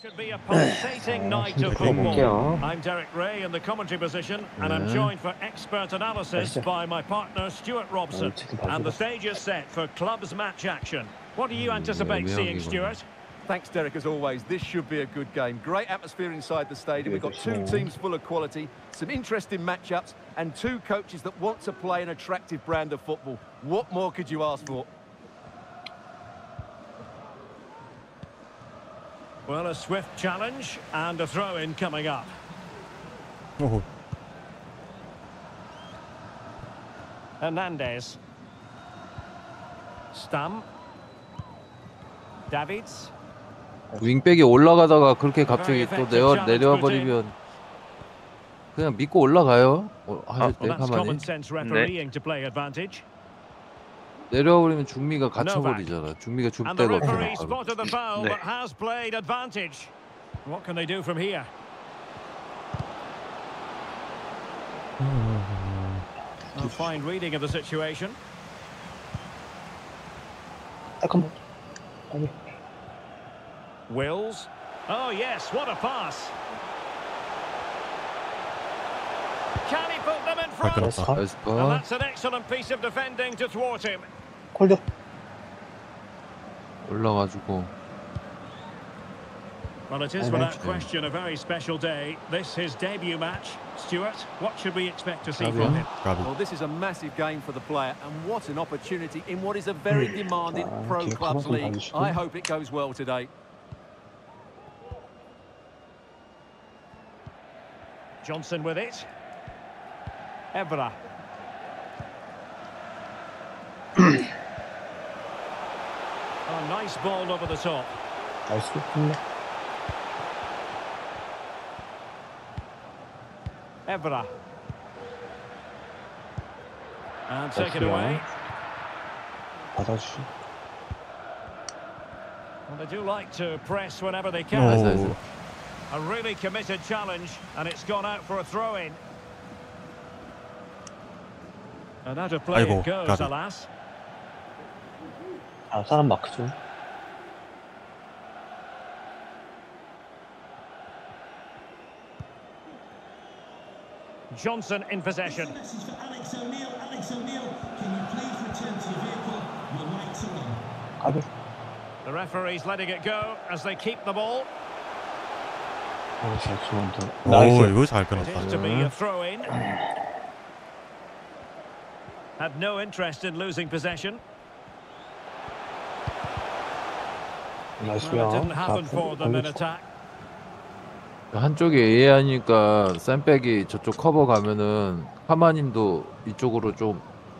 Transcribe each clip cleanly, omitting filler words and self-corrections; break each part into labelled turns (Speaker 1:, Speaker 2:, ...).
Speaker 1: Should be a pulsating night of football. I'm Derek Ray in the commentary position, and I'm joined for expert analysis by my partner Stuart Robson. And the stage is set for clubs match action. What do you anticipate seeing, Stuart?
Speaker 2: Thanks, Derek, as always. This should be a good game. Great atmosphere inside the stadium. We've got two teams full of quality, some interesting matchups, and two coaches that want to play an attractive brand of football. What more could you ask for?
Speaker 1: Well, a swift challenge and a throw-in coming up.
Speaker 3: Oh.
Speaker 1: Hernandez. Stam. Davids.
Speaker 4: 윙백이 올라가다가 그렇게 갑자기 또 내려와 버리면 그냥 믿고 올라가요. 하실 때 가만히. 내려와 버리면 중미가 갇혀버리잖아. 중미가 줄 데가 없어.
Speaker 1: Fine reading of the situation.
Speaker 5: 잠깐만.
Speaker 1: Wills. Oh yes, what a pass. Can he put them in front? And that's an excellent piece of defending to thwart him.
Speaker 5: 콜드.
Speaker 4: 올라가지고.
Speaker 1: Well, it is without question a very special day. This his debut match. Stuart, what should we expect to see from him?
Speaker 2: Well, this is a massive game for the player, and what an opportunity in what is a very demanding pro clubs league. I hope it goes well today.
Speaker 1: Johnson with it. Evra. Oh, nice ball over the top.
Speaker 5: 나이스.
Speaker 1: Evra. And take it away.
Speaker 5: 받아주시.
Speaker 1: Well, they do like to press whenever they can. A really committed challenge, and it's gone out for a throw-in. And out of play it goes, alas.
Speaker 5: 아, 사람 마크 좀.
Speaker 1: Johnson in possession.
Speaker 6: Alex O'Neill, can you please return to your vehicle? Your lights are on.
Speaker 5: 가비.
Speaker 1: The referee's letting it go as they keep the ball.
Speaker 5: 잘 치는데.
Speaker 3: 오, 이거 잘
Speaker 1: It
Speaker 3: 끊었다.
Speaker 1: is to be a throw-in. Had no interest in losing possession. Well, it didn't happen for them in attack.
Speaker 4: 한쪽에 예하니까 샌백이 저쪽 커버 가면은 하마님도 이쪽으로 좀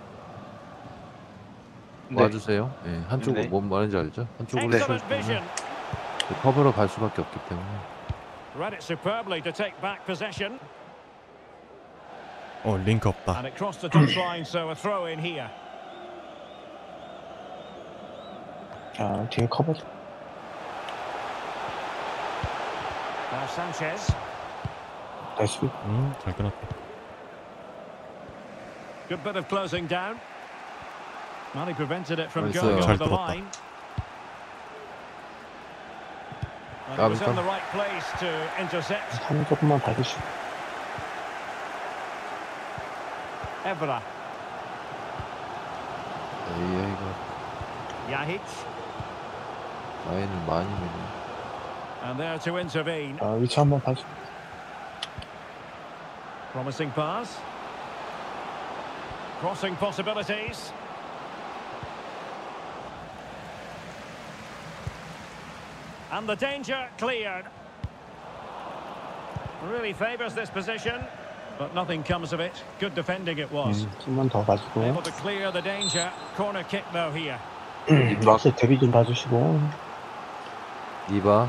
Speaker 4: 와주세요. 네, 한쪽으로 뭔 말인지 알죠? 한쪽으로 커버로 갈 수밖에 없기 때문에.
Speaker 1: Read it superbly to take back possession.
Speaker 3: 링크 없다.
Speaker 1: And it crossed the touchline, so a throw in here.
Speaker 5: 자, 뒤에 커버.
Speaker 1: Now Sanchez.
Speaker 5: 나이스.
Speaker 3: 잘 끊었다.
Speaker 1: Good bit of closing down. Well, he prevented it from
Speaker 4: Nice,
Speaker 1: going over
Speaker 3: 잘
Speaker 1: the
Speaker 3: 들었다.
Speaker 1: line. And it was in the right place to intercept.
Speaker 5: 한 조금만 받으시고.
Speaker 1: Evra.
Speaker 4: AI가
Speaker 1: Yahic.
Speaker 4: 라인을 많이 밀네.
Speaker 1: And there to intervene.
Speaker 5: 아, 위치 한번 봐줘.
Speaker 1: Promising pass. Crossing possibilities. And the danger cleared. Really favours this position, but nothing comes of it. Good defending it was.
Speaker 5: 좀만 더 봐주고요.
Speaker 1: Able to clear the danger. Corner kick though here.
Speaker 5: 마우스 대비 좀 봐주시고.
Speaker 4: 리바.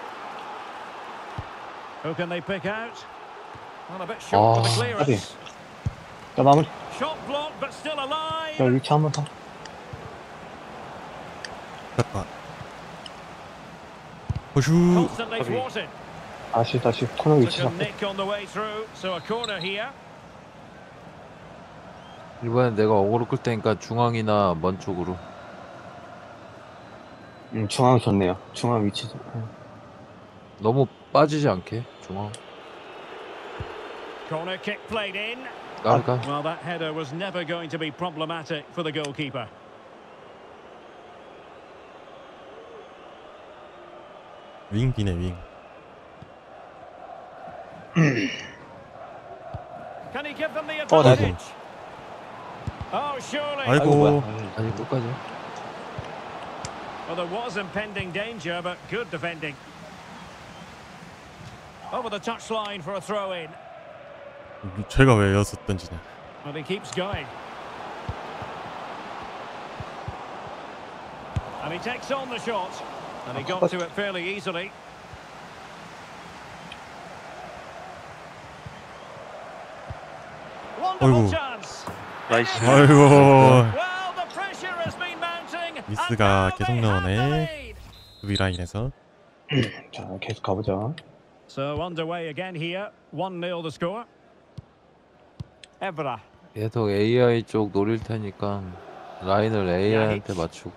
Speaker 1: Who can they pick out? Well, a bit short for the clearance.
Speaker 5: 자, 마무리.
Speaker 1: Shot blocked, but still alive.
Speaker 5: 자, 위치 한번 더.
Speaker 3: 됐다. 호슈.
Speaker 1: Constantly thwarted.
Speaker 5: 다시 코너 위치
Speaker 1: Took a
Speaker 5: 잡고.
Speaker 1: nick on the way through, so a corner here.
Speaker 4: 이번엔 내가 어그로 끌 테니까 중앙이나 먼 쪽으로.
Speaker 5: 중앙 좋네요. 중앙 위치.
Speaker 4: 너무 빠지지 않게 중앙.
Speaker 1: Corner kick played in.
Speaker 4: 깜깜.
Speaker 1: Well, that header was never going to be problematic for the goalkeeper.
Speaker 3: 윙 비네 윙.
Speaker 1: Can he give them the
Speaker 5: 나이스.
Speaker 1: advantage? Oh, surely.
Speaker 3: 아이고.
Speaker 5: 뭐야.
Speaker 4: 아니 끝까지.
Speaker 1: Well, there was impending danger, but good defending. Over the touchline for a throw-in.
Speaker 3: 제가 왜 여섯 던지냐.
Speaker 1: And he keeps going. And he takes on the shot. And he got to it fairly easily. Wonderful
Speaker 3: 어이구.
Speaker 1: chance.
Speaker 5: 나이스.
Speaker 3: 아이고.
Speaker 1: Well, the pressure has been mounting. and
Speaker 3: 미스가
Speaker 1: now
Speaker 3: 계속
Speaker 1: they have the
Speaker 3: 나오네.
Speaker 1: lead.
Speaker 3: 수비 라인에서.
Speaker 5: 자, 계속 가보자.
Speaker 1: So underway again here. 1-0 the score. Evra.
Speaker 4: 계속 AI 쪽 노릴 테니까 라인을 AI한테 맞추고.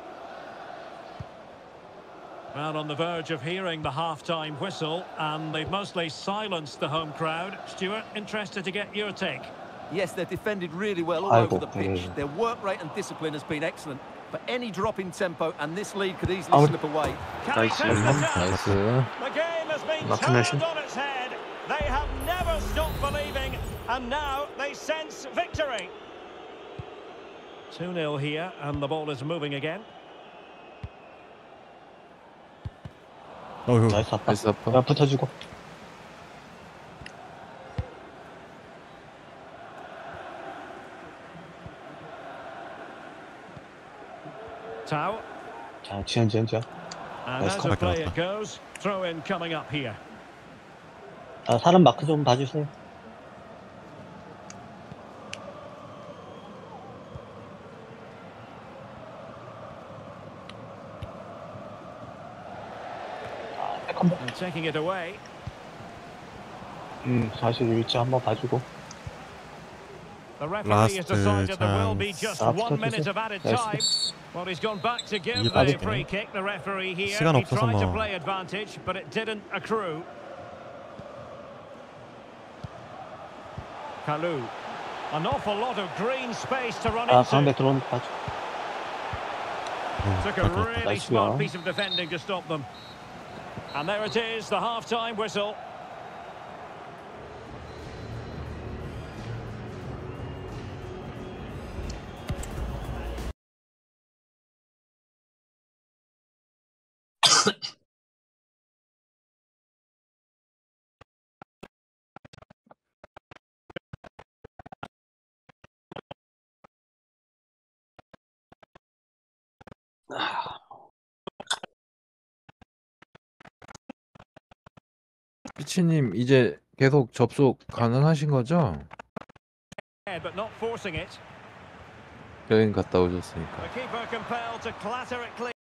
Speaker 1: Well, on the verge of hearing the half-time whistle, and they've mostly silenced the home crowd. Stuart, interested to get your take.
Speaker 2: Yes, they've defended really well all over the pitch. Their work rate and discipline has been excellent. But any drop in tempo and this lead could easily slip away.
Speaker 1: Can he
Speaker 5: Nice.
Speaker 1: take the chance?
Speaker 4: 나이스.
Speaker 1: The game has been
Speaker 5: Martinez.
Speaker 1: turned on its head. They have never stopped believing, and now they sense victory. 2-0 here, and the ball is moving again.
Speaker 3: 어휴.
Speaker 5: 나이스 아빠.
Speaker 4: 나이스 아빠.
Speaker 5: 야, 붙어주고.
Speaker 1: Tau.
Speaker 5: 자, 지연.
Speaker 1: And
Speaker 5: Nice
Speaker 1: as the play
Speaker 3: comeback.
Speaker 1: it goes, throw in coming up here.
Speaker 5: 아, 사람 마크 좀 봐주세요.
Speaker 1: And taking it away.
Speaker 5: 사실 위치 한번 봐주고.
Speaker 1: The referee has
Speaker 3: Last
Speaker 1: decided there will be
Speaker 3: chance.
Speaker 1: just
Speaker 5: Stop,
Speaker 1: 1
Speaker 5: stop,
Speaker 1: minute
Speaker 5: stop.
Speaker 1: of added
Speaker 5: Nice.
Speaker 1: time. Well, he's gone back to give
Speaker 3: 이게
Speaker 1: the
Speaker 3: 빠졌네.
Speaker 1: free kick. The referee here.
Speaker 3: 시간
Speaker 1: He
Speaker 3: 없어서
Speaker 1: tried to
Speaker 3: 뭐.
Speaker 1: play advantage, but it didn't accrue. Kalou. An awful lot of green space to run
Speaker 5: 아, 가운데
Speaker 1: into.
Speaker 5: 들어오는 거 봐줘.
Speaker 1: Took a really
Speaker 5: Nice
Speaker 1: smart
Speaker 5: one.
Speaker 1: piece of defending to stop them. And there it is, the half-time whistle.
Speaker 4: 피치님 이제 계속 접속 가능하신 거죠?
Speaker 1: But not forcing it.
Speaker 4: 여행 갔다 오셨으니까.
Speaker 1: The keeper compelled to clatter it clear.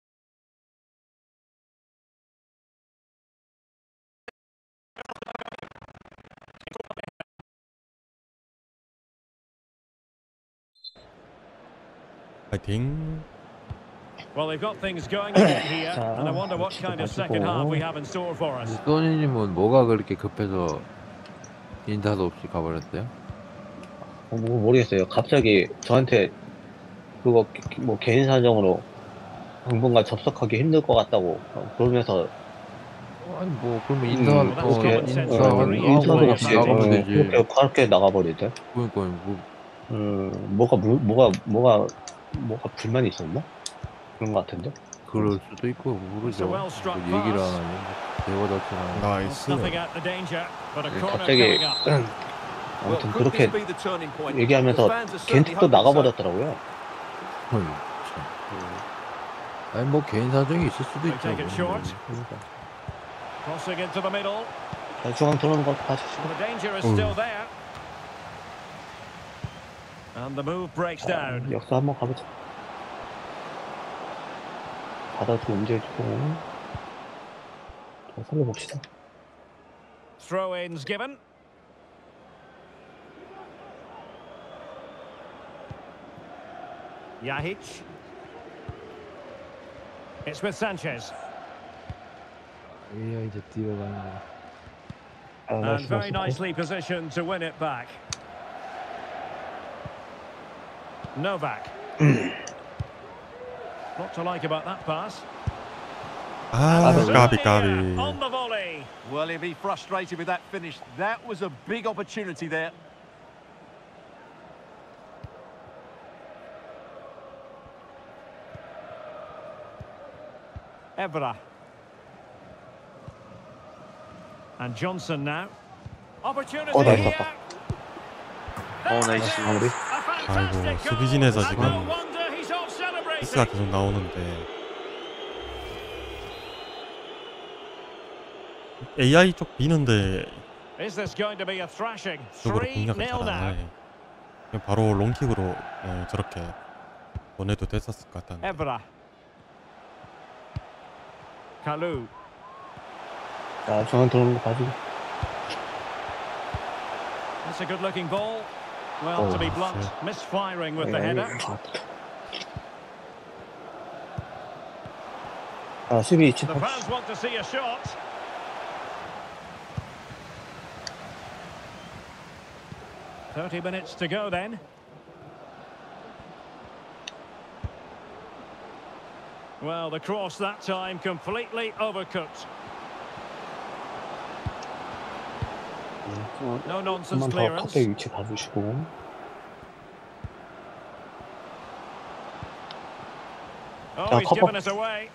Speaker 3: 파이팅.
Speaker 1: Well, they've got things going again here, and I wonder what kind of second half we have in store for us.
Speaker 4: 소니님은 뭐가 그렇게 급해서 인사도 없이 가버렸대요?
Speaker 5: 모르겠어요. 갑자기 저한테 그거 뭐 개인 사정으로 당분간 접속하기 힘들 것 같다고 그러면서
Speaker 4: 아니 뭐 그러면 인사하고
Speaker 5: 인사도 없이
Speaker 4: 나가면 되지.
Speaker 5: 그렇게 나가버리대.
Speaker 4: 그러니까 뭐
Speaker 5: 뭐가 불만이 있었나? 그런 것 같은데.
Speaker 4: 그럴 수도 있고 모르죠. 뭐 얘기를 안 하니 대화 자체를 안 하니.
Speaker 3: 나이스.
Speaker 1: Snuffing at the danger, but a corner
Speaker 5: 갑자기
Speaker 1: coming up.
Speaker 2: Well,
Speaker 5: 아무튼
Speaker 2: could
Speaker 5: 그렇게
Speaker 2: this be the turning point?
Speaker 5: 얘기하면서
Speaker 2: The fans are certainly
Speaker 5: 겐틱도
Speaker 2: hoping so.
Speaker 5: 나가버렸더라고요.
Speaker 4: 어이, 참. 아니 뭐 개인 사정이 있을 수도
Speaker 1: They
Speaker 4: 있죠.
Speaker 1: take it short.
Speaker 5: 그러니까.
Speaker 1: Crossing into the middle.
Speaker 5: 자, 중앙 들어오는 거 봐주시고.
Speaker 1: The danger is still there. And the move breaks down.
Speaker 5: 역사 한번 가보자. 바닥도 움직여주고. 더 살려봅시다.
Speaker 1: Throw-ins given. Yahic. It's with Sanchez.
Speaker 4: AI 이제 뛰어가는 거.
Speaker 1: And very nicely positioned to win it back. Novak. Not to like about that pass.
Speaker 3: 아, 까비 까비.
Speaker 1: On the volley.
Speaker 2: Well, he'll be frustrated with that finish. That was a big opportunity there.
Speaker 1: Evra. And Johnson now. Opportunity
Speaker 5: 나이스
Speaker 1: here.
Speaker 5: 나이스. 마무리.
Speaker 1: A fantastic
Speaker 3: 아이고,
Speaker 1: goal.
Speaker 3: 수비진에서
Speaker 1: And
Speaker 3: 지금
Speaker 1: no wonder he's off
Speaker 3: 패스가
Speaker 1: celebrating.
Speaker 3: 계속 나오는데 AI 쪽 비는데
Speaker 1: Is this going to be a thrashing?
Speaker 3: 쪽으로 공략을
Speaker 1: 3-0
Speaker 3: 잘 안
Speaker 1: now.
Speaker 3: 하네. 그냥 바로 롱킥으로 저렇게 보내도 됐었을 것 같다는데.
Speaker 1: Evra. Kalou.
Speaker 5: 자, 중앙 들어오는 거 봐주고.
Speaker 1: That's a good-looking ball. Well, to be blunt,
Speaker 3: shit.
Speaker 1: misfiring with the header.
Speaker 5: 아, 수비 위치
Speaker 1: The fans want to see a shot. "30 minutes to go then. Well, the cross that time completely overcooked. No nonsense
Speaker 5: 한번 더
Speaker 1: clearance.
Speaker 5: 컵백 위치 봐주시고.
Speaker 1: Oh, he's
Speaker 5: 커버.
Speaker 1: given it away.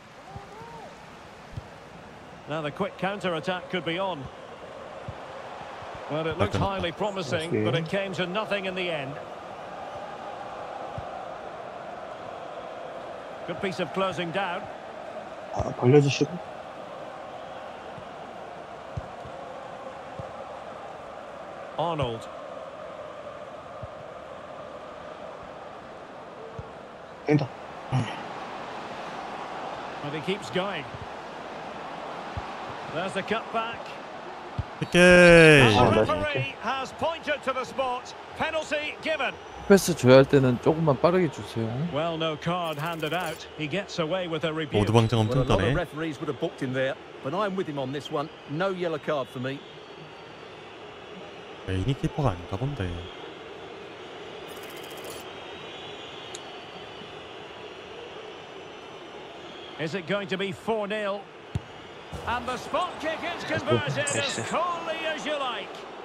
Speaker 1: Now the quick counter-attack could be on. Well, it looked highly promising, but it came to nothing in the end. Good piece of closing down.
Speaker 5: 아, 벌려주시고.
Speaker 1: Arnold.
Speaker 5: 된다.
Speaker 1: And he keeps going. There's the cutback.
Speaker 3: 오케이.
Speaker 1: And the
Speaker 5: that's
Speaker 1: referee has pointed to the spot. Penalty given.
Speaker 4: 패스 줘야 할 때는 조금만 빠르게 주세요.
Speaker 1: Well, no card handed out. He gets away with a rebuke.
Speaker 3: 모두 방정
Speaker 2: Well, a
Speaker 3: 엄청
Speaker 2: lot of
Speaker 3: 떠네.
Speaker 2: referees would have booked him there, but I'm with him on this one. No yellow card for me.
Speaker 3: 메인이 키퍼가 아닌가 본데.
Speaker 1: Is it going to be 4-0? And the spot kick is converted as coolly as you like.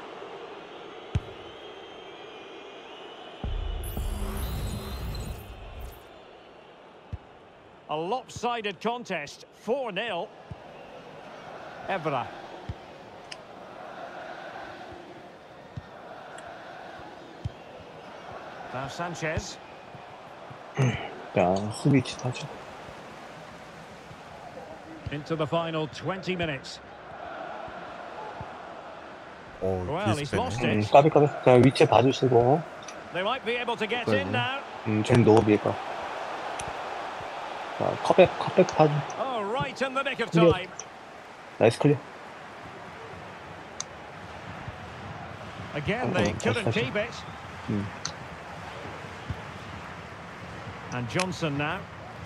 Speaker 1: A lopsided contest, 4-0. Evra. Now Sanchez.
Speaker 5: 자, 수비 위치 봐줘.
Speaker 1: Into the final 20 minutes.
Speaker 3: 오,
Speaker 1: Well, he's lost
Speaker 3: 비슷해.
Speaker 1: it.
Speaker 5: 까비까비. 자, 위치 봐주시고.
Speaker 1: They might be able to get in now.
Speaker 5: 좀 노비가. 자, 컵백 봐줘.
Speaker 1: Oh, right in the nick of time.
Speaker 5: 나이스 클리어.
Speaker 1: Again, they couldn't keep it. And Johnson now.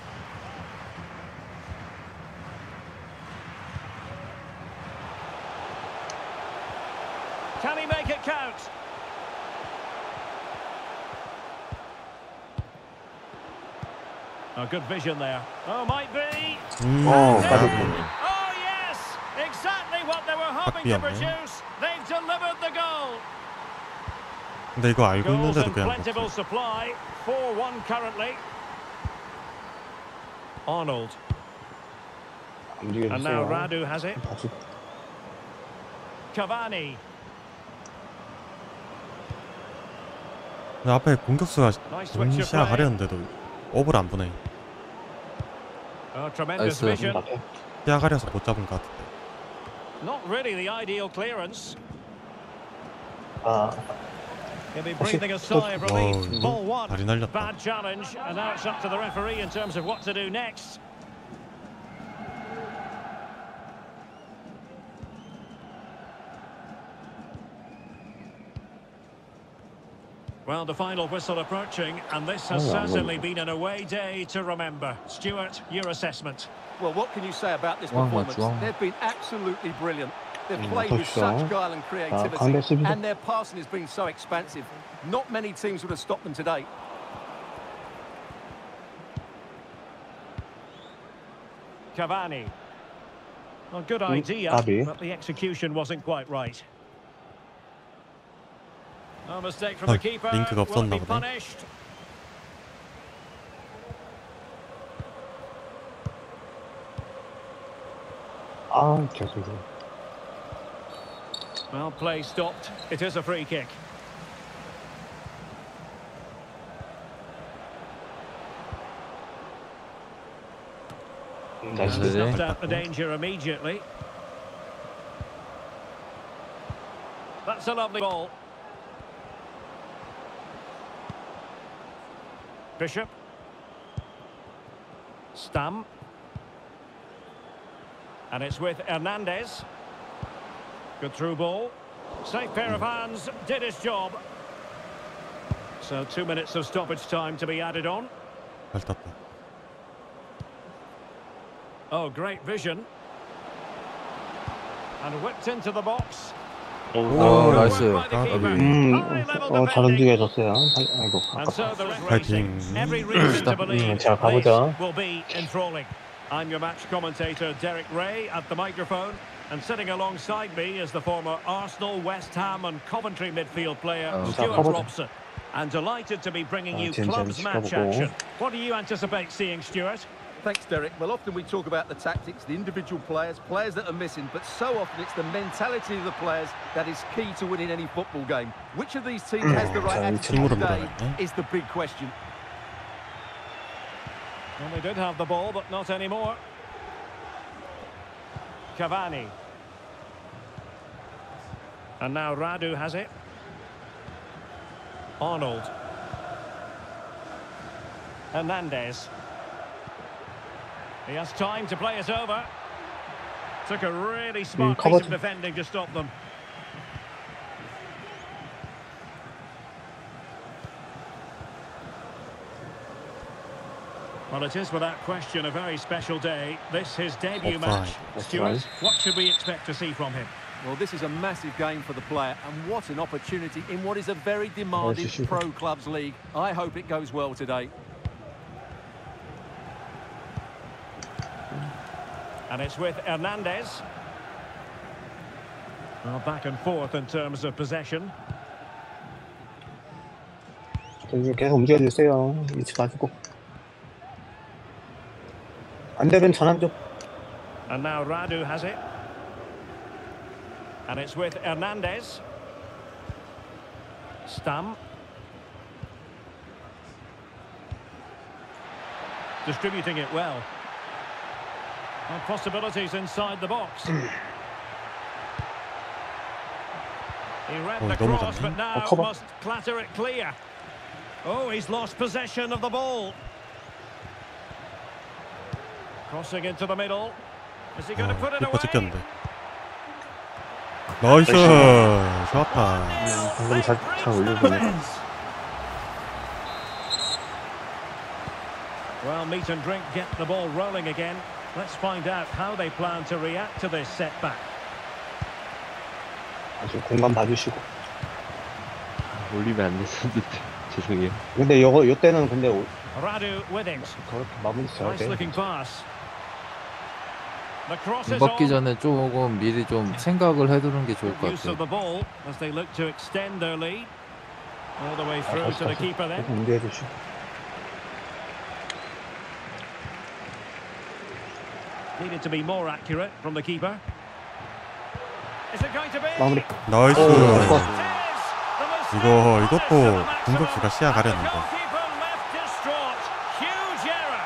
Speaker 1: Can he make it count? Oh, good vision there. Oh, might be.
Speaker 5: 까비.
Speaker 1: Oh, yes! Exactly what they were hoping to
Speaker 3: 빡비었네.
Speaker 1: produce. They've delivered the goal.
Speaker 3: 근데 이거 알고
Speaker 1: Goals
Speaker 3: 있는데도
Speaker 1: in
Speaker 3: 그냥
Speaker 1: plentiful
Speaker 3: 먹지.
Speaker 1: supply. 4-1 currently. Arnold. And now
Speaker 5: 움직여주세요.
Speaker 1: Radu has it.
Speaker 5: 봐줘.
Speaker 1: Cavani.
Speaker 3: 근데 앞에 공격수가
Speaker 1: Nice switch of
Speaker 3: 시야
Speaker 1: play.
Speaker 3: 가렸는데도 업을 안 보내.
Speaker 1: Oh, tremendous
Speaker 4: Nice,
Speaker 1: vision.
Speaker 5: 앞에.
Speaker 3: 시야 가려서 못 잡은 것 같은데.
Speaker 1: Not really the ideal clearance.
Speaker 5: 아,
Speaker 1: He'll be breathing a sigh of relief.
Speaker 3: 이거
Speaker 1: Ball one.
Speaker 3: 다리 날렸다.
Speaker 1: Bad challenge, and now it's up to the referee in terms of what to do next. Well, the final whistle approaching, and this has certainly been an away day to remember. Stuart, your assessment.
Speaker 2: Well, what can you say about this
Speaker 4: Wrong,
Speaker 2: performance?
Speaker 4: wrong.
Speaker 2: They've been absolutely brilliant. They've played with such guile and creativity, and their passing has been so expansive. Not many teams would have stopped them today.
Speaker 1: Cavani. Well, good idea, but the execution wasn't quite right. A mistake from the keeper.
Speaker 3: 링크가
Speaker 1: Will
Speaker 3: 없었나
Speaker 1: be
Speaker 3: 보네.
Speaker 1: punished.
Speaker 5: 죄송해요.
Speaker 1: Well, play stopped. It is a free kick.
Speaker 5: 나이스.
Speaker 1: Snuffed out the danger immediately. That's a lovely ball. Bishop. Stam. And it's with Hernandez. Good through ball. Safe pair of hands. Did his job. So 2 minutes of stoppage time to be added on.
Speaker 3: 잘 땄다.
Speaker 1: Oh, great vision. And whipped into the box.
Speaker 4: 오,
Speaker 1: Good
Speaker 4: 나이스.
Speaker 1: work by the keeper.
Speaker 5: 잘 움직여졌어요. 아이고,
Speaker 1: And so
Speaker 5: 아깝다.
Speaker 1: the racing.
Speaker 3: 파이팅.
Speaker 1: Every reason to believe
Speaker 5: 자, 가보자.
Speaker 1: this will be enthralling. I'm your match commentator Derek Ray at the microphone, and sitting alongside me is the former Arsenal, West Ham and Coventry midfield player Stuart
Speaker 5: 가보자.
Speaker 1: Robson. And delighted to be bringing you
Speaker 5: 진짜
Speaker 1: clubs match
Speaker 5: 시켜보고.
Speaker 1: action. What do you anticipate seeing, Stuart?
Speaker 2: Thanks, Derek. Well, often we talk about the tactics, the individual players that are missing, but so often it's the mentality of the players that is key to winning any football game. Which of these teams has the right
Speaker 5: 자,
Speaker 2: attitude
Speaker 3: 팀으로
Speaker 2: today
Speaker 3: 밀어냈네.
Speaker 2: is the big question.
Speaker 1: Well, they did have the ball, but not anymore. Cavani. And now Radu has it. Arnold. Hernandez. He has time to play it over. Took a really smart piece of defending to stop them. Well, it is without question a very special day. This his debut match. Stuart, what should we expect to see from him?
Speaker 2: Well, this is a massive game for the player, and what an opportunity in what is a very demanding pro clubs league. I hope it goes well today.
Speaker 1: And it's with Hernandez. Well, back and forth in terms of possession.
Speaker 5: 계속 움직여주세요. 위치 가지고. 안 되면 전환 좀.
Speaker 1: And now Radu has it. And it's with Hernandez. Stam. Distributing it well. And possibilities inside the box. He read the
Speaker 3: 너무
Speaker 1: cross, but now must clatter it clear. Oh, he's lost possession of the ball. Crossing into the middle. Is he going to put it
Speaker 3: 키퍼
Speaker 1: away?
Speaker 3: 찍혔는데. 나이스. 좋았다.
Speaker 5: 방금 잘 올려주네.
Speaker 1: Well, meat and drink get the ball rolling again. Let's find out how they plan to react to this setback.
Speaker 5: 아주 공간 봐주시고.
Speaker 4: 올리면 안 됐었는데 죄송해요.
Speaker 5: 근데 요 때는 근데
Speaker 1: Radu with it.
Speaker 5: 저렇게 마무리 잘
Speaker 1: Nice
Speaker 5: 돼.
Speaker 1: looking pass. The cross is
Speaker 4: 받기
Speaker 1: on.
Speaker 4: 전에 조금 미리 좀 생각을 해두는 게 좋을 것
Speaker 1: Use of
Speaker 4: 같아요.
Speaker 1: the ball as they look to extend their lead. All the way through to the keeper then.
Speaker 5: 움직여주시고.
Speaker 1: Needed to be more accurate from the keeper. Is it going to be?
Speaker 5: 마무리.
Speaker 3: 나이스.
Speaker 1: It is. The mistake.
Speaker 3: 이것도 공격수가 시야 가렸는데.
Speaker 1: Goalkeeper left distraught. Huge error.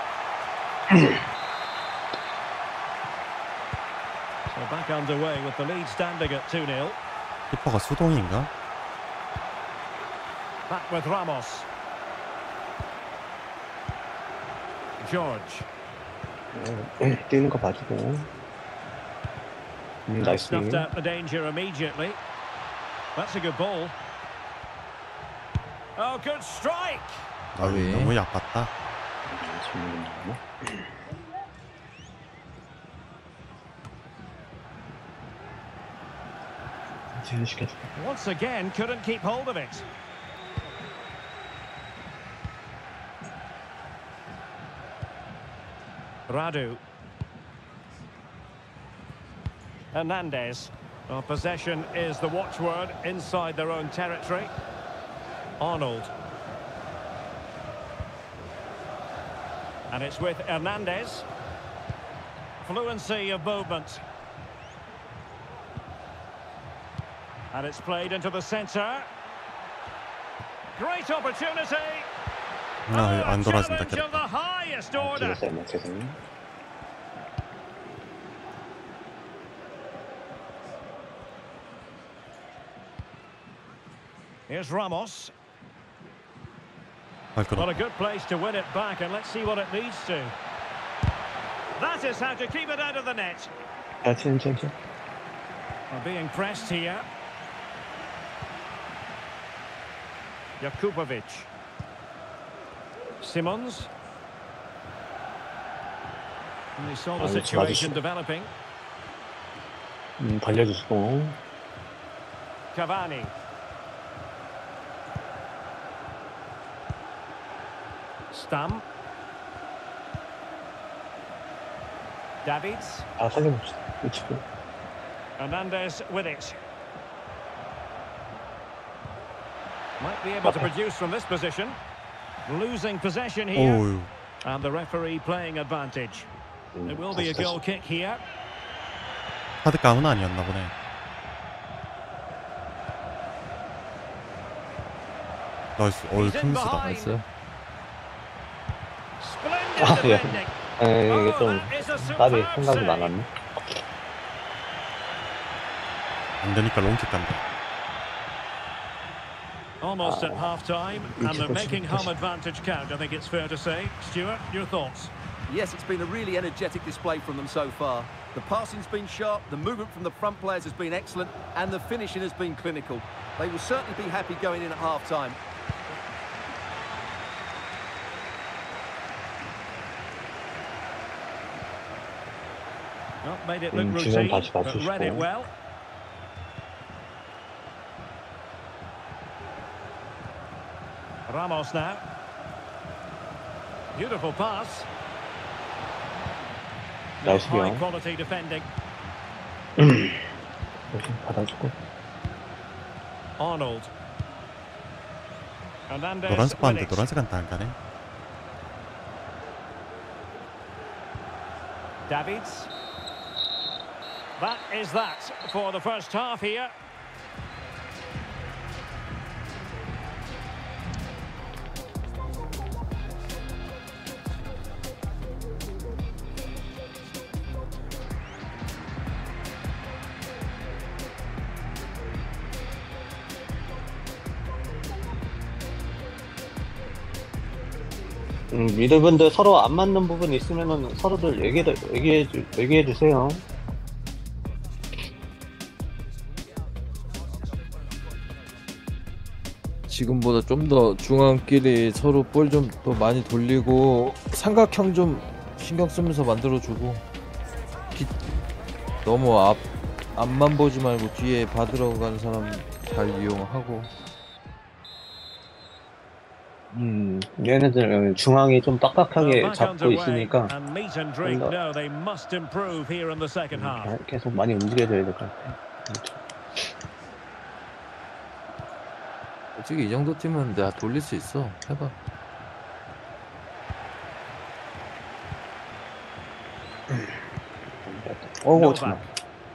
Speaker 1: So back underway with the lead standing at 2-0.
Speaker 3: 키퍼가 수동인가?
Speaker 1: Back with Ramos. George.
Speaker 5: 뛰는 거 봐주고. 나이스.
Speaker 1: Snuffed out the danger immediately. That's a good ball. Oh, good strike.
Speaker 3: 아유, 너무 얕봤다.
Speaker 1: Once again, couldn't keep hold of it. Radu. Hernandez. Well, possession is the watchword inside their own territory. Arnold. And it's with Hernandez. Fluency of movement. And it's played into the centre. Great opportunity.
Speaker 3: 아, 안 돌아진다.
Speaker 1: Challenge of the highest order. Here's Ramos. Well, a good place to win it back, and let's see what it leads to. That is how to keep it out of the net. Well, being pressed here. Jakubovic. Simons. And they saw the situation developing.
Speaker 5: 벌려주시고.
Speaker 1: Cavani. Stam. Davids.
Speaker 5: 살려봅시다.
Speaker 1: Hernandez with it. Might be able to produce from this position. Losing possession here.
Speaker 3: 오우.
Speaker 1: And the referee playing advantage. There will be a goal kick here.
Speaker 3: 카드감은 아니었나 보네. 나이스. 어이, 큰스다.
Speaker 4: 나이스.
Speaker 1: Splendid defending.
Speaker 5: 이게 좀
Speaker 1: that is a
Speaker 5: 답이
Speaker 1: superb
Speaker 5: 생각이
Speaker 1: save.
Speaker 5: 많았네.
Speaker 3: 안 되니까 롱킥 간다.
Speaker 1: Almost at half-time, and they're making home advantage count, I think it's fair to say. Stuart, your thoughts?
Speaker 2: Yes, it's been a really energetic display from them so far. The passing's been sharp, the movement from the front players has been excellent, and the finishing has been clinical. They will certainly be happy going in at half-time.
Speaker 1: Well, made it look
Speaker 5: 주면
Speaker 1: routine,
Speaker 5: 다시
Speaker 1: but read it
Speaker 5: 봐주시고.
Speaker 1: well. Ramos now. Beautiful pass.
Speaker 5: 나이스
Speaker 1: High
Speaker 5: 명.
Speaker 1: quality defending.
Speaker 5: 받아주고.
Speaker 1: Arnold. Hernandez
Speaker 3: 노란색
Speaker 1: with
Speaker 3: 봤는데
Speaker 1: it.
Speaker 3: 노란색은 다 안 가네.
Speaker 1: Davids. That is that for the first half here.
Speaker 5: 미드분들 서로 안 맞는 부분 있으면은 서로들 얘기해 주세요.
Speaker 4: 지금보다 좀 더 중앙끼리 서로 볼 좀 더 많이 돌리고 삼각형 좀 신경 쓰면서 만들어주고 너무 앞만 보지 말고 뒤에 받으러 가는 사람 잘 이용하고.
Speaker 5: 얘네들 중앙이 좀
Speaker 1: Well,
Speaker 5: 딱딱하게
Speaker 1: back
Speaker 5: 잡고
Speaker 1: underway,
Speaker 5: 있으니까
Speaker 1: and meat and drink.
Speaker 5: 뭔가-
Speaker 1: No, they must improve here in the second half.
Speaker 5: 계속 많이 움직여줘야 될 것 같아.
Speaker 4: 솔직히 이 정도 팀은 내가 돌릴 수 있어. 해봐.
Speaker 5: 어우 참.
Speaker 1: Novak.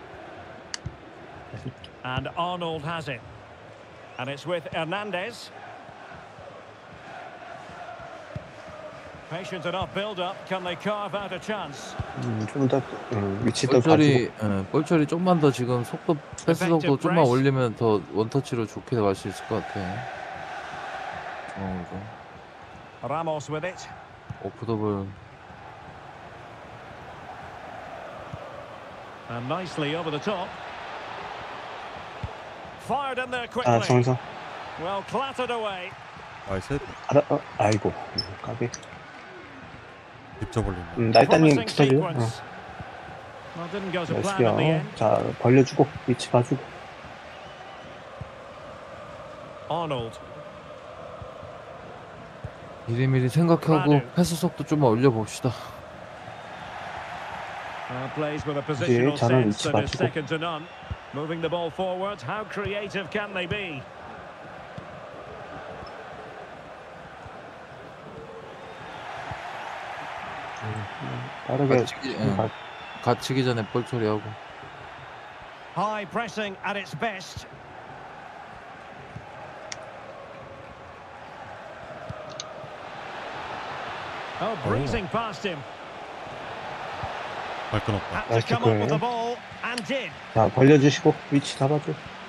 Speaker 1: And Arnold has it. And it's with Hernandez. Patient enough build-up. Can they carve out a chance?
Speaker 5: 좀 더 위치도
Speaker 4: 볼처리,
Speaker 5: 가지고.
Speaker 4: 볼처리 좀만 더 지금 속도, 패스 속도 좀만 올리면 더 원터치로 좋게 갈 수 있을 것 같아. 중앙으로.
Speaker 1: Ramos with it.
Speaker 4: 오프 더블.
Speaker 1: And nicely over the top. Fired in there quickly.
Speaker 5: 정성.
Speaker 1: Well, clattered away.
Speaker 3: 나이스.
Speaker 5: 아이고 까비.
Speaker 3: 직접 올린다.
Speaker 5: 날따님
Speaker 1: Promising
Speaker 5: 붙어줘요.
Speaker 1: sequence. Well, didn't go to plan at the
Speaker 5: 나이스요.
Speaker 1: end.
Speaker 5: 자 벌려주고 위치 봐주고.
Speaker 1: Arnold.
Speaker 4: 미리미리 생각하고
Speaker 1: 라두.
Speaker 4: 패스 속도 좀 올려봅시다.
Speaker 1: Plays with a positional
Speaker 5: 잘하는
Speaker 1: sense
Speaker 5: 위치
Speaker 1: that is
Speaker 5: 맞추고.
Speaker 1: second to none. Moving the ball forward. How creative can they be?
Speaker 5: 빠르게.
Speaker 4: 갇히기 전에 볼 처리하고.
Speaker 1: High pressing at its best. Oh, breezing past him.
Speaker 3: 발 끊었다.
Speaker 1: Had to
Speaker 5: Nice
Speaker 1: come up with the
Speaker 5: tackle.
Speaker 1: ball and did.
Speaker 5: 자 벌려주시고 위치 잡아줘.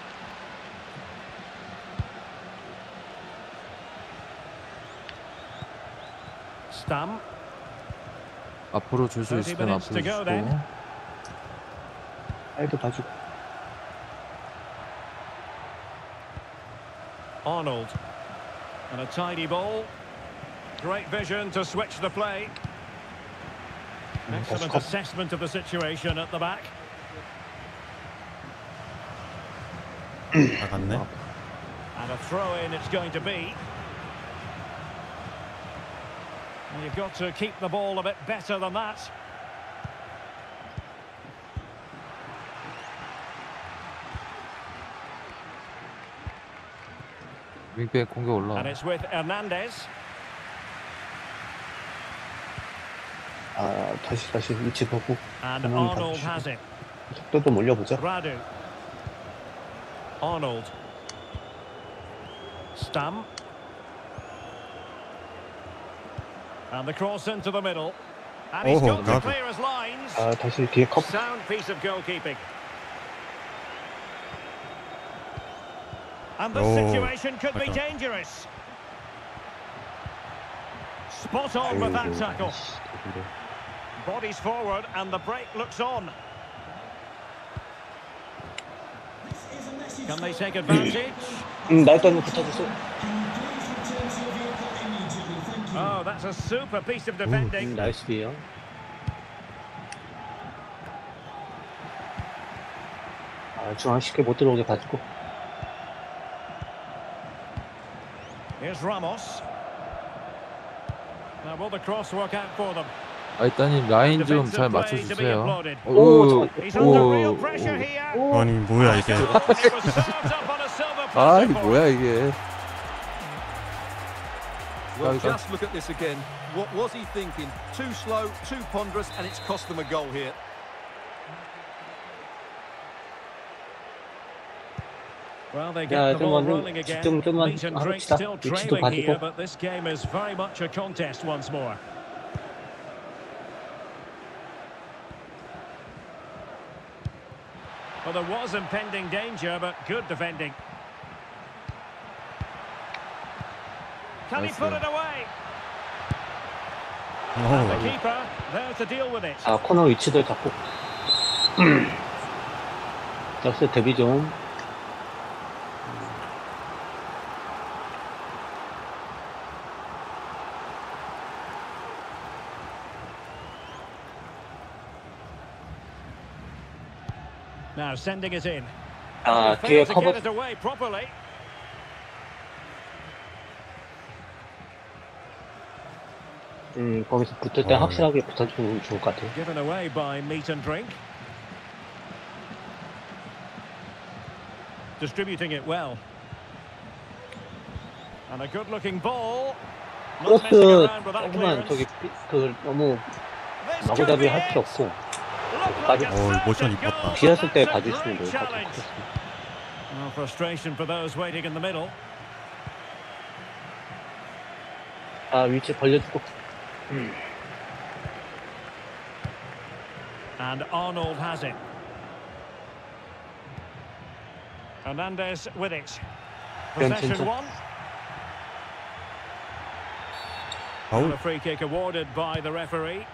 Speaker 1: Stam.
Speaker 4: 앞으로 줄 수
Speaker 1: 30
Speaker 4: 있으면
Speaker 1: minutes
Speaker 4: 앞으로
Speaker 1: to go
Speaker 4: 주고.
Speaker 1: then.
Speaker 5: 사이드 봐주고.
Speaker 1: Arnold. And a tidy ball. Great vision to switch the play. Excellent
Speaker 5: 컷.
Speaker 1: assessment of the situation at the back.
Speaker 3: 나갔네.
Speaker 1: And a throw-in it's going to be. And you've got to keep the ball a bit better than that.
Speaker 4: 윙백 공격 올라.
Speaker 1: And it's with Hernandez.
Speaker 5: 다시 위치 보고.
Speaker 1: And
Speaker 5: 한번
Speaker 1: Arnold
Speaker 5: 봐주시고.
Speaker 1: has it.
Speaker 5: 속도 좀 올려보자.
Speaker 1: Radu. Arnold. Stam. And the cross into the middle. And he's
Speaker 3: Oh,
Speaker 1: got to
Speaker 3: God.
Speaker 1: clear his lines.
Speaker 5: 다시 뒤에 컵.
Speaker 1: Sound piece of goalkeeping. And the
Speaker 3: Oh,
Speaker 1: situation could be
Speaker 3: my God.
Speaker 1: dangerous. Spot on with that tackle. Bodies forward and the break looks on. Can they take advantage?
Speaker 5: 날따님 붙어주세요.
Speaker 1: Oh, that's a super piece of defending.
Speaker 5: 나이스비요. 중앙 쉽게 못 들어오게 봐주고.
Speaker 1: Here's Ramos. Now will the cross work out for them?
Speaker 4: 일단님 라인 좀
Speaker 1: Defensive
Speaker 4: 잘
Speaker 1: play to be
Speaker 4: 맞춰주세요.
Speaker 1: applauded.
Speaker 5: 오,
Speaker 1: He's under real pressure here.
Speaker 3: 아니 뭐야 이게.
Speaker 1: It was served up on a silver
Speaker 4: 아, 이
Speaker 1: platter.
Speaker 4: 뭐야 이게.
Speaker 2: Well,
Speaker 4: Go, go.
Speaker 2: just look at this again. What was he thinking? Too slow, too ponderous, and it's cost them a goal here.
Speaker 1: Well, they
Speaker 5: 야,
Speaker 1: get the ball
Speaker 5: 좀만
Speaker 1: rolling again.
Speaker 5: 집중만
Speaker 1: Meat and drink
Speaker 5: 합시다.
Speaker 1: still
Speaker 5: 위치도
Speaker 1: trailing here,
Speaker 5: 봐주고.
Speaker 1: but this game is very much a contest once more. Well, there was impending danger, but good defending. Can he
Speaker 4: Nice
Speaker 1: put
Speaker 4: one.
Speaker 1: it away? The
Speaker 3: 어,
Speaker 1: keeper there to deal with it.
Speaker 5: 코너 위치들 잡고. 럭스 데뷔 좀.
Speaker 1: Now sending it in.
Speaker 5: 뒤에
Speaker 1: Failed to
Speaker 5: 커버.
Speaker 1: get it away properly.
Speaker 5: 거기서 붙을 때 확실하게 붙어주면 좋을 것 같아요.
Speaker 1: Given away by Meat and Drink. Distributing it well. And a good-looking ball. Not messing
Speaker 5: 크로스
Speaker 1: around with that
Speaker 5: 조금만
Speaker 1: clearance.
Speaker 5: 너무
Speaker 1: This could
Speaker 5: 마구잡이
Speaker 1: be
Speaker 5: 할
Speaker 1: it.
Speaker 5: 필요 없고
Speaker 1: Looked like a
Speaker 3: 모션
Speaker 1: certain
Speaker 3: 이뻤다.
Speaker 1: goal,
Speaker 5: 비었을
Speaker 1: but
Speaker 5: 때
Speaker 1: that's a
Speaker 5: 봐주시면
Speaker 1: great
Speaker 5: 좋을 것 같아요.
Speaker 1: challenge. Well, frustration for those waiting in the middle.
Speaker 5: 위치 벌려주고.
Speaker 1: And Arnold has it. Hernandez with it. Possession
Speaker 5: 괜찮죠?
Speaker 1: one. And
Speaker 3: 아웃.
Speaker 1: a free kick awarded by the referee.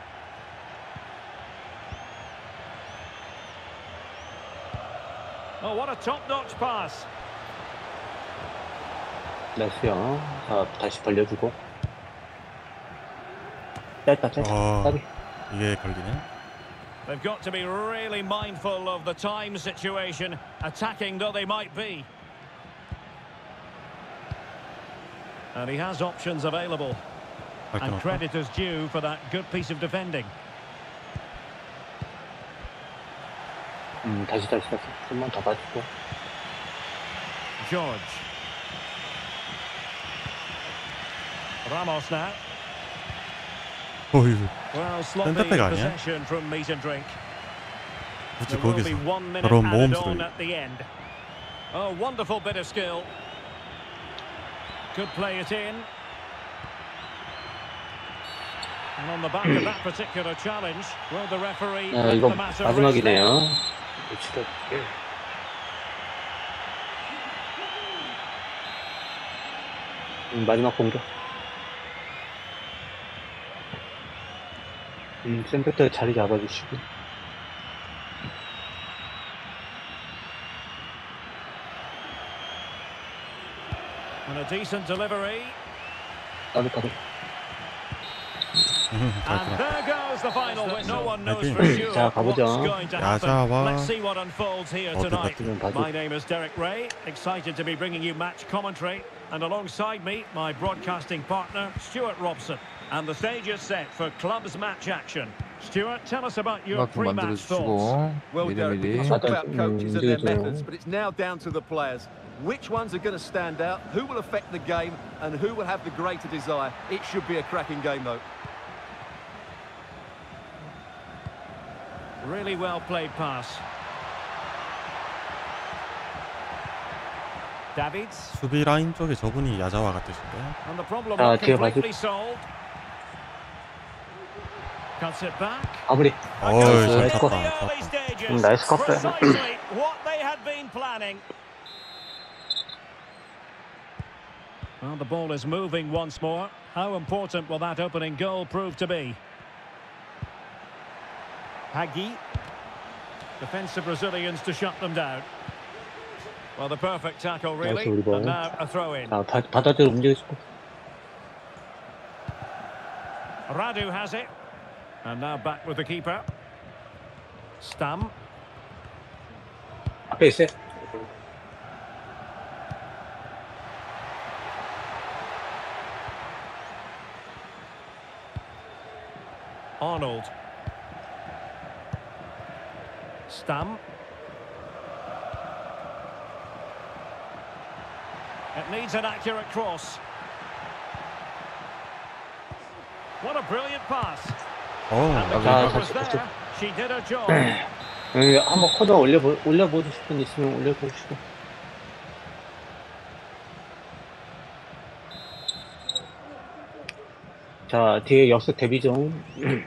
Speaker 1: Oh, what a top-notch pass.
Speaker 5: 나이스요. 자, 다시 벌려주고. 짧다.
Speaker 3: 아,
Speaker 5: 까비.
Speaker 3: 이게 걸리네.
Speaker 1: They've got to be really mindful of the time situation, attacking though they might be. And he has options available. And
Speaker 3: 발견.
Speaker 1: credit is due for that good piece of defending.
Speaker 5: 다시. 좀만 더 봐주고.
Speaker 1: George. Ramos now.
Speaker 3: 어휴,
Speaker 1: Well, sloppy
Speaker 3: 샌드백 아니야?
Speaker 1: possession from meat and drink.
Speaker 3: 굳이
Speaker 1: There will be
Speaker 3: 거기서
Speaker 1: 1 minute
Speaker 3: 저런
Speaker 1: added
Speaker 3: 모험수를.
Speaker 1: on at the end. Oh, wonderful bit of skill. Could play it in. And on the back of that particular challenge, will the referee
Speaker 5: 아,
Speaker 1: let
Speaker 5: 이거
Speaker 1: the matter rest there?
Speaker 5: 마지막이네요. 치료. 마지막 공격. 센터에 자리 잡아주시고.
Speaker 1: And a decent delivery.
Speaker 5: 까비.
Speaker 1: And
Speaker 3: 잘
Speaker 1: there goes the final whistle. No one knows
Speaker 3: 파이팅.
Speaker 1: for sure
Speaker 5: 자,
Speaker 1: what's
Speaker 5: 가보죠.
Speaker 1: going to happen.
Speaker 3: 야자와
Speaker 1: Let's see what unfolds here tonight.
Speaker 5: 어떻게 봐도.
Speaker 1: My name is Derek Ray, excited to be bringing you match commentary. And alongside me, my broadcasting partner, Stuart Robson. And the stage is set for clubs match action. Stuart, tell us about your
Speaker 4: 생각 좀
Speaker 1: pre-match thoughts.
Speaker 4: 만들어주시고
Speaker 2: Well, Derek, we
Speaker 4: 미리미리.
Speaker 2: can talk about coaches and their
Speaker 5: 인디비du얼.
Speaker 2: methods, but it's now down to the players. Which ones are going to stand out, who will affect the game, and who will have the greater desire? It should be a cracking game, though.
Speaker 1: Really well played pass. Davids.
Speaker 3: 수비 라인 쪽에 저분이 야자와 같으신데.
Speaker 1: And the problem
Speaker 5: 아,
Speaker 1: not
Speaker 5: 뒤에
Speaker 1: completely solved. Cuts it back.
Speaker 5: 마무리.
Speaker 3: 어이, 잘
Speaker 1: In
Speaker 3: 찼다.
Speaker 1: the early
Speaker 3: 찼다.
Speaker 1: stages,
Speaker 5: 나이스 컷.
Speaker 1: precisely what they had been planning. Well, the ball is moving once more. How important will that opening goal prove to be? Hagi. Defensive Brazilians to shut them down. Well, the perfect tackle, really.
Speaker 5: 나이스, 우리 볼.
Speaker 1: And now a throw-in.
Speaker 5: 자, 바다대로 움직여주고.
Speaker 1: Radu has it. And now back with the keeper. Stam.
Speaker 5: 앞에 있어요.
Speaker 1: Arnold. Stam. It needs an accurate cross. What a brilliant pass. And the
Speaker 3: 어,
Speaker 1: keeper was there. She did her job.
Speaker 5: 여기 한번 코더 올려보실 분 있으면 올려보시고. 자, 뒤에 역습 대비 중.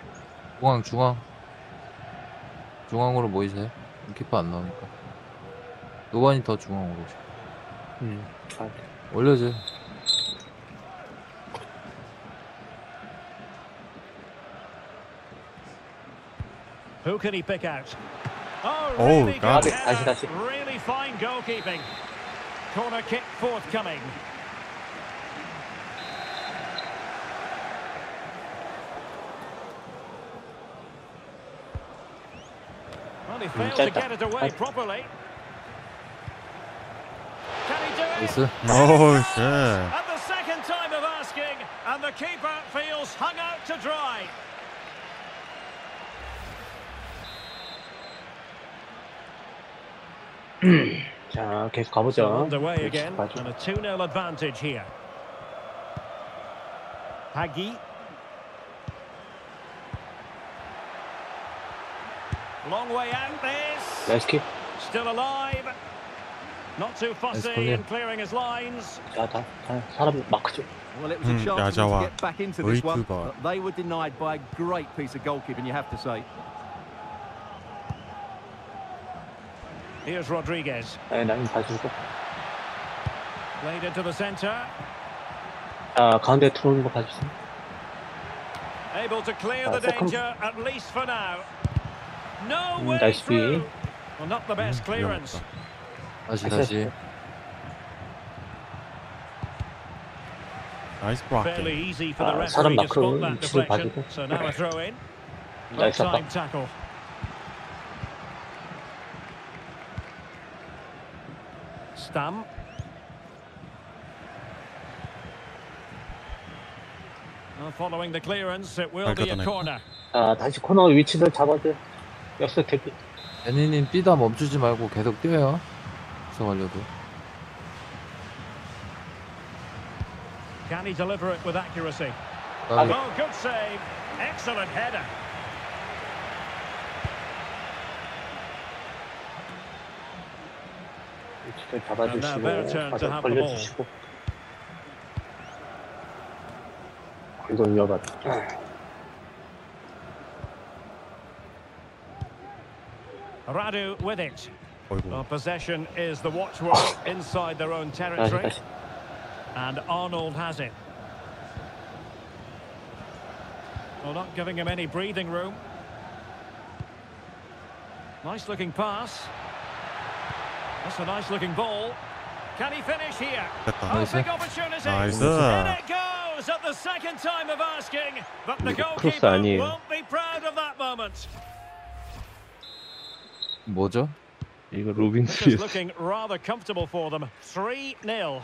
Speaker 4: 중앙으로 모이세요. 키퍼 안 나오니까. 노반이 더 중앙으로 오시고.
Speaker 5: 아,
Speaker 4: 올려줘.
Speaker 1: Who can he pick out? Oh,
Speaker 3: Oh,
Speaker 1: really
Speaker 3: got
Speaker 1: good
Speaker 3: it.
Speaker 1: header.
Speaker 5: 다시.
Speaker 1: Really fine goalkeeping. Corner kick forthcoming. Well, he failed to
Speaker 5: 짧다.
Speaker 1: get it away properly. Can he do it?
Speaker 4: 나이스.
Speaker 3: 어우, 쉣.
Speaker 1: At the second time of asking, and the keeper feels hung out to dry.
Speaker 5: 자, 계속
Speaker 1: So
Speaker 5: 가보죠.
Speaker 1: underway again,
Speaker 5: 맞아.
Speaker 1: and a 2-0 advantage here. Hagi. Long way out this.
Speaker 5: 나이스 킥.
Speaker 1: Still alive. Not too fussy
Speaker 4: clear.
Speaker 1: in clearing his lines.
Speaker 5: 자, 다 사람 마크죠.
Speaker 2: Well, it was a chance for them
Speaker 3: 야자와
Speaker 2: to get back into this one,
Speaker 3: 의투가.
Speaker 2: but they were denied by a great piece of goalkeeping, you have to say.
Speaker 1: Here's Rodriguez.
Speaker 5: 네, 나는 봐주고.
Speaker 1: Played into the centre.
Speaker 5: 자, 가운데 들어오는 거 봐주세요.
Speaker 1: Able to clear the
Speaker 5: second-
Speaker 1: danger, at least for now. No way
Speaker 5: nice
Speaker 1: through.
Speaker 5: feed.
Speaker 1: Well, not the best clearance.
Speaker 4: 다시.
Speaker 3: 나이스
Speaker 1: Fairly
Speaker 3: 블락킹.
Speaker 1: easy for the
Speaker 5: 사람
Speaker 1: referee to
Speaker 5: 마크
Speaker 1: spot that
Speaker 5: 위치를
Speaker 1: deflection.
Speaker 5: 봐주고.
Speaker 1: So now a throw in.
Speaker 5: 나이스 아빠.
Speaker 1: Time tackle. Stam. Well, following the clearance, it will be a corner.
Speaker 5: 다시 코너 위치를 잡아줘. 역습 대피.
Speaker 4: 애니님 뛰다 멈추지 말고 계속 뛰어요. 구성하려도.
Speaker 1: Can he deliver it with accuracy?
Speaker 4: 아,
Speaker 1: Oh, good save. Excellent header.
Speaker 5: 위치를
Speaker 1: And now their turn to
Speaker 5: 잡아주시고
Speaker 1: have the ball.
Speaker 5: 벌려주시고. 이건 위험하다.
Speaker 1: Radu with it.
Speaker 3: 어이구.
Speaker 1: Well, possession is the watchword inside their own territory.
Speaker 5: 다시.
Speaker 1: And Arnold has it. Well, not giving him any breathing room. Nice looking pass. That's a nice looking ball. Can he finish here?
Speaker 3: 됐다.
Speaker 1: Oh,
Speaker 4: Nice.
Speaker 1: big opportunity.
Speaker 3: 나이스.
Speaker 1: In it goes at the second time of asking. But the
Speaker 5: 이거 크로스
Speaker 1: goalkeeper
Speaker 5: 아니에요.
Speaker 1: won't be proud of that moment.
Speaker 4: 뭐죠?
Speaker 5: 이거
Speaker 1: This is
Speaker 5: 로빈스였어.
Speaker 1: looking rather comfortable for them. 3-0.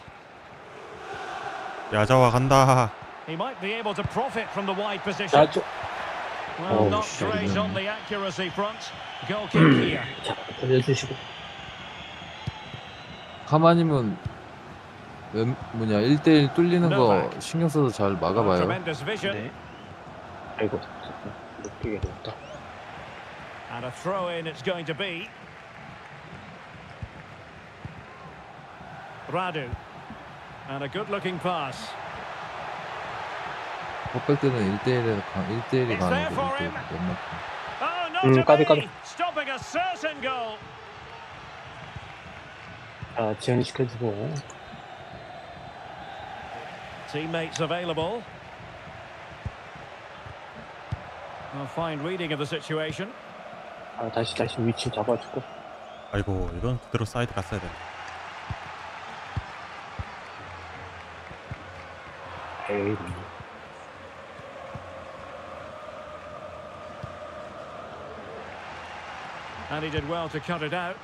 Speaker 3: 야자와 간다.
Speaker 1: He might be able to profit from the wide position.
Speaker 5: 나줘.
Speaker 1: Well,
Speaker 5: Oh,
Speaker 1: not
Speaker 5: shit.
Speaker 1: great on the accuracy front. Goal kick here.
Speaker 5: 자, 벌려주시고.
Speaker 4: 가만히면 뭐냐 1대1 뚫리는 거
Speaker 1: Novak.
Speaker 4: 신경 써서 잘 막아봐요.
Speaker 1: Tremendous vision.
Speaker 5: 네. 아이고, 높게 됐다.
Speaker 1: And a throw in it's going to be. Radu. And a good looking pass.
Speaker 4: 헛뺄 때는 1대1이
Speaker 1: It's there
Speaker 4: 가능해요.
Speaker 1: for him.
Speaker 4: 1대1 몇
Speaker 1: Oh, not to
Speaker 5: 까비,
Speaker 1: be.
Speaker 5: 까비.
Speaker 1: Stopping a certain goal.
Speaker 5: 자, 지연시켜주고.
Speaker 1: Teammates available. A fine reading of the situation.
Speaker 5: 다시 위치 잡아주고.
Speaker 3: 아이고 이건 그대로 사이드 갔어야 돼.
Speaker 5: 에이,
Speaker 1: And he did well to cut it out.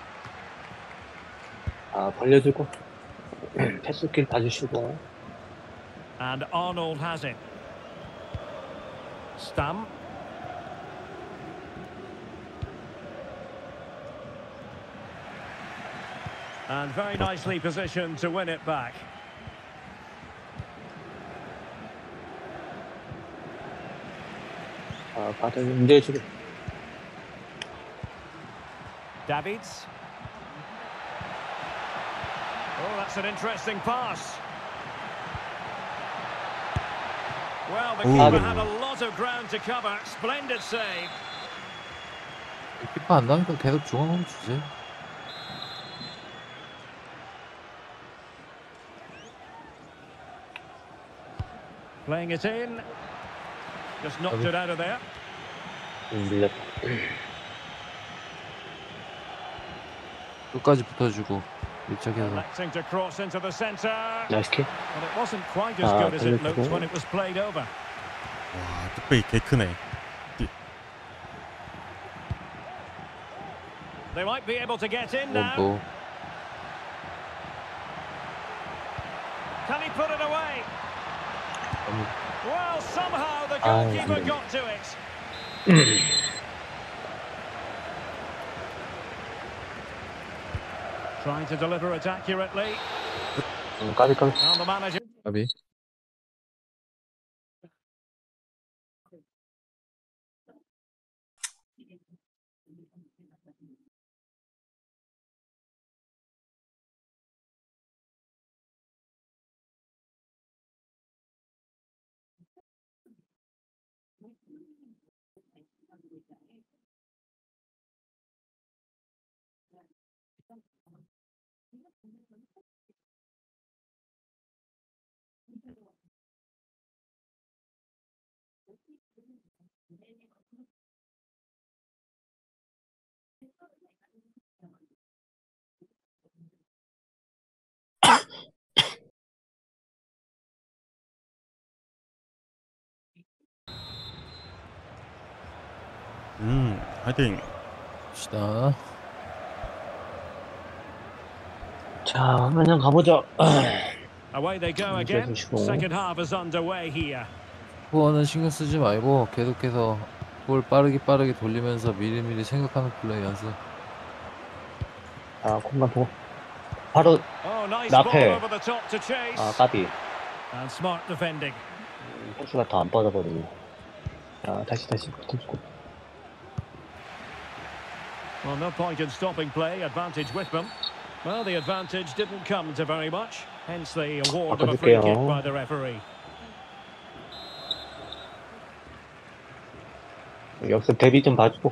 Speaker 5: 벌려주고. 패스길 봐주시고.
Speaker 1: And Arnold has it. Stam. And very nicely positioned to win it back.
Speaker 5: 바닥에 움직여주고.
Speaker 1: Davids. Oh, that's an interesting pass. Well, the keeper had a lot of ground to cover. Splendid save.
Speaker 4: 키퍼 안 나니까 계속 중앙으로 주지.
Speaker 1: Playing it in. Just knocked it out of there.
Speaker 5: 밀렸다.
Speaker 4: 끝까지 붙어주고 밀착해서.
Speaker 1: Electing to cross into the centre.
Speaker 5: 나이스 킥.
Speaker 1: But it wasn't quite as good as it looked
Speaker 5: 그래도-
Speaker 1: when it was played over.
Speaker 3: 와 뚝배기 개 크네.
Speaker 1: They might be able to get in now.
Speaker 4: 뭐
Speaker 1: Can he put it away? Well, somehow the
Speaker 5: Ah,
Speaker 1: goalkeeper
Speaker 5: yeah.
Speaker 1: got to it. Trying to deliver it accurately.
Speaker 5: 까비.
Speaker 1: And the manager.
Speaker 4: 까비.
Speaker 3: 화이팅.
Speaker 4: 시다.
Speaker 5: 자, 한번 가보자.
Speaker 1: Away they go again. Second half is underway here.
Speaker 4: 후원은 신경 쓰지 말고 계속해서 볼 빠르게 돌리면서 미리미리 생각하는 플레이 연습.
Speaker 5: 아, 콤만 도. 바로
Speaker 1: Oh, nice
Speaker 5: 나
Speaker 1: ball
Speaker 5: 앞에.
Speaker 1: over the top to chase.
Speaker 5: 아, 까비.
Speaker 1: And smart defending.
Speaker 5: 선수가 더 안 뻗어버리네. 자, 다시 붙어주고.
Speaker 1: Well, no point in stopping play. Advantage with them. Well, the advantage didn't come to very much. Hence the award of a free kick by the referee.
Speaker 5: 여기서 데뷔 좀 봐주고.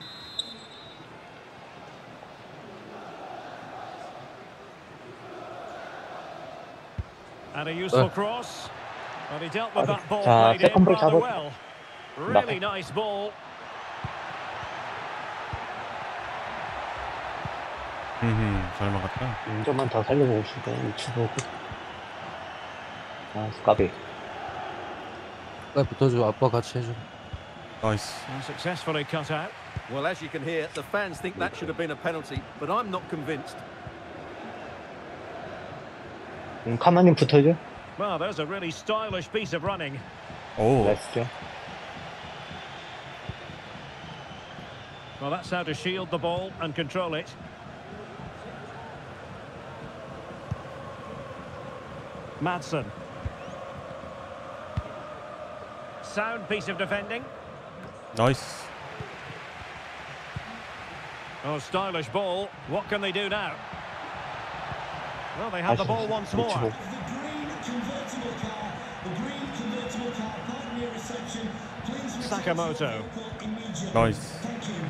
Speaker 1: And a useful cross. But he dealt with that ball
Speaker 5: 자,
Speaker 1: played in
Speaker 5: 세컨볼
Speaker 1: rather
Speaker 5: 잡아.
Speaker 1: well. Really nice ball.
Speaker 3: 잘 막았다.
Speaker 5: 좀만 더 살려보고 싶어. 우측으로. 아, 까비.
Speaker 4: 빨리 붙어줘. 아빠 같이 해줘.
Speaker 3: 나이스.
Speaker 1: And successfully cut out.
Speaker 2: Well, as you can hear, the fans think that should have been a penalty, but I'm not convinced.
Speaker 5: 카마님 붙어줘.
Speaker 1: Well, there's a really stylish piece of running.
Speaker 3: 오.
Speaker 5: 나이스죠.
Speaker 1: Well, that's how to shield the ball and control it. Madsen. Sound piece of defending.
Speaker 3: 나이스.
Speaker 1: Oh, stylish ball. What can they do now? Well, they have the ball once more.
Speaker 6: The green convertible car. The green convertible car. Pardon your reception. Please return to
Speaker 1: Sakamoto.
Speaker 6: the vehicle immediately.
Speaker 3: 나이스.
Speaker 6: Thank you.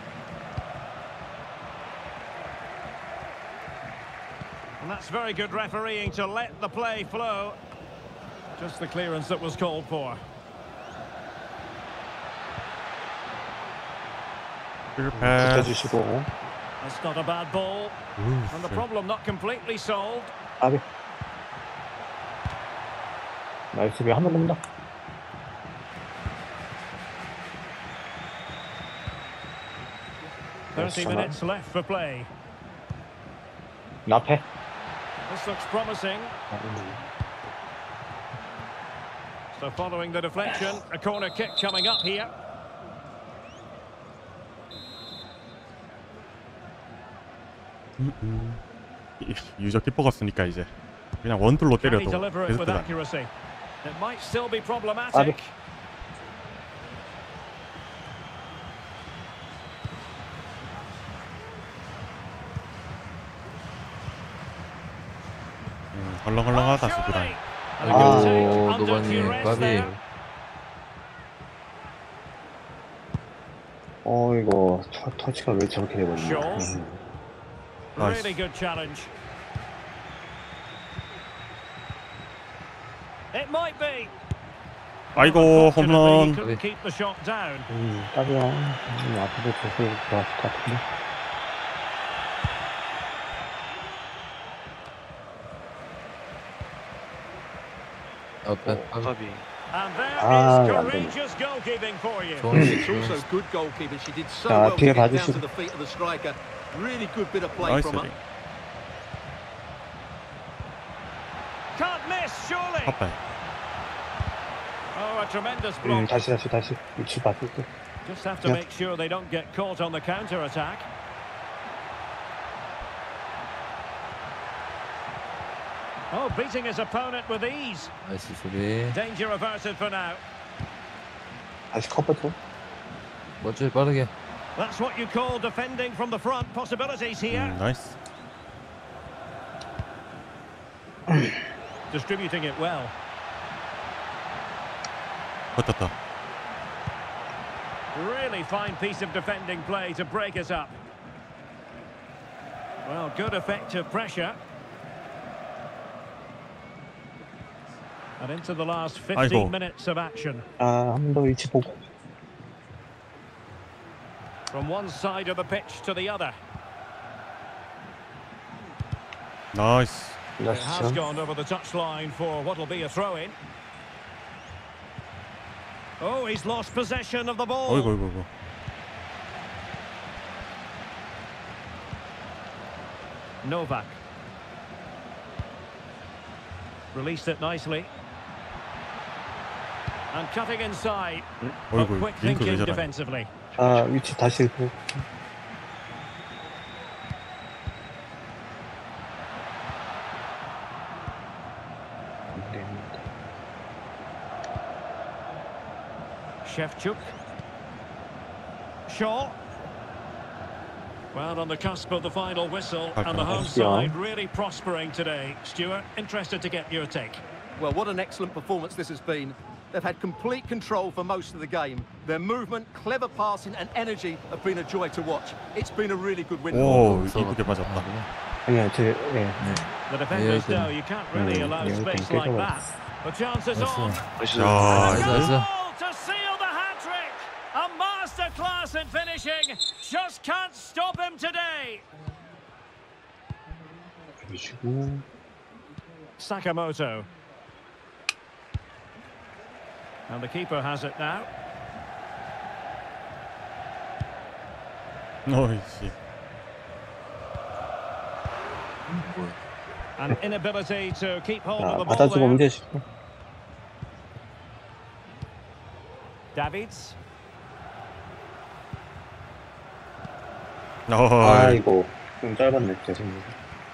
Speaker 1: And that's very good refereeing to let the play flow. Just the clearance that was called for.
Speaker 3: 패스.
Speaker 5: 붙어주시고.
Speaker 1: That's not a bad ball. And the problem not completely solved.
Speaker 5: 까비. 나이스, 한 번 넘다.
Speaker 1: Thirty
Speaker 5: Yes,
Speaker 1: minutes left for play.
Speaker 5: 나 앞에.
Speaker 1: This looks promising. So following the deflection, a corner kick coming up here.
Speaker 3: 유저 키퍼가 쓰니까 이제 그냥 원툴로
Speaker 1: Can he
Speaker 3: 때려도
Speaker 1: deliver it
Speaker 3: 계속
Speaker 1: with
Speaker 3: 들어가.
Speaker 1: accuracy? It might still be problematic.
Speaker 5: 까비.
Speaker 3: 헐렁헐렁하다 수비랑.
Speaker 1: And a good take
Speaker 4: 오,
Speaker 1: under
Speaker 4: 노바님
Speaker 1: duress
Speaker 4: 까비.
Speaker 1: there.
Speaker 5: 이거 터치가 왜 저렇게 돼버리냐.
Speaker 1: Shaw.
Speaker 3: Nice.
Speaker 1: Really good challenge. It might be.
Speaker 3: 아이고
Speaker 1: Unfortunately, he
Speaker 3: 홈런.
Speaker 1: couldn't keep the shot down.
Speaker 5: 까비야. 앞으로 조금 좋았을 것 같은데.
Speaker 4: 앞에 까비.
Speaker 1: And there
Speaker 5: Ah,
Speaker 1: is
Speaker 5: 안 되네.
Speaker 1: courageous goalkeeping for you.
Speaker 4: 좋은
Speaker 2: It's also good goalkeeping. She did so
Speaker 5: 자,
Speaker 2: well to
Speaker 5: 뒤에
Speaker 2: get down
Speaker 5: 봐주시고.
Speaker 2: to the feet of the striker. Really good bit of play
Speaker 3: 나이스.
Speaker 2: from her.
Speaker 1: Can't miss, surely.
Speaker 3: 핫발.
Speaker 1: Oh, a tremendous block.
Speaker 5: 다시. 위치 바꿀 때.
Speaker 1: Just have to
Speaker 5: Yeah.
Speaker 1: make sure they don't get caught on the counter-attack. Oh, beating his opponent with ease.
Speaker 4: 나이스 수비.
Speaker 1: Danger averted for now.
Speaker 5: 다시 커버 줘.
Speaker 4: 멋지게 빠르게.
Speaker 1: That's what you call defending from the front. Possibilities here.
Speaker 3: 나이스.
Speaker 1: Distributing it well.
Speaker 3: 버텼다.
Speaker 1: Really fine piece of defending play to break us up. Well, good effective pressure. And into the last 15
Speaker 3: 아이고.
Speaker 1: minutes of action.
Speaker 5: 한 번 더 위치 보고.
Speaker 1: From one side of the pitch to the other.
Speaker 3: 나이스.
Speaker 1: It has gone over the touchline for what will be a throw-in. Oh, he's lost possession of the ball.
Speaker 3: 어이구.
Speaker 1: Novak. Released it nicely. And cutting inside. But
Speaker 3: 어이구,
Speaker 1: quick
Speaker 3: 링크 왜
Speaker 1: thinking
Speaker 3: 저러냐.
Speaker 1: defensively.
Speaker 5: 아, 위치 다시 그
Speaker 1: Shevchuk. Shaw. Well, on the cusp of the final whistle, and the home side really prospering today. Stuart, interested to get your take.
Speaker 2: Well, what an excellent performance this has been. They've had complete control for most of the game. Their movement, clever passing and energy have been a joy to watch. It's been a really good win.
Speaker 3: 오, 이쁘게 빠졌다.
Speaker 5: 아니야, 예.
Speaker 1: The defenders know you can't really allow space like that. The chance is on.
Speaker 3: 야,
Speaker 1: And a
Speaker 4: 나이스.
Speaker 1: goal to seal the hat-trick. A masterclass in finishing. Just can't stop him today.
Speaker 5: 주시고
Speaker 1: Sakamoto. And the keeper has it now.
Speaker 3: 어이씨.
Speaker 1: An inability to keep hold of
Speaker 5: 자,
Speaker 1: the ball
Speaker 5: 받아주고
Speaker 1: there.
Speaker 5: 옮겨주시고
Speaker 1: Davids.
Speaker 5: 아이고 좀 짧았네 죄송합니다.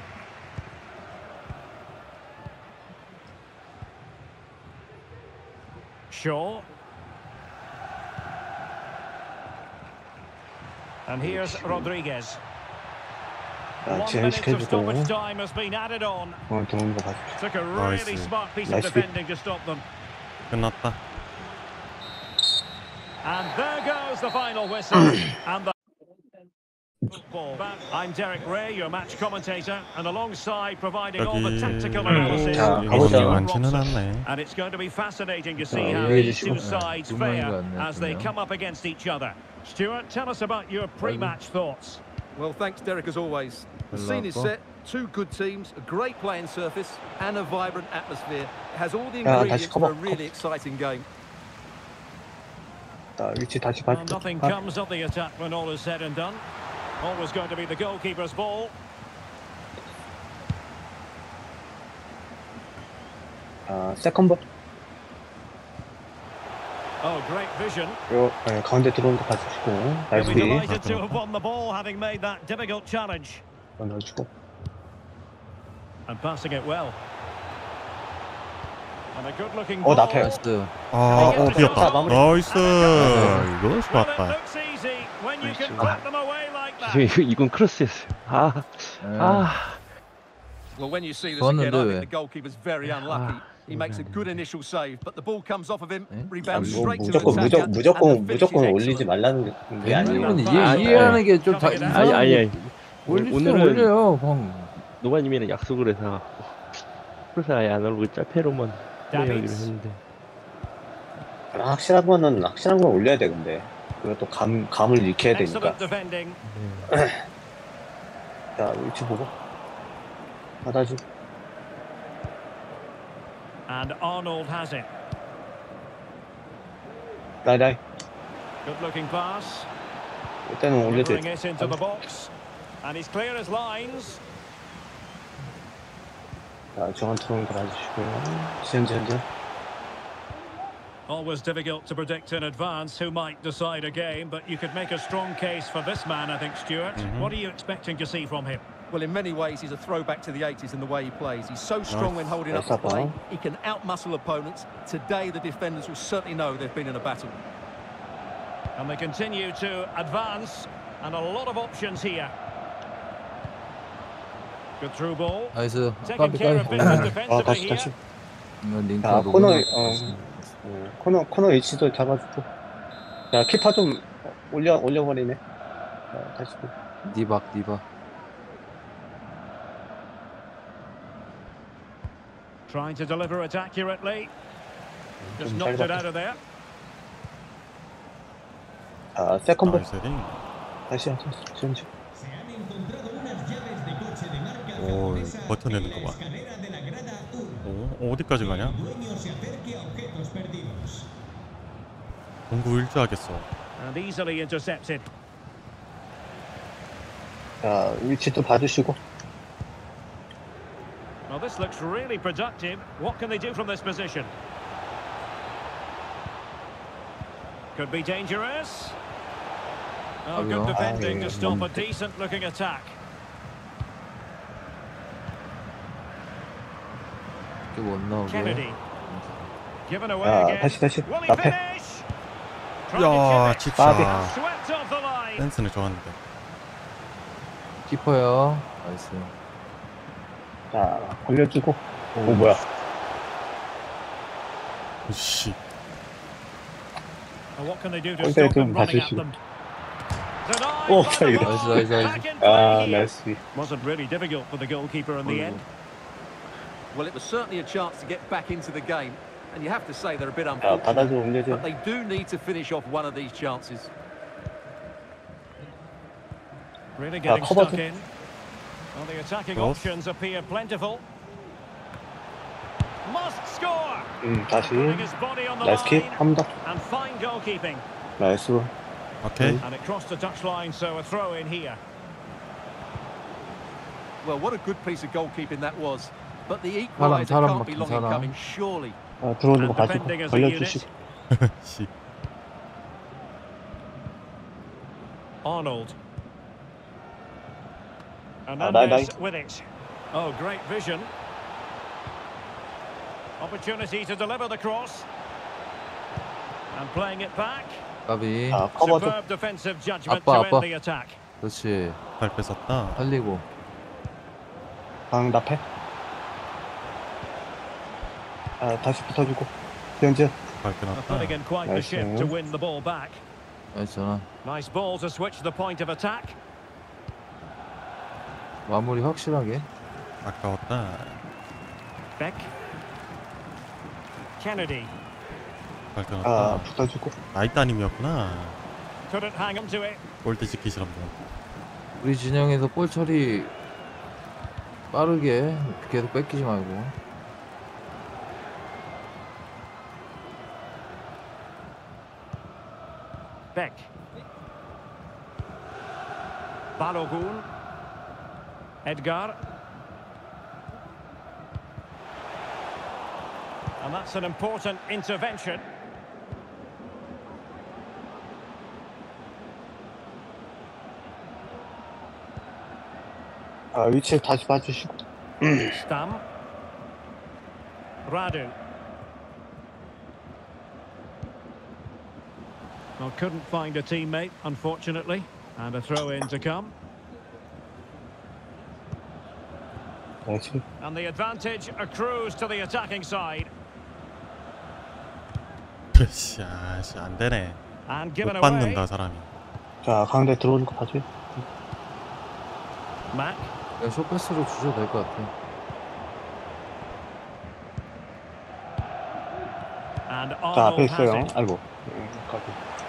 Speaker 1: Shaw. And here's Rodriguez.
Speaker 5: 자,
Speaker 1: 1 minute of
Speaker 5: 지연시켜주고
Speaker 1: stoppage time has been added on.
Speaker 5: 도는 거 봐주시고
Speaker 1: Took a really
Speaker 3: Nice.
Speaker 1: smart piece
Speaker 5: Nice
Speaker 1: of
Speaker 5: feed.
Speaker 1: defending to stop them.
Speaker 3: 끝났다.
Speaker 1: And there goes the final whistle. And the football. I'm Derek Ray, your match commentator, and alongside providing all the
Speaker 3: 여기
Speaker 1: tactical analysis,
Speaker 5: 자,
Speaker 1: is
Speaker 5: 가보자.
Speaker 1: Stuart
Speaker 3: 많지는
Speaker 1: Robson.
Speaker 3: 않네.
Speaker 1: And it's going to be fascinating to see
Speaker 5: 자,
Speaker 1: how
Speaker 5: 이해해
Speaker 1: these two
Speaker 5: 주시고.
Speaker 1: sides
Speaker 4: 두
Speaker 1: fare
Speaker 4: 명인 것 같네,
Speaker 1: as they
Speaker 4: 두 명.
Speaker 1: come up against each other. Stuart, tell us about your pre-match thoughts.
Speaker 2: Well, thanks, Derek, as always. The scene is set. Two good teams, a great playing surface, and a vibrant atmosphere. It has all the
Speaker 5: 야,
Speaker 2: ingredients
Speaker 5: 다시
Speaker 2: for a
Speaker 5: 커버.
Speaker 2: really exciting game.
Speaker 5: 자, 위치 다시
Speaker 1: Well,
Speaker 5: 봐주고
Speaker 1: nothing comes of the attack when all is said and done. Always going to be the goalkeeper's ball.
Speaker 5: 세컨볼
Speaker 1: Oh, great vision.
Speaker 5: 요 가운데 들어오는 거 봐주시고
Speaker 1: He'll
Speaker 5: 나이스
Speaker 1: be
Speaker 5: 비
Speaker 1: delighted to have won the ball, having made that difficult challenge.
Speaker 5: 넣어주고
Speaker 1: And passing it well. And a good-looking
Speaker 5: 나
Speaker 1: ball.
Speaker 5: 앞에.
Speaker 4: 나이스.
Speaker 3: 아, 비었다.
Speaker 5: 마무리.
Speaker 3: 나이스. 이거
Speaker 1: Well, it
Speaker 3: 좋았다.
Speaker 1: looks easy when you can put them away like that.
Speaker 7: 이건 크로스였어요.
Speaker 2: Well, when you see this again, I
Speaker 4: 좋았는데
Speaker 2: think the goalkeeper's very unlucky. He makes a good initial save, but the ball comes off of him, rebounds
Speaker 5: 뭐
Speaker 2: straight to the
Speaker 5: 무조건
Speaker 2: attacker, and the finish
Speaker 5: 무조건
Speaker 2: is
Speaker 5: 올리지
Speaker 2: excellent.
Speaker 5: 말라는 게 아니에요.
Speaker 4: 이건 이해하는 게 좀 다 이상한
Speaker 7: 아니.
Speaker 4: 올릴 수
Speaker 7: 오늘은
Speaker 4: 올려요, 형.
Speaker 7: 노마님이랑 약속을 해서 크로스 아예 안 올리고 짤패로만 플레이하기로 했는데.
Speaker 5: 확실한 건 올려야 돼 근데 그것도 감을 익혀야 되니까.
Speaker 1: Excellent defending.
Speaker 5: 자 위치 보고 받아주고
Speaker 1: And Arnold has it.
Speaker 5: 나이
Speaker 1: Good-looking pass.
Speaker 5: 일단은 올려야 돼.
Speaker 1: Bring it into the box. And he's clear as lines.
Speaker 5: 자 중앙 들어오는 거 봐주시고요. 지연
Speaker 1: Always difficult to predict in advance who might decide a game, but you could make a strong case for this man, I think, Stuart. What are you expecting to see from him?
Speaker 2: Well, in many ways, he's a throwback to the 80s in the way he plays. He's so strong when holding up the
Speaker 5: Nice.
Speaker 2: play. He can outmuscle opponents. Today, the defenders will certainly know they've been in a battle.
Speaker 1: And they continue to advance, and a lot of options here. Good through ball.
Speaker 4: 나이스.
Speaker 1: Taking
Speaker 4: 까비
Speaker 1: care of business
Speaker 5: 아
Speaker 1: defensively
Speaker 5: 다시
Speaker 1: here.
Speaker 4: 링크
Speaker 5: 자 코너 위치도 잡아주고 자 키파 좀 올려버리네. 자 다시
Speaker 4: 니박.
Speaker 1: Trying to deliver it accurately. Just
Speaker 5: 좀
Speaker 1: knocked it
Speaker 5: 짧았다.
Speaker 1: out of there.
Speaker 5: 자 세컨볼
Speaker 3: 나이스 링.
Speaker 5: 다시 지연
Speaker 6: Se han encontrado unas llaves de coche de marca
Speaker 3: 오,
Speaker 6: japonesa
Speaker 3: 버텨내는
Speaker 6: en
Speaker 3: 거
Speaker 6: la
Speaker 3: 봐.
Speaker 6: escalera de la grada 1.
Speaker 3: 오, 어디까지 가냐?
Speaker 6: El dueño se acerque a objetos perdidos.
Speaker 3: 공구 일주하겠어.
Speaker 1: And easily intercepted.
Speaker 5: 자 위치 또 봐주시고
Speaker 1: Well, this looks really productive. What can they do from this position? Could be dangerous. Oh, good defending to stop a decent-looking attack. Kennedy. Given away again.
Speaker 5: 다시
Speaker 1: Will he
Speaker 5: 앞에.
Speaker 1: finish?
Speaker 3: 야, 칩사.
Speaker 1: Swept off the line.
Speaker 3: 센스는 좋았는데.
Speaker 4: 키퍼요. 나이스.
Speaker 5: 자, 벌려주고. 오, 뭐야.
Speaker 3: 씨.
Speaker 1: Well, what can they do to
Speaker 5: 꼴대
Speaker 1: stop
Speaker 5: 좀
Speaker 1: them running at
Speaker 5: 봐주시고.
Speaker 1: them? Denied
Speaker 5: 오,
Speaker 1: by the
Speaker 5: 다행이다.
Speaker 1: ball.
Speaker 4: 나이스.
Speaker 1: Back in play
Speaker 5: 아,
Speaker 1: here.
Speaker 5: 나이스.
Speaker 1: Wasn't really difficult for the goalkeeper in the end.
Speaker 2: Well, it was certainly a chance to get back into the game, and you have to say they're a bit
Speaker 5: 자,
Speaker 2: unfortunate.
Speaker 5: 받아줘, 올려줘.
Speaker 2: But they do need to finish off one of these chances.
Speaker 1: Really getting
Speaker 5: cover
Speaker 1: stuck
Speaker 5: 좀.
Speaker 1: in. Well, the attacking
Speaker 3: Cross.
Speaker 1: options appear plentiful. Must score.
Speaker 5: 다시.
Speaker 1: Putting his body on the
Speaker 5: 나이스 킥.
Speaker 1: line.
Speaker 5: 한 번 더.
Speaker 1: And fine goalkeeping.
Speaker 5: 나이스.
Speaker 3: 오케이.
Speaker 1: And it crossed the touchline, so a throw in here.
Speaker 2: Well, what a good piece of goalkeeping that was. But the
Speaker 4: 사람,
Speaker 2: equaliser can't be
Speaker 4: 막힌
Speaker 2: long in
Speaker 4: 사람.
Speaker 2: coming, surely.
Speaker 5: 아, 들어오는 거
Speaker 1: And
Speaker 5: 가지고
Speaker 1: defending as a
Speaker 5: 벌려주시고.
Speaker 3: 씨.
Speaker 1: Arnold.
Speaker 5: 나이.
Speaker 1: Hernandez with it. Oh, great vision. Opportunity to deliver the cross. And playing it back.
Speaker 4: 까비.
Speaker 5: 아, 커버 좀.
Speaker 1: Superb defensive judgment
Speaker 4: 아빠,
Speaker 1: to
Speaker 4: 아빠.
Speaker 1: end the attack.
Speaker 4: 그렇지.
Speaker 3: 잘 뺏었다.
Speaker 4: 살리고.
Speaker 5: 방 앞에. 아, 다시 붙어주고. 현재.
Speaker 3: 잘
Speaker 1: Putting
Speaker 3: 끊었다.
Speaker 1: in quite the
Speaker 5: Nice
Speaker 1: shift
Speaker 5: one.
Speaker 1: to win the ball back.
Speaker 4: 나이스잖아.
Speaker 1: Nice ball to switch the point of attack.
Speaker 4: 마무리 확실하게.
Speaker 3: 아까웠다.
Speaker 1: Beck. Kennedy.
Speaker 3: 잘
Speaker 5: 아,
Speaker 3: 끊었다.
Speaker 5: 붙어주고.
Speaker 3: 나이 따님이었구나.
Speaker 1: Couldn't hang him to it.
Speaker 3: 골대 지키시랍니다
Speaker 4: 우리 진영에서 볼 처리 빠르게 계속 뺏기지 말고.
Speaker 1: Beck. Balogun. Edgar. And that's an important intervention.
Speaker 5: 아, 위치를 다시 봐주시고.
Speaker 1: Stam. Radu. Well, couldn't find a teammate, unfortunately. And a throw-in to come.
Speaker 5: 나이스.
Speaker 1: And the advantage accrues to the attacking side.
Speaker 3: 씨, 아, 씨, 안 되네.
Speaker 1: And
Speaker 3: 못
Speaker 1: given away.
Speaker 3: 받는다, 사람이.
Speaker 5: 자, 가운데 들어오는 거 봐줘요.
Speaker 1: Mack.
Speaker 4: 그냥 쇼패스로 주셔도 될 것 같아.
Speaker 1: And
Speaker 5: 자, 앞에
Speaker 1: Arnold has
Speaker 5: 있어요.
Speaker 1: it.
Speaker 5: 아이고. 가고.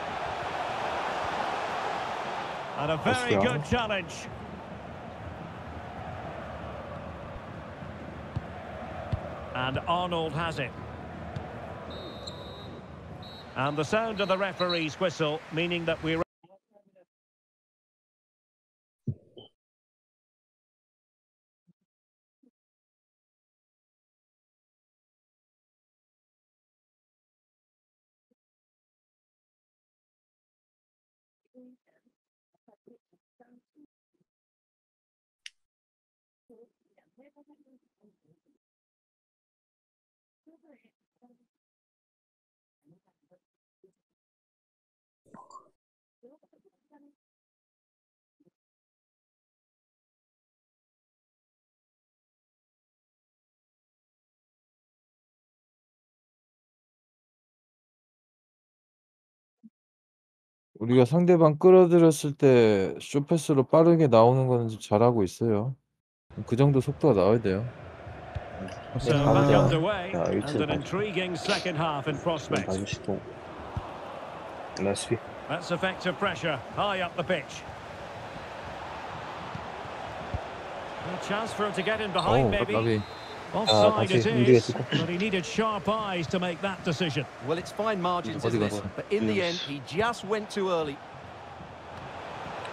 Speaker 1: And a very
Speaker 5: 됐어요.
Speaker 1: good challenge. And Arnold has it. And the sound of the referee's whistle, meaning that we're...
Speaker 4: 우리가 상대방 끌어들였을 때 쇼패스로 빠르게 나오는 거는 좀 잘하고 있어요. 그 정도 속도가 나와야 돼요.
Speaker 1: So back underway,
Speaker 5: 자,
Speaker 1: and
Speaker 5: 위치를
Speaker 1: an intriguing second half in prospect.
Speaker 5: 봐주시고. 나이스.
Speaker 1: That's effective pressure, high up the pitch. A chance for him to get in behind, maybe.
Speaker 4: 까비.
Speaker 1: Offside it
Speaker 5: 다시
Speaker 1: is,
Speaker 5: 움직였고.
Speaker 1: but he needed sharp eyes to make that decision.
Speaker 2: Well, it's fine margins,
Speaker 4: 어디
Speaker 2: isn't it?
Speaker 4: 갔어?
Speaker 2: But in the end, he just went too early.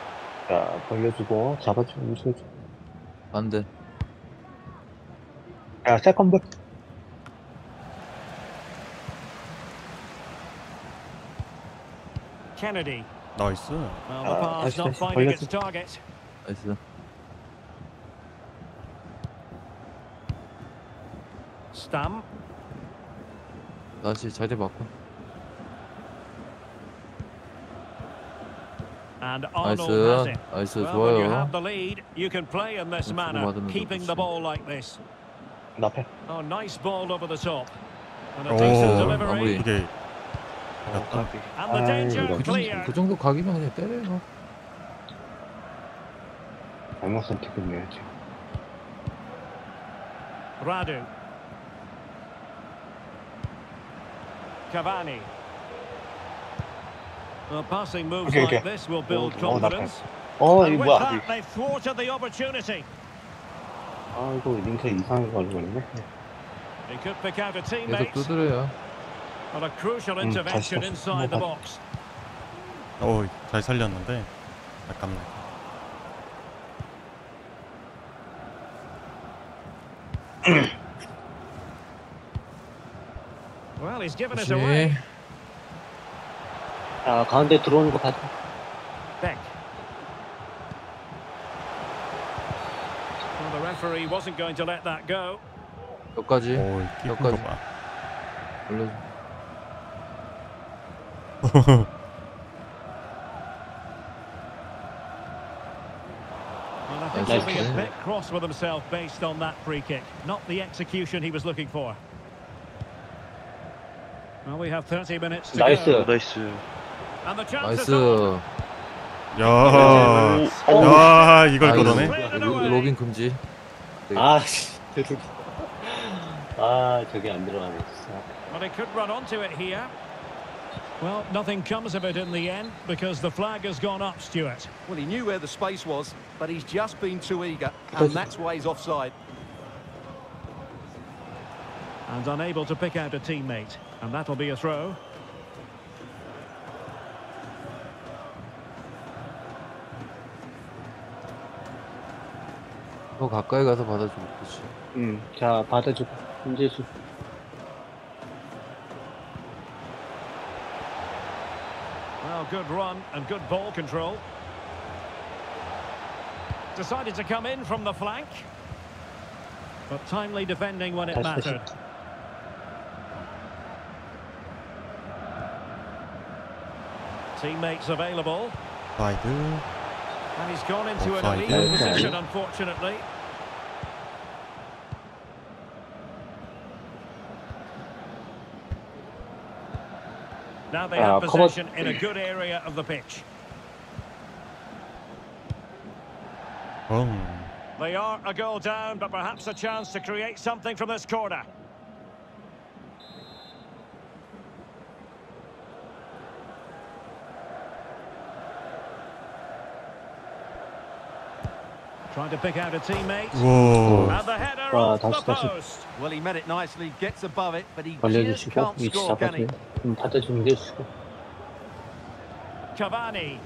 Speaker 5: 자, 벌려주고. 잡아주고. 움직여줘.
Speaker 4: 안 돼.
Speaker 5: 자, 세컨볼.
Speaker 1: Kennedy.
Speaker 3: 나이스.
Speaker 1: Well, the pass
Speaker 5: 다시,
Speaker 1: not
Speaker 5: 다시
Speaker 1: finding its
Speaker 5: 걸렸어.
Speaker 1: target.
Speaker 4: 나이스.
Speaker 1: Stam.
Speaker 4: 다시 자리 바꿔.
Speaker 1: And Arnold has
Speaker 4: 나이스.
Speaker 1: it.
Speaker 4: 나이스.
Speaker 1: Well, when you
Speaker 4: 좋아요.
Speaker 1: have the lead, you can play in this manner,
Speaker 4: 주고받으면서
Speaker 1: keeping the ball like this.
Speaker 5: 나패.
Speaker 1: Oh, nice ball over the top. And a
Speaker 3: Oh,
Speaker 1: decent
Speaker 4: 마무리.
Speaker 1: delivery.
Speaker 3: 이게
Speaker 1: And the danger
Speaker 5: 아이고.
Speaker 1: clear.
Speaker 4: 그 정도 각이면 그냥 때려요.
Speaker 5: 잘못 선택했네요, 지금.
Speaker 1: Radu. Cavani. Well, passing moves
Speaker 5: Okay,
Speaker 1: like
Speaker 5: okay.
Speaker 1: this will build
Speaker 5: 나패.
Speaker 1: confidence.
Speaker 5: 이거
Speaker 1: And with
Speaker 5: 뭐야?
Speaker 1: that, they thwarted the opportunity.
Speaker 5: 이거 링크 이상하게 걸리네.
Speaker 1: He could pick out a
Speaker 4: 계속
Speaker 1: teammate.
Speaker 4: 두드려요.
Speaker 1: But a crucial intervention
Speaker 5: 다시.
Speaker 1: inside the box.
Speaker 3: 잘 살렸는데 아깝네.
Speaker 1: Well, he's given it
Speaker 4: 다시.
Speaker 1: away.
Speaker 5: 자, 가운데 들어오는 거 봐줘.
Speaker 1: Beck. Well, the referee wasn't going to let that go.
Speaker 4: 여기까지.
Speaker 3: 이
Speaker 4: 여기까지.
Speaker 3: 거 봐.
Speaker 4: 올려줘.
Speaker 1: Well, I think
Speaker 5: Nice
Speaker 1: he'll be a
Speaker 5: kick.
Speaker 1: bit cross with himself based on that free kick. Not the execution he was looking for. Well, we have 30 minutes to
Speaker 5: 나이스.
Speaker 1: go.
Speaker 7: 나이스.
Speaker 1: And the chance is
Speaker 4: 나이스.
Speaker 3: 야, 야, 이걸
Speaker 4: 아이고,
Speaker 3: 걷어내?
Speaker 4: 로빙 금지.
Speaker 5: 아, 씨. 아, 저게 안 들어가네.
Speaker 1: But he could run onto it here. Well, nothing comes of it in the end because the flag has gone up, Stuart.
Speaker 2: Well, he knew where the space was, but he's just been too eager, and that's why he's offside.
Speaker 1: And unable to pick out a teammate. And that'll be a throw.
Speaker 4: 더 가까이 가서 받아주고 그렇지.
Speaker 5: 자, 받아주고. 김재수.
Speaker 1: Well, good run and good ball control. Decided to come in from the flank. But timely defending when it
Speaker 5: 다시,
Speaker 1: mattered.
Speaker 5: 다시.
Speaker 1: Teammates available.
Speaker 3: 사이드.
Speaker 1: And he's gone into an
Speaker 3: Offside.
Speaker 1: illegal
Speaker 5: Okay.
Speaker 1: position, unfortunately. Now they have
Speaker 5: cover-
Speaker 1: possession in a good area of the pitch. They are a goal down, but perhaps a chance to create something from this corner. Trying to pick out a teammate.
Speaker 3: 오.
Speaker 1: And the header
Speaker 5: 와,
Speaker 1: off the
Speaker 5: 다시.
Speaker 1: post.
Speaker 2: Well, he met it nicely, gets above it, but he just
Speaker 5: 벌려주시고,
Speaker 2: can't
Speaker 5: 위치
Speaker 2: score, can he?
Speaker 5: 잡아줘요. 받아주면 돼주시고.
Speaker 1: Cavani.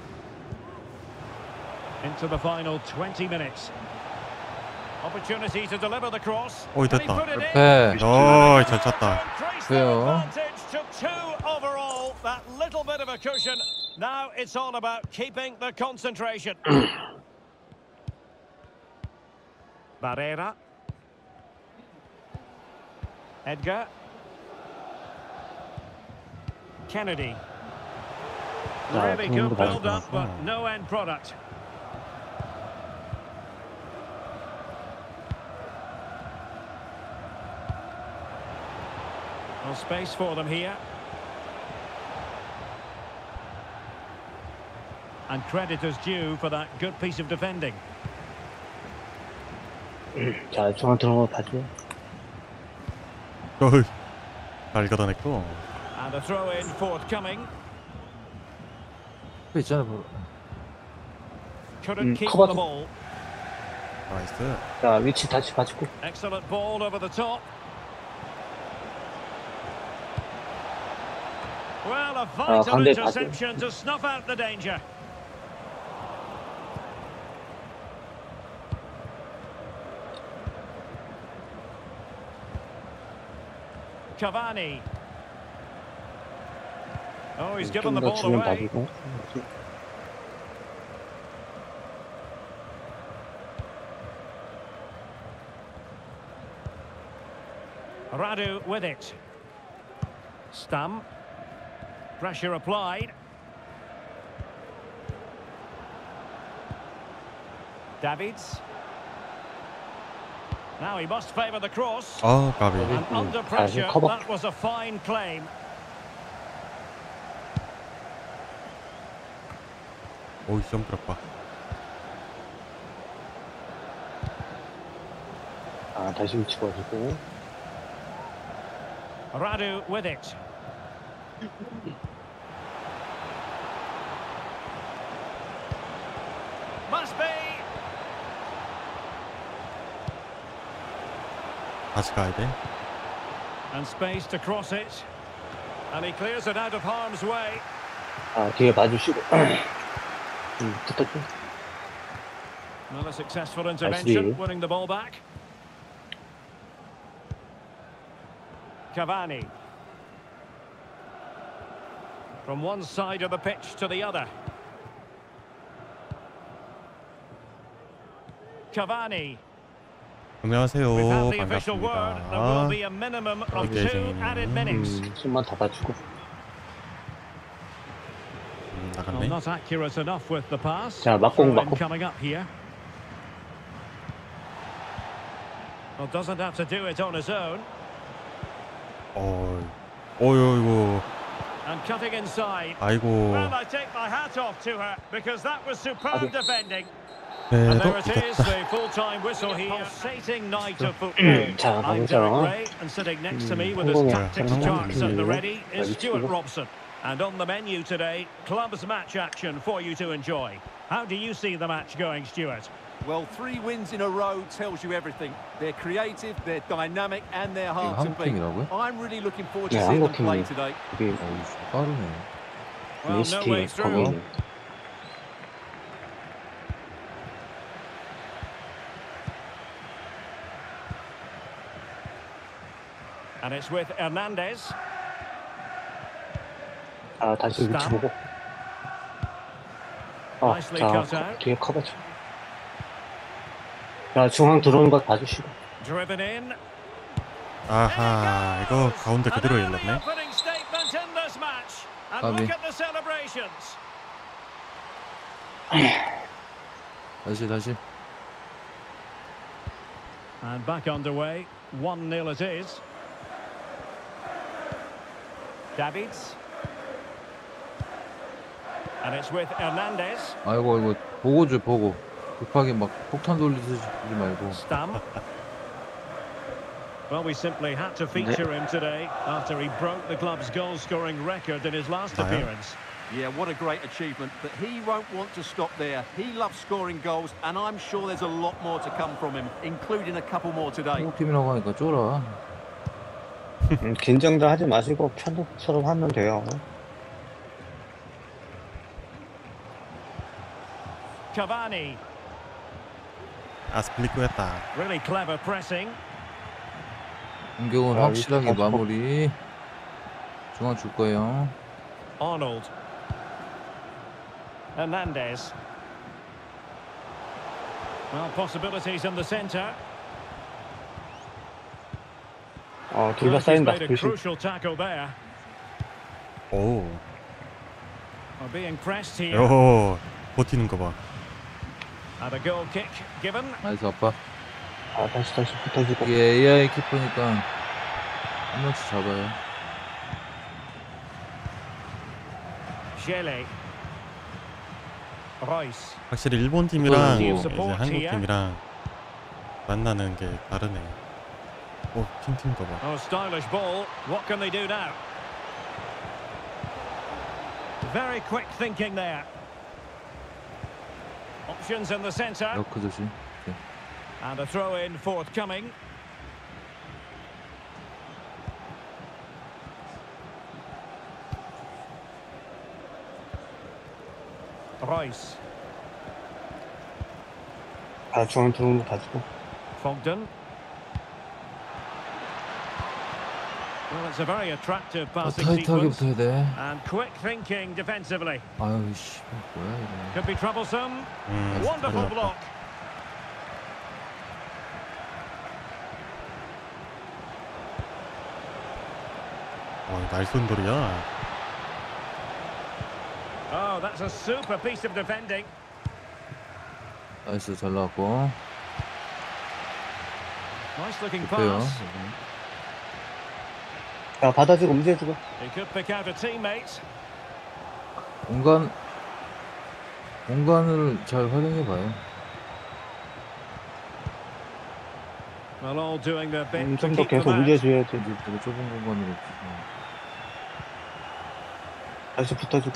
Speaker 1: Into the final 20 minutes. Opportunity to deliver the cross.
Speaker 3: 어이,
Speaker 1: And he
Speaker 3: 됐다.
Speaker 1: put it in.
Speaker 4: 네.
Speaker 3: 잘 찼다.
Speaker 1: Increased their
Speaker 4: 그래요.
Speaker 1: advantage to 2 overall. That little bit of a cushion. Now it's all about keeping the concentration. Barrera. Edgar. Kennedy. Really good build-up, but no end product. No space for them here. And credit is due for that good piece of defending.
Speaker 5: 자, 중앙 들어온 거 봐줘요.
Speaker 3: 어이, 잘 걷어냈고.
Speaker 1: And a throw-in forthcoming.
Speaker 4: 그 있잖아. 뭐.
Speaker 1: Couldn't keep
Speaker 5: 커버.
Speaker 1: the ball.
Speaker 3: 나이스.
Speaker 5: 자, 위치 다시 봐주고.
Speaker 1: Excellent ball over the top. Well, a vital
Speaker 5: 가운데
Speaker 1: interception to snuff out the danger. Cavani. Oh, he's given
Speaker 5: 좀
Speaker 1: the
Speaker 5: 더
Speaker 1: ball
Speaker 5: 주면
Speaker 1: away.
Speaker 5: 봐주고.
Speaker 1: Radu with it. Stam. Pressure applied. Davids. Now he must favour the cross.
Speaker 3: 아, 까비.
Speaker 1: And under pressure,
Speaker 5: cover.
Speaker 1: that was a fine claim.
Speaker 3: 오이, 좀 그렇다.
Speaker 5: 아, 다시 위치 봐주고.
Speaker 1: Radu with it. Must be.
Speaker 3: 다시 가야 돼.
Speaker 1: And space to cross it. And he clears it out of harm's way.
Speaker 5: 아, 뒤에 봐주시고. 붙었죠?
Speaker 1: Not a successful intervention, winning the ball back. Cavani. From one side of the pitch to the other. Cavani.
Speaker 3: 안녕하세요.
Speaker 1: We've had the official word. There will
Speaker 3: 반갑습니다.
Speaker 1: be a minimum of
Speaker 3: Okay.
Speaker 1: 2 added minutes.
Speaker 5: 숨만 더 봐주고.
Speaker 1: Well,
Speaker 3: 나갔네.
Speaker 1: not accurate enough with the pass.
Speaker 5: 자, 막공,
Speaker 1: Throw-in
Speaker 5: 막공.
Speaker 1: coming up here. Well, doesn't have to do it on his own.
Speaker 3: 어이구.
Speaker 1: And cutting inside.
Speaker 3: 아이고.
Speaker 1: Well, I take my hat off to her because that was superb defending.
Speaker 3: 네,
Speaker 1: And
Speaker 3: 너
Speaker 1: there it is,
Speaker 3: 이겼다.
Speaker 1: the full-time whistle here. Pulsating night of football.
Speaker 5: 자,
Speaker 1: I'm
Speaker 5: 가보자.
Speaker 1: Derek Ray, and sitting next to me with his
Speaker 5: 성공이야.
Speaker 1: tactics
Speaker 5: 성공.
Speaker 1: charts at the ready is
Speaker 5: 여기
Speaker 1: Stuart
Speaker 5: 치고.
Speaker 1: Robson. And on the menu today, clubs match action for you to enjoy. How do you see the match going, Stuart?
Speaker 2: Well, 3 wins in a row tells you everything. They're creative, they're dynamic, and they're hard to
Speaker 4: 한국
Speaker 2: beat.
Speaker 4: 팀이라고요?
Speaker 2: I'm really looking forward to
Speaker 5: 네,
Speaker 2: seeing them
Speaker 5: 한국
Speaker 2: play
Speaker 5: 팀이에요.
Speaker 2: today.
Speaker 5: 이게
Speaker 4: 빠르네.
Speaker 1: Well, no way
Speaker 5: NCT
Speaker 1: through.
Speaker 5: 거기.
Speaker 1: And it's with Hernandez.
Speaker 5: 아, 다시 위치
Speaker 1: 스탐.
Speaker 5: 보고. 아,
Speaker 1: Nicely
Speaker 5: 자,
Speaker 1: cut out.
Speaker 5: 뒤에 커버 좀. 자, 중앙 들어오는 것 봐주시고.
Speaker 1: Driven in.
Speaker 3: 아하, 이거 가운데 그대로
Speaker 1: An early
Speaker 3: 열렸네.
Speaker 1: opening statement in this match. And
Speaker 4: Bobby.
Speaker 1: look at the celebrations.
Speaker 4: 다시.
Speaker 1: And back underway. 1-0 it is. Davids. And it's with Hernandez.
Speaker 4: 아이고 보고 줘 보고. 급하게 막 폭탄 돌리지 말고.
Speaker 1: Stam. Well, we simply had to feature him today after he broke the club's goal-scoring record in his last
Speaker 3: 나요?
Speaker 1: appearance.
Speaker 2: Yeah, what a great achievement. But he won't want to stop there. He loves scoring goals, and I'm sure there's a lot more to come from him, including a couple more today.
Speaker 4: 한국 팀이라고 하니까 쫄아.
Speaker 5: 긴장도 하지 마시고 편도처럼 하면 돼요.
Speaker 1: Cavani.
Speaker 3: 아스플리쿠였다.
Speaker 1: Really clever pressing.
Speaker 4: 공격은
Speaker 5: 아,
Speaker 4: 확실하게
Speaker 5: 이렇게
Speaker 4: 마무리. 중앙 줄 거예요.
Speaker 1: Arnold. Hernandez. Well, possibilities in the centre.
Speaker 5: 둘 다
Speaker 1: He's
Speaker 5: 쌓인다.
Speaker 1: made a
Speaker 5: 조심.
Speaker 1: crucial tackle there.
Speaker 3: 오,
Speaker 1: Well, being pressed here.
Speaker 3: 요, 버티는 거 봐.
Speaker 1: And a goal kick given.
Speaker 4: 나이스 아빠.
Speaker 5: 아, 다시 붙어주고.
Speaker 4: 이게 AI 키퍼니까 한 명씩 잡아요.
Speaker 1: Shelley. Royce.
Speaker 3: 확실히 일본 팀이랑
Speaker 4: 이거
Speaker 3: 이제 한국 팀이랑 만나는 게 다르네. 오, 팅팅 거 봐.
Speaker 1: Oh, stylish ball. What can they do now? Very quick thinking there. Options in the centre.
Speaker 4: 러크 조심. 오케이.
Speaker 1: And a throw-in forthcoming. Royce.
Speaker 5: 아, 중앙 들어오는 거 봐주고.
Speaker 1: Fogden. Well, it's a very attractive passing
Speaker 4: 타이트하게
Speaker 1: sequence.
Speaker 4: 붙어야 돼.
Speaker 1: And quick thinking defensively.
Speaker 4: 아유 씨 뭐야 이거.
Speaker 1: Could be troublesome. Wonderful
Speaker 3: 잘해놨다.
Speaker 1: block.
Speaker 3: 날쏨돌이야.
Speaker 1: Oh, that's a super piece of defending.
Speaker 4: 나이스 잘 나왔고.
Speaker 1: Nice looking
Speaker 4: 좋대요.
Speaker 1: pass.
Speaker 5: 야, 받아주고 움직여주고.
Speaker 1: He could pick out a teammate.
Speaker 4: 공간을 잘 활용해 봐요.
Speaker 1: Well, all doing their bit to
Speaker 5: 좀 더
Speaker 1: keep
Speaker 5: 계속
Speaker 1: them out.
Speaker 5: 움직여줘야지.
Speaker 4: 이제 되게 좁은 공간으로.
Speaker 5: 다시 붙어주고.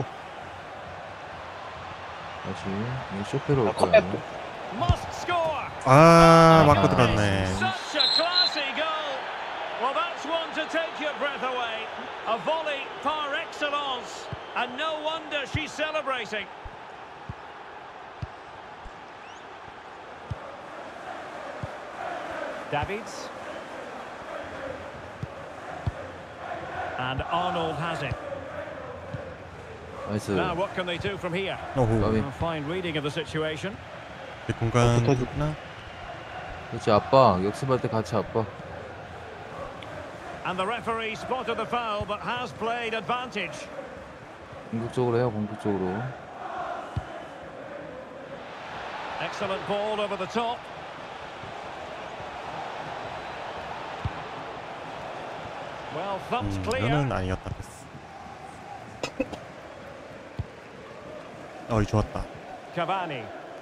Speaker 4: 다시 쇼페로 올
Speaker 5: 컵백도.
Speaker 4: 거예요.
Speaker 1: Must score.
Speaker 3: 맞고 들었네.
Speaker 1: Such a classy goal. Well, that's one to take your breath away. A volley par excellence. And no wonder she's celebrating. Davids. And Arnold has it.
Speaker 4: 나이스.
Speaker 1: Now, what can they do from here?
Speaker 3: 오호.
Speaker 4: 까비.
Speaker 1: A fine reading of the situation.
Speaker 3: 공간
Speaker 5: 붙어줘.
Speaker 3: 있나?
Speaker 4: 그렇지 압박. 역습할 때 같이 압박.
Speaker 1: And the referee spotted the foul, but has played advantage.
Speaker 4: 공격적으로 해요. 공격적으로.
Speaker 1: Excellent ball over the top. Well, thumped clear.
Speaker 3: 이거는 아니었다. 어이 좋았다.
Speaker 1: Cavani.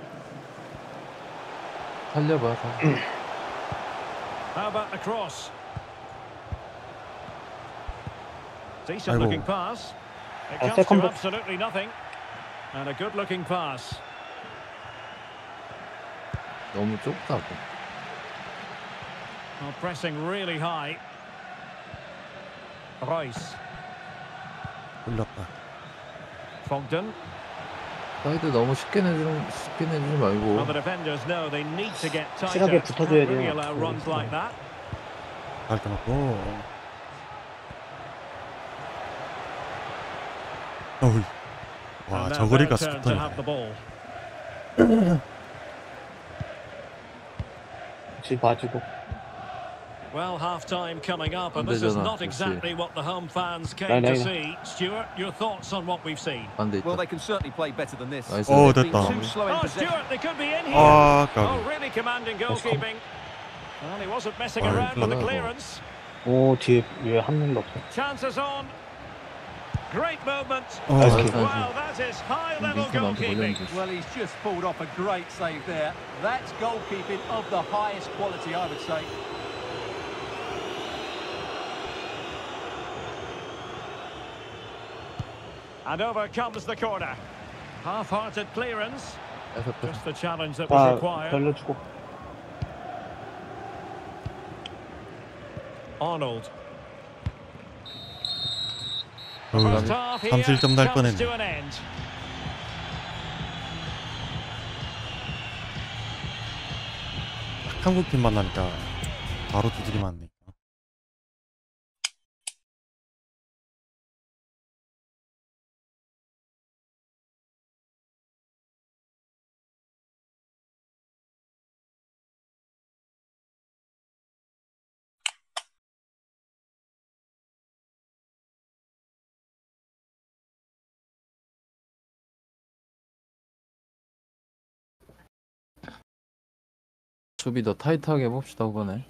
Speaker 4: 살려봐.
Speaker 1: How about the cross? Decent
Speaker 3: 아이고.
Speaker 1: looking pass. It comes
Speaker 5: second
Speaker 1: to
Speaker 5: ball.
Speaker 1: absolutely nothing. And a good looking pass.
Speaker 4: 너무 좁다.
Speaker 1: Well, pressing really high. Royce.
Speaker 3: 올렸다.
Speaker 1: Fogden.
Speaker 4: 사이드 너무 쉽게 내주지
Speaker 1: Well,
Speaker 4: 말고.
Speaker 1: the defenders know they need to get tighter.
Speaker 5: 확실하게 붙어줘야
Speaker 1: Can't really
Speaker 5: 돼요.
Speaker 1: allow runs like that.
Speaker 3: 잘 끊었고. 어이. 와,
Speaker 1: And now
Speaker 3: 저거리가
Speaker 1: their turn to have
Speaker 3: 스포터네.
Speaker 1: the ball.
Speaker 5: 같이 봐주고.
Speaker 1: Well, half-time coming up, and this is
Speaker 4: 되잖아,
Speaker 1: not
Speaker 4: 그렇지.
Speaker 1: exactly what the home fans came
Speaker 5: No, no.
Speaker 1: to see. Stuart, your thoughts on what we've seen?
Speaker 4: 반대 있다.
Speaker 2: Well, they can certainly play better than this.
Speaker 4: 나이스.
Speaker 3: 오,
Speaker 2: They've been
Speaker 3: 됐다.
Speaker 2: too slow in
Speaker 1: Oh,
Speaker 2: possession.
Speaker 1: Stuart, they could be in here.
Speaker 3: 아,
Speaker 1: Oh,
Speaker 3: 까비.
Speaker 1: really commanding goalkeeping. Well, he wasn't messing
Speaker 3: Oh,
Speaker 1: around with the
Speaker 4: clever.
Speaker 1: clearance.
Speaker 5: 오, 뒤에 왜 한 명도 없어.
Speaker 1: Chances on. Great movement.
Speaker 5: 나이스.
Speaker 1: Well, that is high-level
Speaker 4: 링크 나한테
Speaker 1: goalkeeping.
Speaker 4: 걸렸는데.
Speaker 2: Well, he's just pulled off a great save there. That's goalkeeping of the highest quality, I would say.
Speaker 1: And over comes the corner. Half-hearted clearance. Just the challenge that was
Speaker 5: 아,
Speaker 1: required.
Speaker 5: 돌려주고.
Speaker 1: Arnold.
Speaker 3: 어이,
Speaker 1: First half here
Speaker 3: 3실점 날
Speaker 1: comes to
Speaker 3: 뻔했네.
Speaker 1: an end.
Speaker 3: 한국 팀 만나니까 바로 두들기 맞네.
Speaker 4: 수비 더 타이트하게 해봅시다 후반에.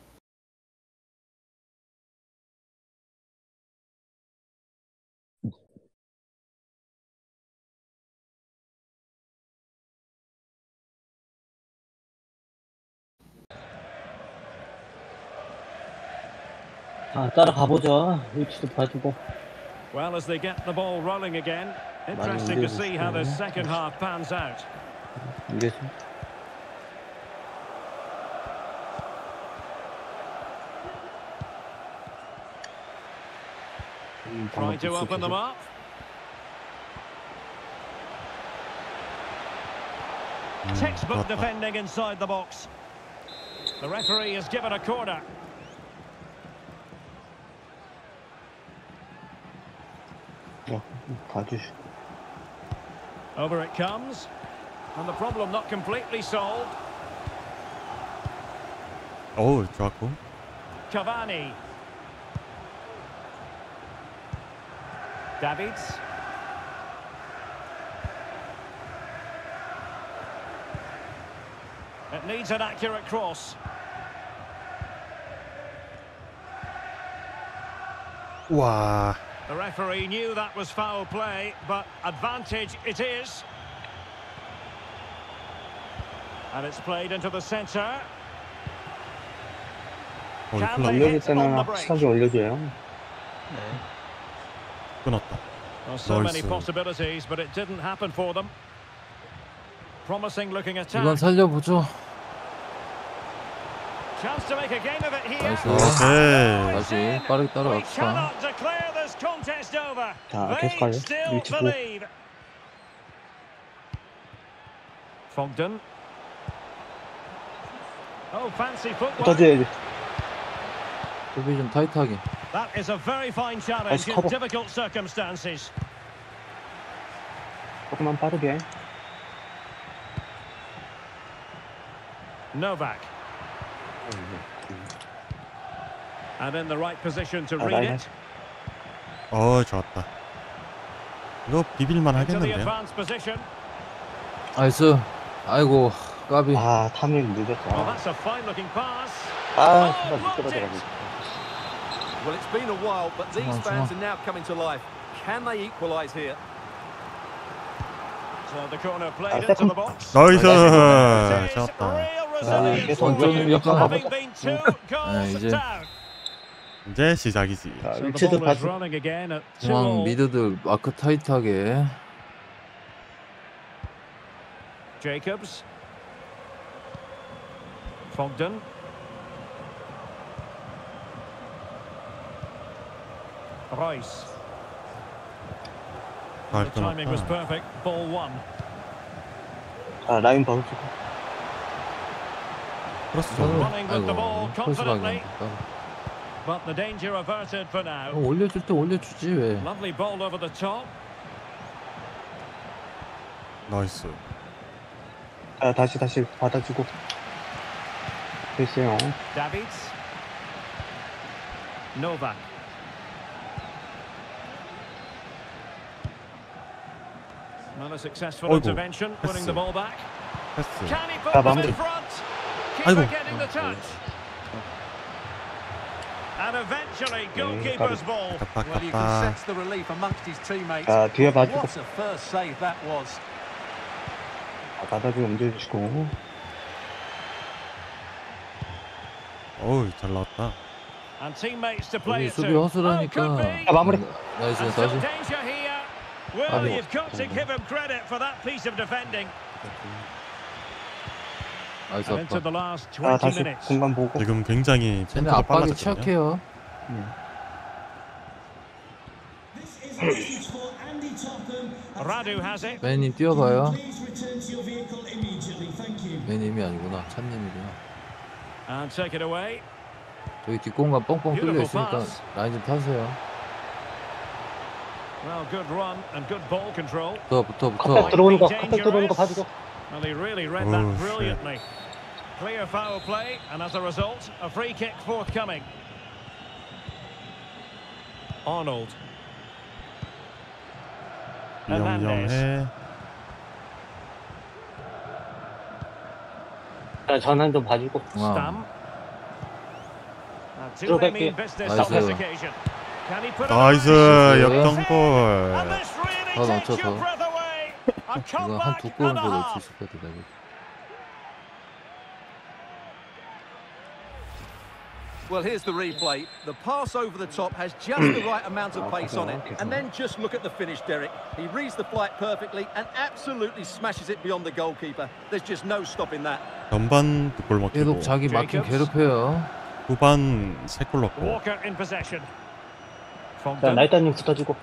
Speaker 5: 아, 따라가보자. 위치도 봐주고.
Speaker 1: Well, as they get the ball rolling again, interesting to see how this second half pans out.
Speaker 5: 이게
Speaker 1: Trying to open them up. Textbook
Speaker 3: 좋았다.
Speaker 1: defending inside the box. The referee has given a corner.
Speaker 5: 봐주시.
Speaker 1: Over it comes. And the problem not completely solved.
Speaker 3: 어우, 좋았고.
Speaker 1: Cavani. Davids. It needs an accurate cross.
Speaker 3: 와,
Speaker 1: The referee knew that was foul play, but advantage it is. And it's played into the centre.
Speaker 3: 거의
Speaker 1: Can
Speaker 3: 큰일
Speaker 1: they
Speaker 5: 올려줄
Speaker 1: hit on
Speaker 5: 때는
Speaker 1: the break?
Speaker 5: 확실하게 올려줘요.
Speaker 3: 끊었다.
Speaker 1: Well, so many
Speaker 3: Nice.
Speaker 1: possibilities, but it didn't happen for them. Promising looking attack.
Speaker 4: 이건 살려보죠.
Speaker 1: Chance to make a game of it here.
Speaker 4: 나이스.
Speaker 3: 오케이.
Speaker 4: 다시 빠르게
Speaker 1: We
Speaker 4: 따라갑시다.
Speaker 1: cannot declare this contest over.
Speaker 5: 자,
Speaker 1: They
Speaker 5: 계속하죠.
Speaker 1: still
Speaker 5: 위치 보고.
Speaker 1: believe. Fogden. Oh, fancy footwork.
Speaker 5: 붙어줘야지.
Speaker 4: 수비 좀 타이트하게.
Speaker 1: That is a very fine challenge
Speaker 5: Nice
Speaker 1: in
Speaker 5: cover.
Speaker 1: difficult circumstances.
Speaker 5: 조금만 빠르게.
Speaker 1: Novak. And in the right position to
Speaker 5: 아,
Speaker 1: read
Speaker 5: 나이스.
Speaker 1: it.
Speaker 3: 좋았다. 이거 비빌만
Speaker 1: To the
Speaker 3: 하겠는데요?
Speaker 1: advanced position.
Speaker 4: 나이스. 아이고, 까비.
Speaker 5: 아, 타밍
Speaker 1: Well,
Speaker 5: 늦었다.
Speaker 1: that's a fine-looking pass.
Speaker 5: 아, 순간 미끄러져가지고.
Speaker 2: Well, it's been a while, but these
Speaker 4: on,
Speaker 2: fans
Speaker 4: come
Speaker 2: are now coming to life. Can they equalise here?
Speaker 1: So the corner played into
Speaker 5: second.
Speaker 1: the box.
Speaker 3: 나이스.
Speaker 1: It is
Speaker 3: 좋았다.
Speaker 1: real resilience
Speaker 5: 계속
Speaker 1: from
Speaker 5: 좀
Speaker 1: you,
Speaker 5: 약간
Speaker 1: having been two goals
Speaker 4: 이제.
Speaker 1: down.
Speaker 3: 이제 시작이지.
Speaker 5: 자,
Speaker 1: So the
Speaker 5: 위치도
Speaker 1: ball is
Speaker 5: 봐줘.
Speaker 1: running again at
Speaker 4: 중앙
Speaker 1: 2-2.
Speaker 4: 미드들 마크 타이트하게.
Speaker 1: Jacobs. Fogden. Royce.
Speaker 3: 잘
Speaker 1: The timing was
Speaker 3: 끊었다.
Speaker 1: perfect. Ball one.
Speaker 5: 자, 라인 바로 주고.
Speaker 3: 크로스
Speaker 1: Running with the
Speaker 4: 아이고,
Speaker 1: ball
Speaker 4: 크로스가
Speaker 1: confidently.
Speaker 4: 아니니까.
Speaker 1: But the danger averted for now.
Speaker 4: 올려줄 때 올려주지 왜?
Speaker 1: Lovely ball over the top.
Speaker 3: 나이스.
Speaker 5: 자, 다시 받아주고. 됐어요.
Speaker 1: Davids. Novak. Not a successful
Speaker 3: 어이구,
Speaker 1: intervention, winning the
Speaker 3: 패스.
Speaker 1: ball back.
Speaker 3: 패스.
Speaker 1: Can he put
Speaker 5: 자,
Speaker 1: them
Speaker 5: 마무리.
Speaker 1: in front? Keeper
Speaker 3: 아이고.
Speaker 1: getting the touch. And eventually, goalkeeper's ball.
Speaker 2: Well, you can
Speaker 3: 아깝다.
Speaker 2: sense the relief amongst his teammates.
Speaker 5: 자, 뒤에 봐주고.
Speaker 2: What a first save that was.
Speaker 5: 받아주고 옮겨주시고.
Speaker 3: 어우, 잘 나왔다.
Speaker 1: And teammates to play
Speaker 4: 우리
Speaker 1: it
Speaker 4: 수비
Speaker 1: to.
Speaker 4: 허술하니까.
Speaker 1: Oh, could be.
Speaker 5: 자, 마무리.
Speaker 4: 나이스
Speaker 1: And still
Speaker 4: 다시.
Speaker 1: danger here. Well,
Speaker 4: 아이고.
Speaker 1: you've got to give him credit for that piece of defending.
Speaker 4: 나이스
Speaker 1: And into
Speaker 4: 아빠.
Speaker 1: the last
Speaker 5: 자,
Speaker 1: 20
Speaker 5: 다시
Speaker 1: minutes.
Speaker 5: 공간 보고.
Speaker 3: 지금 굉장히
Speaker 4: 쟤네
Speaker 3: 템포가
Speaker 4: 압박이
Speaker 3: 빨라졌거든요.
Speaker 4: 취약해요.
Speaker 6: This is a message for Andy Topham.
Speaker 1: Radu has it.
Speaker 4: 매님 뛰어봐요.
Speaker 6: Please return to your vehicle immediately. Thank you.
Speaker 4: 매님이 아니구나. 찬님이구나.
Speaker 1: And take it away.
Speaker 4: 저기 뒷공간 뻥뻥 뚫려
Speaker 1: Beautiful
Speaker 4: 있으니까
Speaker 1: pass.
Speaker 4: 라인 좀 타세요.
Speaker 1: Well, good run and good ball control.
Speaker 4: 붙어.
Speaker 5: 카페 들어오는 거 봐주고.
Speaker 1: Well, he really read
Speaker 3: Oh,
Speaker 1: that
Speaker 3: shit.
Speaker 1: brilliantly. Clear foul play, and as a result, a free kick forthcoming. Arnold. Hernandez.
Speaker 3: 위험해.
Speaker 5: 자, 전환 좀 봐주고.
Speaker 1: Stam. Do they
Speaker 5: 들어갈게.
Speaker 1: mean business on this
Speaker 4: 나이스.
Speaker 1: occasion? Can he put it
Speaker 3: 나이스.
Speaker 1: away? And
Speaker 3: 역전골.
Speaker 1: this really
Speaker 4: 더
Speaker 1: takes
Speaker 4: 넘쳐,
Speaker 1: your
Speaker 4: 더.
Speaker 1: breath away. A
Speaker 4: 이거
Speaker 1: comeback
Speaker 4: 한 두
Speaker 1: and
Speaker 4: 골은
Speaker 1: a
Speaker 4: 더 넣을 수
Speaker 1: half.
Speaker 4: 있을 것 같아. 내가.
Speaker 2: Well, here's the replay. The pass over the top has just the right amount of pace on it. And then just look at the finish, Derek. He reads the flight perfectly and absolutely smashes it beyond the goalkeeper. There's just no stopping that.
Speaker 3: 전반 2골 먹히고
Speaker 4: 계속 자기 마킹
Speaker 1: Jacobs.
Speaker 4: 괴롭혀요.
Speaker 3: 후반 3골 넣고
Speaker 1: Walker in possession.
Speaker 5: 자,
Speaker 1: Fogden.
Speaker 5: 날따님 붙어주고.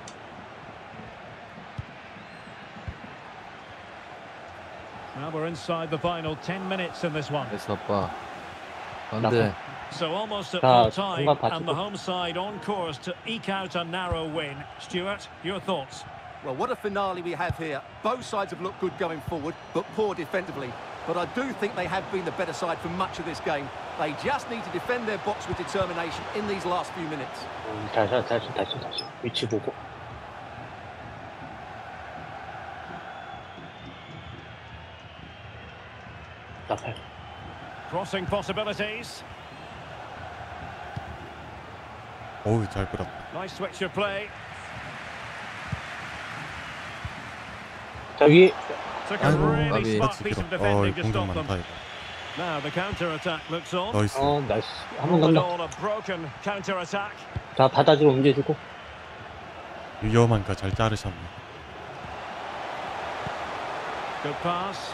Speaker 1: Now we're inside the final 10 minutes in this one.
Speaker 4: 나이스 아빠. 안돼.
Speaker 1: So almost at
Speaker 5: 자,
Speaker 1: full time,
Speaker 5: 공간
Speaker 1: and the
Speaker 5: 받치고.
Speaker 1: home side on course to eke out a narrow win. Stuart, your thoughts?
Speaker 2: Well, what a finale we have here. Both sides have looked good going forward, but poor defensively. But I do think they have been the better side for much of this game. They just need to defend their box with determination in these last few minutes.
Speaker 5: 다시. 위치 보고. 나팔.
Speaker 1: Crossing possibilities.
Speaker 3: 어우, 잘 끌었다.
Speaker 1: Nice switch of play.
Speaker 5: 자, 위에.
Speaker 1: Took a
Speaker 3: 아이고,
Speaker 1: really
Speaker 3: 나비.
Speaker 1: smart piece of
Speaker 3: 길어.
Speaker 1: defending to
Speaker 3: 공격
Speaker 1: stop
Speaker 3: 많다,
Speaker 1: them.
Speaker 3: 이거.
Speaker 1: Now the counter-attack looks on.
Speaker 3: 나이스.
Speaker 5: 나이스. 한 번
Speaker 1: All in
Speaker 5: 간다.
Speaker 1: all, a broken counter-attack.
Speaker 5: 자, 받아주고 옮겨주고.
Speaker 3: 위험하니까 잘 자르셨네.
Speaker 1: Good pass.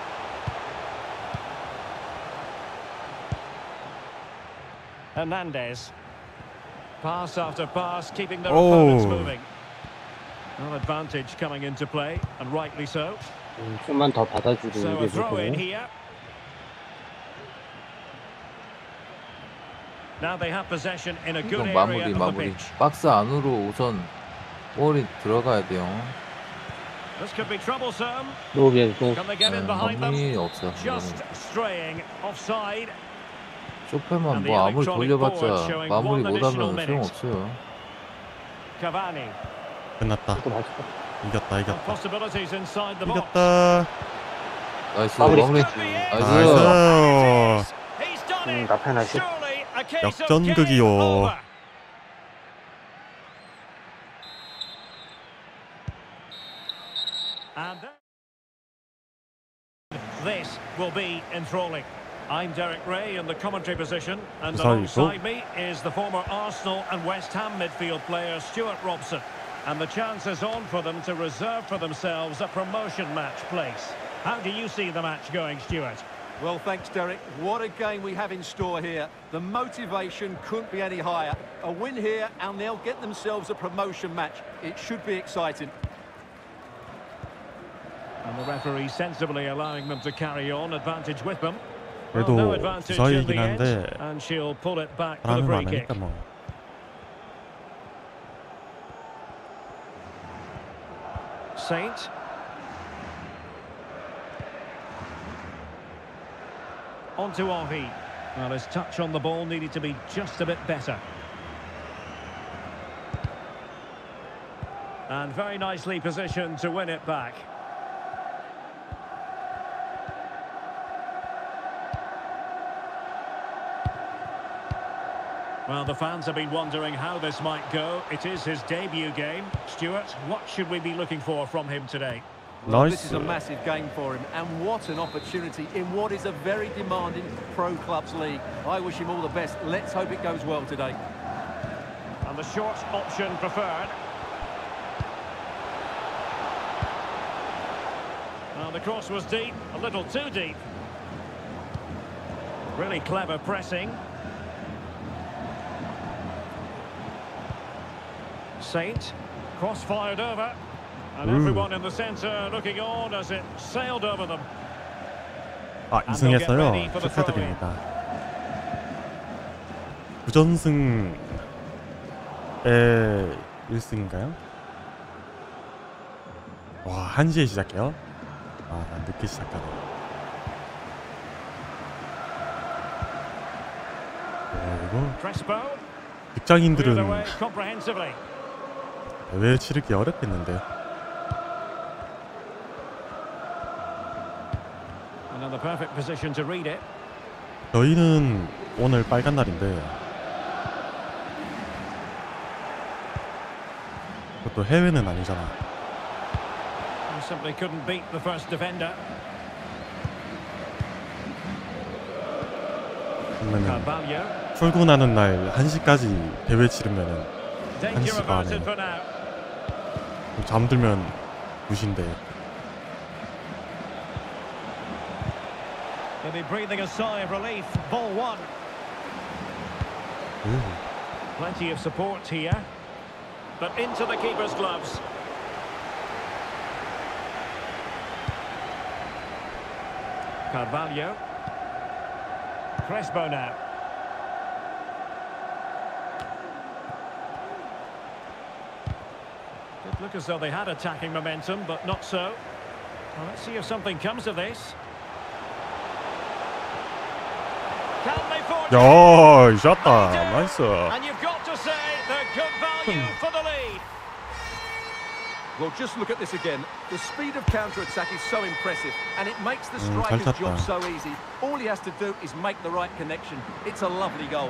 Speaker 1: Hernandez. Pass after pass, keeping their opponents moving. An advantage coming into play, and rightly so.
Speaker 5: 좀만 더 받아주고
Speaker 1: So a throw in
Speaker 5: 옮겨주고.
Speaker 1: here. Now they have possession in a good
Speaker 4: 이건
Speaker 1: area of the
Speaker 4: 마무리.
Speaker 1: pitch.
Speaker 4: 박스 안으로 우선 볼이 들어가야 돼요.
Speaker 1: This could be troublesome.
Speaker 5: 노비에 또
Speaker 1: Can they get in behind them?
Speaker 4: 마무리 없어요.
Speaker 1: Just straying offside.
Speaker 4: 쇼페만 뭐 아무리 돌려봤자 마무리 못하면 소용없어요.
Speaker 1: Cavani.
Speaker 3: 끝났다.
Speaker 5: 또 맛있다.
Speaker 3: 이겼다.
Speaker 1: Possibilities inside the box.
Speaker 3: 이겼다.
Speaker 4: 나이스
Speaker 5: 마무리.
Speaker 4: 마무리.
Speaker 3: 나이스.
Speaker 1: He's done it.
Speaker 5: 나팔 나이스.
Speaker 1: Surely a case of
Speaker 3: 역전극이요.
Speaker 1: game over. And this will be enthralling. I'm Derek Ray in the commentary position, and
Speaker 3: Sorry,
Speaker 1: alongside me is the former Arsenal and West Ham midfield player Stuart Robson. And the chance is on for them to reserve for themselves a promotion match place. How do you see the match going, Stuart?
Speaker 2: Well, thanks, Derek. What a game we have in store here. The motivation couldn't be any higher. A win here, and they'll get themselves a promotion match. It should be exciting.
Speaker 1: And the referee sensibly allowing them to carry on, advantage with them. Well,
Speaker 3: 그래도
Speaker 1: no advantage in
Speaker 3: 주사위이긴
Speaker 1: the end,
Speaker 3: 한데
Speaker 1: and she'll pull it back for the
Speaker 3: 바람을
Speaker 1: free
Speaker 3: 안
Speaker 1: kick.
Speaker 3: 하니까 뭐.
Speaker 1: Saint. On to Ohi. Well, his touch on the ball needed to be just a bit better. And very nicely positioned to win it back. Well, the fans have been wondering how this might go. It is his debut game. Stuart, what should we be looking for from him today?
Speaker 2: Well, this is
Speaker 3: 나이스.
Speaker 2: a massive game for him, and what an opportunity in what is a very demanding pro clubs league. I wish him all the best. Let's hope it goes well today.
Speaker 1: And the short option preferred. Well, the cross was deep, a little too deep. Really clever pressing. Saint, cross fired over. And everyone in the centre looking on as it sailed over them.
Speaker 3: 아, 이승했어요. 축하드립니다. 9전승의 1승인가요? 와, 1시에 시작해요? 아, 늦게 시작하네. 이거
Speaker 1: Crespo, cleared
Speaker 3: 직장인들은
Speaker 1: away comprehensively.
Speaker 3: 대회 치르기 어렵겠는데.
Speaker 1: Another perfect position to read it.
Speaker 3: 저희는 오늘 빨간 날인데 그것도 해외는 아니잖아.
Speaker 1: Simply couldn't beat the first defender.
Speaker 3: 그러면은
Speaker 1: Carvalho.
Speaker 3: 출근하는 날 1시까지 대회 치르면은
Speaker 1: Danger
Speaker 3: 1시 반에
Speaker 1: averted for now.
Speaker 3: 잠들면 2시인데.
Speaker 1: They'll be breathing a sigh of relief. Ball one. Plenty of support here. But into the keeper's gloves. Carvalho. Crespo now. Look as though they had attacking momentum, but not so. Well, let's see if something comes of this. Can they forge
Speaker 3: 야,
Speaker 1: it?
Speaker 3: 샷다.
Speaker 1: They do.
Speaker 3: 나이스.
Speaker 1: And you've got to say they're good value for the lead.
Speaker 2: Well, just look at this again. The speed of counter-attack is so impressive, and it makes the striker's
Speaker 3: 탔다.
Speaker 2: job so easy. All he has to do is make the right connection. It's a lovely goal.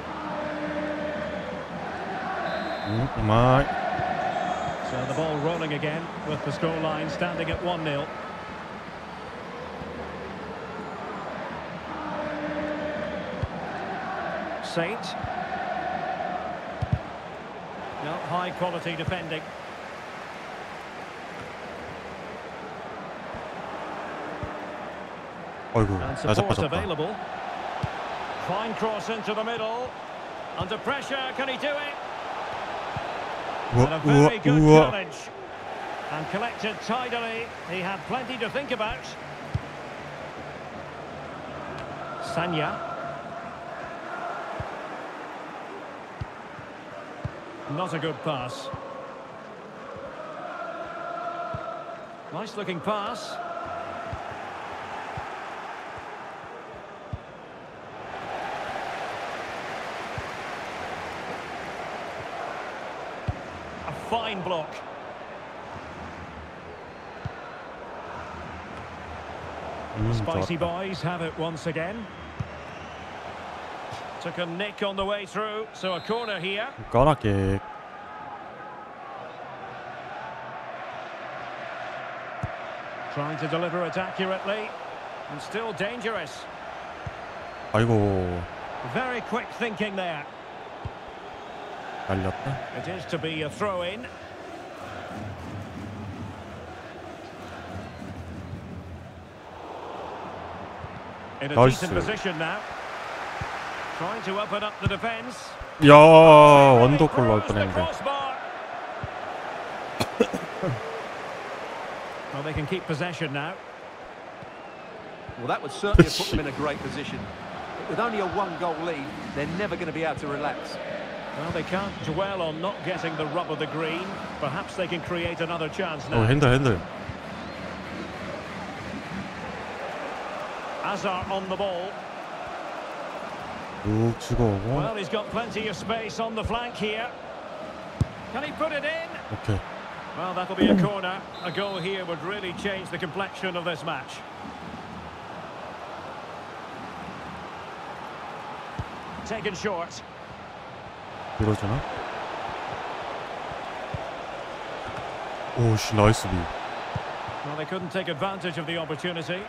Speaker 3: 마이.
Speaker 1: So the ball rolling again with the scoreline standing at 1-0. Saint. No, high quality defending.
Speaker 3: 어이구,
Speaker 1: And
Speaker 3: 살짝
Speaker 1: support
Speaker 3: 빠졌다.
Speaker 1: available. Fine cross into the middle. Under pressure, can he do it? And a very good challenge. And collected tidily. He had plenty to think about. Sanya. Not a good pass. Nice looking pass. A fine block. Spicy
Speaker 3: 좋았다.
Speaker 1: boys have it once again. Took a nick on the way through, so a corner here.
Speaker 3: 꺼나게.
Speaker 1: Trying to deliver it accurately. And still dangerous.
Speaker 3: 아이고,
Speaker 1: Very quick thinking there.
Speaker 3: 날렸다.
Speaker 1: It is to be a throw-in. In a
Speaker 3: Nice.
Speaker 1: decent position now. Trying to open up the defence.
Speaker 3: 야, 원더골 넣을
Speaker 1: Throws the
Speaker 3: 뻔했는데.
Speaker 1: crossbar. Well, they can keep possession now.
Speaker 2: Well, that would certainly have put them in a great position. But with only a one-goal lead, they're never going to be able to relax.
Speaker 1: Well, they can't dwell on not getting the rub of the green. Perhaps they can create another chance now.
Speaker 3: 핸들.
Speaker 1: Azar on the ball.
Speaker 3: 쭉 치고 오고.
Speaker 1: Well, he's got plenty of space on the flank here. Can he put it in?
Speaker 3: 오케이.
Speaker 1: Well, that'll be a corner. A goal here would really change the complexion of this match. Taken short.
Speaker 3: 밀어주나? 오씨, 나이스 비.
Speaker 1: Well, they couldn't take advantage of the opportunity.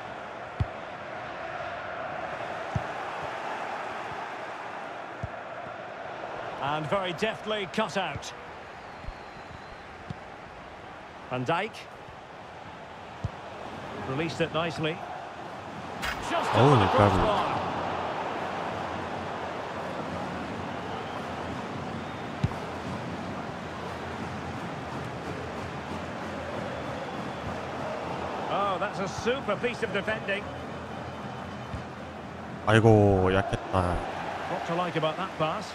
Speaker 1: And very deftly cut out. Van Dijk. Released it nicely. Just
Speaker 3: Oh,
Speaker 1: over the
Speaker 3: lovely.
Speaker 1: crossbar. Oh, that's a super piece of defending.
Speaker 3: 아이고, 약했다.
Speaker 1: What to like about that pass?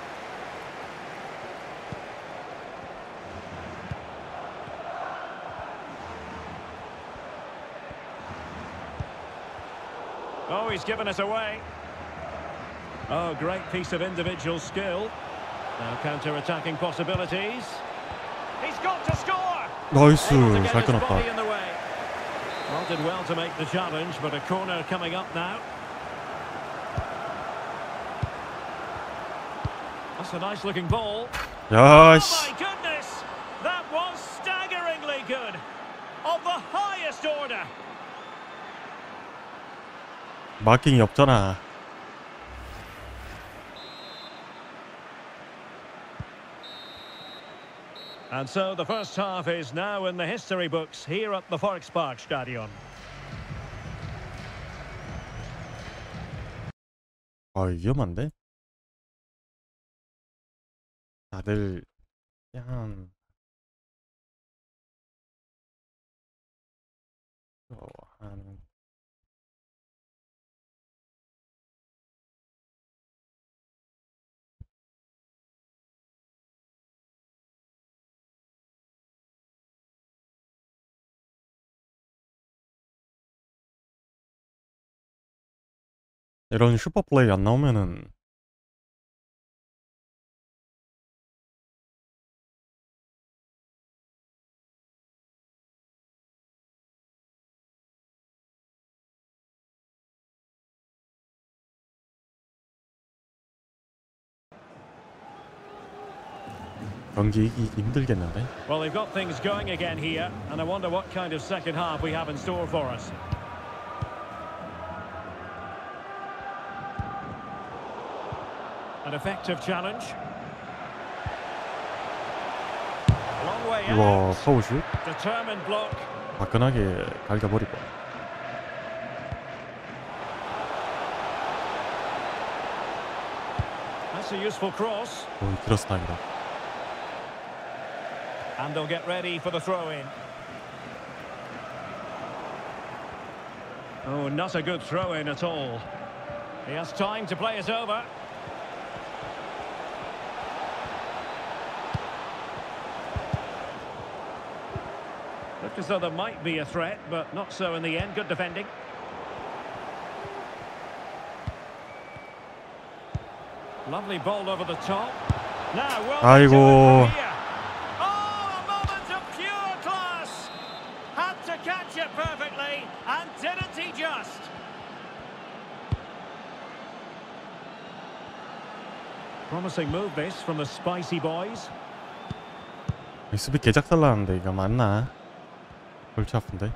Speaker 1: Oh, he's given it away. Oh, great piece of individual skill. Now counter-attacking possibilities. He's got to score!
Speaker 3: 나이스,
Speaker 1: Able to get
Speaker 3: 잘
Speaker 1: his body
Speaker 3: 끊었다.
Speaker 1: in the way. Well, did well to make the challenge, but a corner coming up now. That's a nice looking ball.
Speaker 3: 야,
Speaker 1: Oh
Speaker 3: 씨.
Speaker 1: my goodness! That was staggeringly good. Of the highest order.
Speaker 3: 마킹이 없잖아.
Speaker 1: And so the first half is now in the history books here at the Volkspark Stadion.
Speaker 3: 아, 위험한데? 다들 그냥 한 이런 슈퍼 플레이 안 나오면은 경기 이기기 힘들겠는데?
Speaker 1: Well, they've got things going again here, and I wonder what kind of second half we have in store for us. An effective challenge. Long way
Speaker 3: 이거
Speaker 1: out.
Speaker 3: 파울슛
Speaker 1: Determined block.
Speaker 3: 화끈하게 갈겨버리고.
Speaker 1: That's a useful cross.
Speaker 3: 오, 길어서 다행이다.
Speaker 1: And they'll get ready for the throw-in. Oh, not a good throw-in at all. He has time to play it over. Looked as though there might be a threat, but not so in the end. Good defending. Lovely ball over the top. Now, well,
Speaker 3: 아이고.
Speaker 1: oh, a moment of pure class. Had to catch it perfectly, and didn't he just? Promising move this from the spicy boys.
Speaker 3: 수비 개작살 나는데 이거 맞나? 골치 아픈데.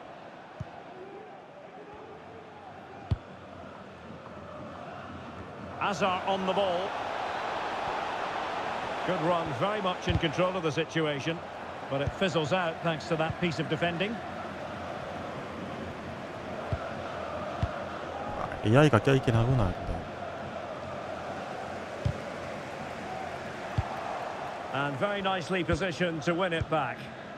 Speaker 1: Azar on the ball. Good run, very much in control of the situation, but it fizzles out thanks to that piece of defending.
Speaker 3: AI가 껴있긴 하구나. 근데.
Speaker 1: And very nicely positioned to win it back.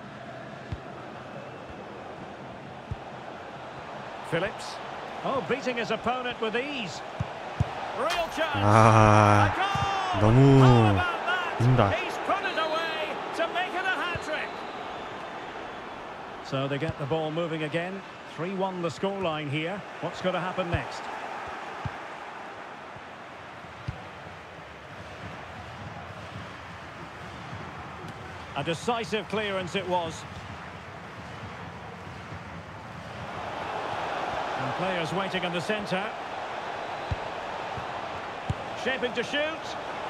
Speaker 1: Phillips. Oh, beating his opponent with ease. Real chance.
Speaker 3: 아, 너무 긴다.
Speaker 1: He's put it away to make it a hat-trick. So they get the ball moving again. 3-1 the scoreline here. What's going to happen next? A decisive clearance it was. And players waiting in the centre. Shaping to shoot.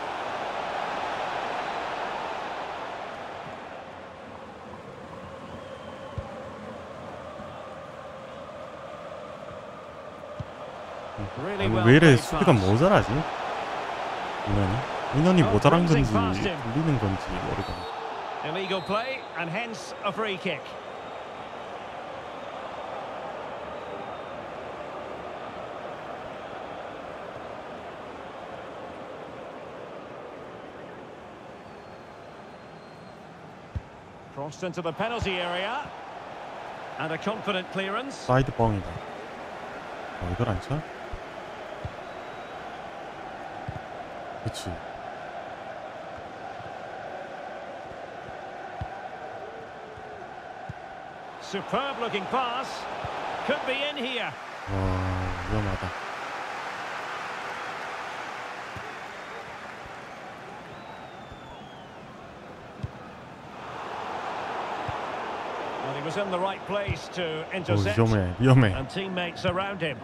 Speaker 1: Really well
Speaker 3: 왜 이래
Speaker 1: played
Speaker 3: 수비가
Speaker 1: pass.
Speaker 3: 모자라지? 인원이 모자란 건지 밀리는 건지 모르겠네.
Speaker 1: Illegal play and hence a free kick. Crossed into the penalty area. And a confident clearance.
Speaker 3: 사이드 뻥이다. 이걸 안 쳐? 그치.
Speaker 1: Superb looking pass. Could be in here.
Speaker 3: 와, 위험하다.
Speaker 1: Well, he was in the right place to intercept.
Speaker 3: 위험해.
Speaker 1: And teammates around him.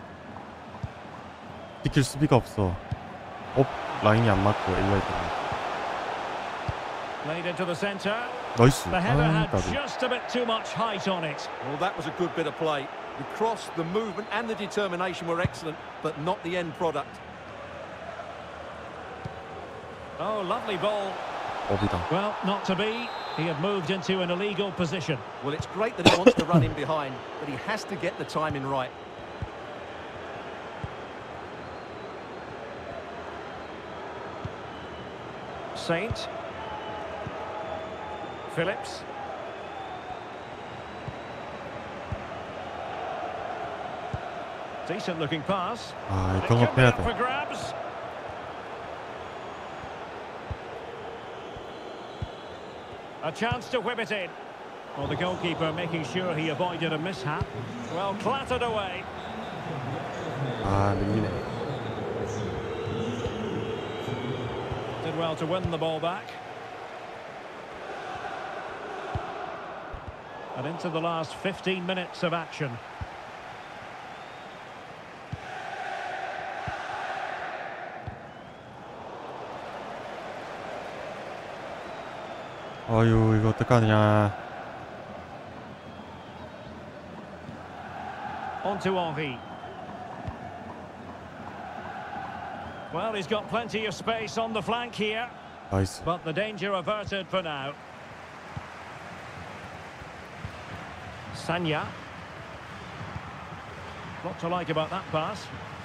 Speaker 3: 지킬 수비가 없어. 라인이 안 맞고 AI 때문에.
Speaker 1: Played into the centre.
Speaker 3: 나이스.
Speaker 1: The header had
Speaker 3: 까비.
Speaker 1: just a bit too much height on it.
Speaker 2: Well, that was a good bit of play. The cross, the movement and the determination were excellent, but not the end product.
Speaker 1: Oh, lovely ball.
Speaker 3: 업이다.
Speaker 1: Well, not to be. He had moved into an illegal position.
Speaker 2: Well, it's great that he wants to run in behind, but he has to get the timing right.
Speaker 1: Saint. Phillips. Decent looking pass.
Speaker 3: 아,
Speaker 1: It could be
Speaker 3: 경합해야
Speaker 1: up
Speaker 3: 돼.
Speaker 1: for grabs. A chance to whip it in. Well, the goalkeeper making sure he avoided a mishap. Well, clattered away.
Speaker 3: 아, 밀리네.
Speaker 1: well to win the ball back. And into the last 15 minutes of action.
Speaker 3: 어휴, 이거 어떡하냐.
Speaker 1: On to Henry. Well, he's got plenty of space on the flank here,
Speaker 3: 나이스.
Speaker 1: but the danger averted for now. Sanya. What to like about that pass.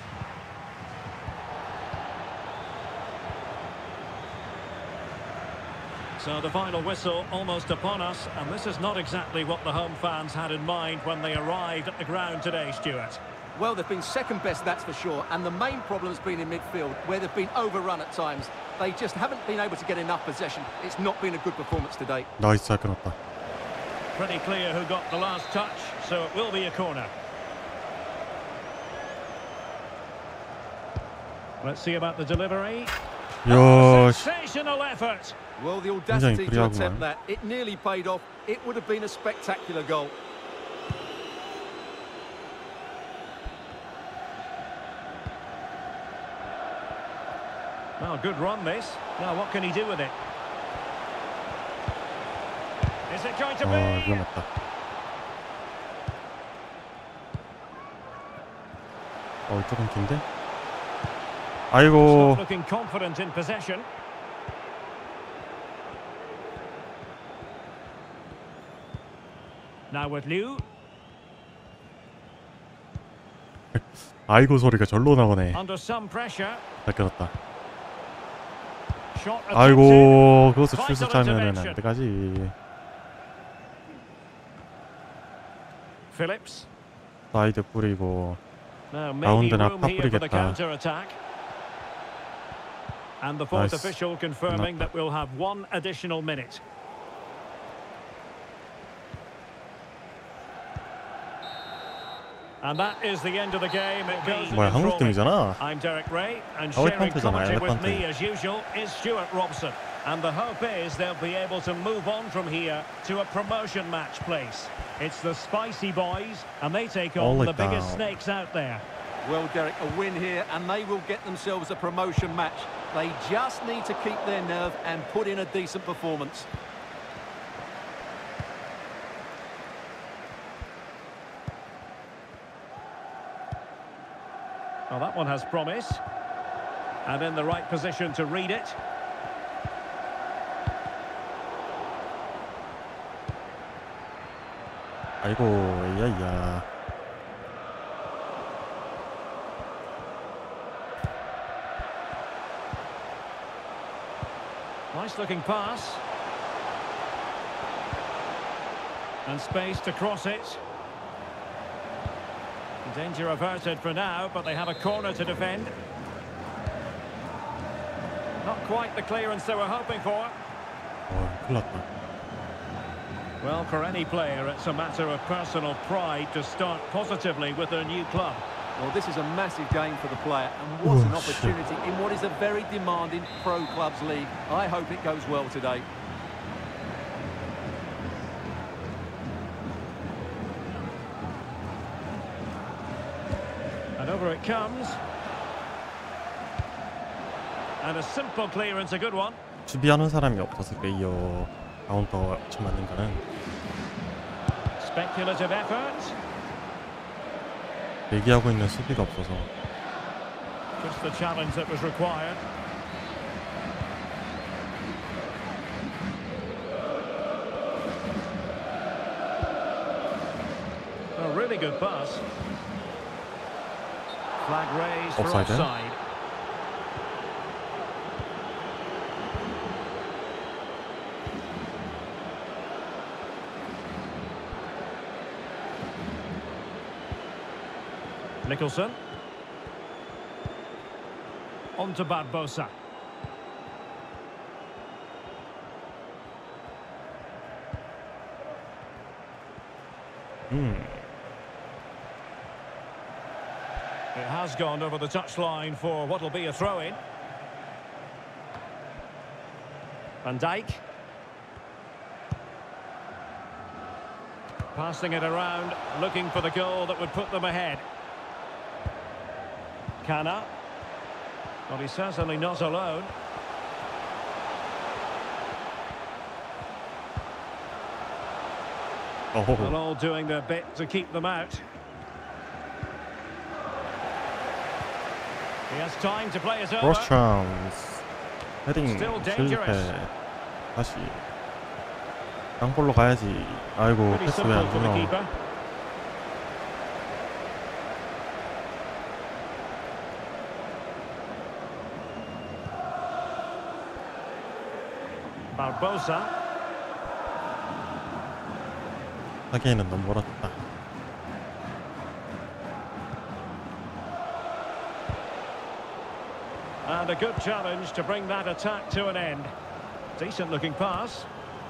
Speaker 1: So the final whistle almost upon us, and this is not exactly what the home fans had in mind when they arrived at the ground today, Stuart.
Speaker 2: Well, they've been second best, that's for sure, and the main problem has been in midfield, where they've been overrun at times. They just haven't been able to get enough possession. It's not been a good performance today.
Speaker 3: 나이스, 잘 끊었다.
Speaker 1: Pretty clear who got the last touch, so it will be a corner. Let's see about the delivery.
Speaker 3: 이야, 씨.
Speaker 1: Sensational effort.
Speaker 2: Well, the audacity to
Speaker 3: 굉장히
Speaker 2: attempt
Speaker 3: 불리하구만.
Speaker 2: that, it nearly paid off. It would have been a spectacular goal.
Speaker 1: Well, good run this. Now, what can he do with it? Is it going to be?
Speaker 3: 위험했다. 조금 긴데? 아이고.
Speaker 1: Not looking confident in possession. Now with Liu.
Speaker 3: 아이고 소리가 절로 나오네.
Speaker 1: Under some pressure.
Speaker 3: 잘 끊었다.
Speaker 1: Shot attempted.
Speaker 3: 아이고, 그것을
Speaker 1: Vital
Speaker 3: 슛을 차면은
Speaker 1: intervention.
Speaker 3: 안 돼가지.
Speaker 1: Phillips.
Speaker 3: 사이드 뿌리고.
Speaker 1: Now maybe
Speaker 3: 가운데나
Speaker 1: room here for the
Speaker 3: 파뿌리겠다.
Speaker 1: counter attack. And the fourth
Speaker 3: 나이스.
Speaker 1: official confirming
Speaker 3: 끝났다.
Speaker 1: that we'll have one additional minute. And that is the end of the game. It goes
Speaker 3: 뭐야,
Speaker 1: in
Speaker 3: 한국
Speaker 1: drawing.
Speaker 3: 팀이잖아.
Speaker 1: I'm Derek Ray, and
Speaker 3: 엘레펀트잖아,
Speaker 1: sharing commentary with
Speaker 3: 엘레펀트.
Speaker 1: me as usual is Stuart Robson. And the hope is they'll be able to move on from here to a promotion match place. It's the Spicy Boys, and they take on
Speaker 3: Holy
Speaker 1: the biggest
Speaker 3: cow.
Speaker 1: snakes out there.
Speaker 2: Well, Derek, a win here, and they will get themselves a promotion match. They just need to keep their nerve and put in a decent performance.
Speaker 1: Well, that one has promise. And in the right position to read it.
Speaker 3: 아이고, 야야.
Speaker 1: Nice looking pass. And space to cross it. Danger averted for now, but they have a corner to defend. Not quite the clearance they were hoping for.
Speaker 3: 큰일 났다.
Speaker 1: Well, for any player, it's a matter of personal pride to start positively with their new club.
Speaker 2: Well, this is a massive game for the player, and what an
Speaker 3: Oh, shit.
Speaker 2: opportunity in what is a very demanding pro clubs league. I hope it goes well today.
Speaker 1: And over it comes. And a simple clearance, a good one.
Speaker 3: 수비하는 사람이 없어서 레이어 카운터 쳐 맞는 거는
Speaker 1: Speculative effort.
Speaker 3: 대기하고 있는 수비가 없어서.
Speaker 1: Just the challenge that was required. A really good pass. Flag raised for
Speaker 3: Offside, eh?
Speaker 1: offside. Nicholson. On to Barbosa. It has gone over the touchline for what will be a throw-in. Van Dijk. Passing it around, looking for the goal that would put them ahead. Kana. Well, he's certainly not alone. Well, all doing their bit to keep them out. He has time to play it over.
Speaker 3: Cross chance. 헤딩
Speaker 1: Still dangerous.
Speaker 3: 실패. 다시. 땅볼로 가야지. 아이고
Speaker 1: Pretty
Speaker 3: 패스
Speaker 1: simple
Speaker 3: 왜안
Speaker 1: for the
Speaker 3: 들어.
Speaker 1: keeper. Barbosa.
Speaker 3: 하기에는 너무 멀었다.
Speaker 1: And a good challenge to bring that attack to an end. Decent looking pass.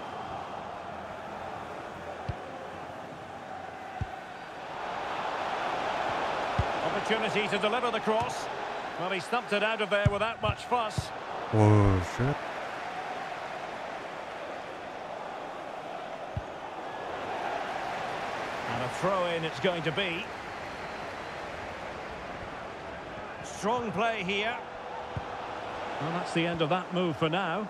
Speaker 1: Opportunity to deliver the cross. Well, he stumped it out of there without much fuss.
Speaker 3: 오 쉣.
Speaker 1: And a throw-in it's going to be. Strong play here. Well, that's the end of that move for now.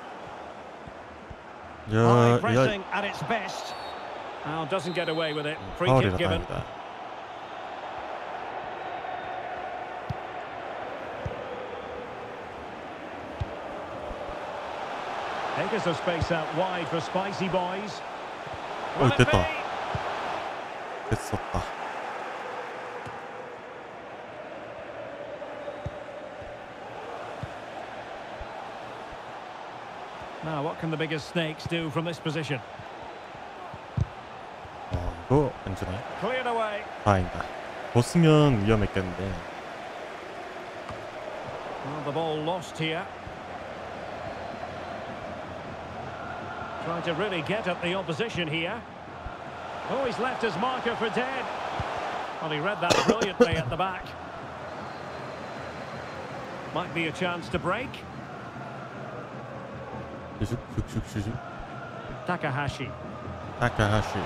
Speaker 1: High
Speaker 3: 야,
Speaker 1: pressing at its best. Now doesn't get away with it. Free
Speaker 3: 파울이다
Speaker 1: kick given.
Speaker 3: 다행이다.
Speaker 1: Takes some space out wide for Spicy Boys.
Speaker 3: 오
Speaker 1: Will it
Speaker 3: 됐다.
Speaker 1: be?
Speaker 3: 됐었다.
Speaker 1: Now, what can the biggest snakes do from this position?
Speaker 3: 이거 안 주네.
Speaker 1: Cleared away.
Speaker 3: 다행이다. 줬으면 위험했겠는데.
Speaker 1: Well, the ball lost here. Trying to really get at the opposition here. Oh, he's left his marker for dead. Well, he read that brilliantly at the back. Might be a chance to break.
Speaker 3: 슉슉슉슉슉.
Speaker 1: Takahashi.
Speaker 3: 타카하시.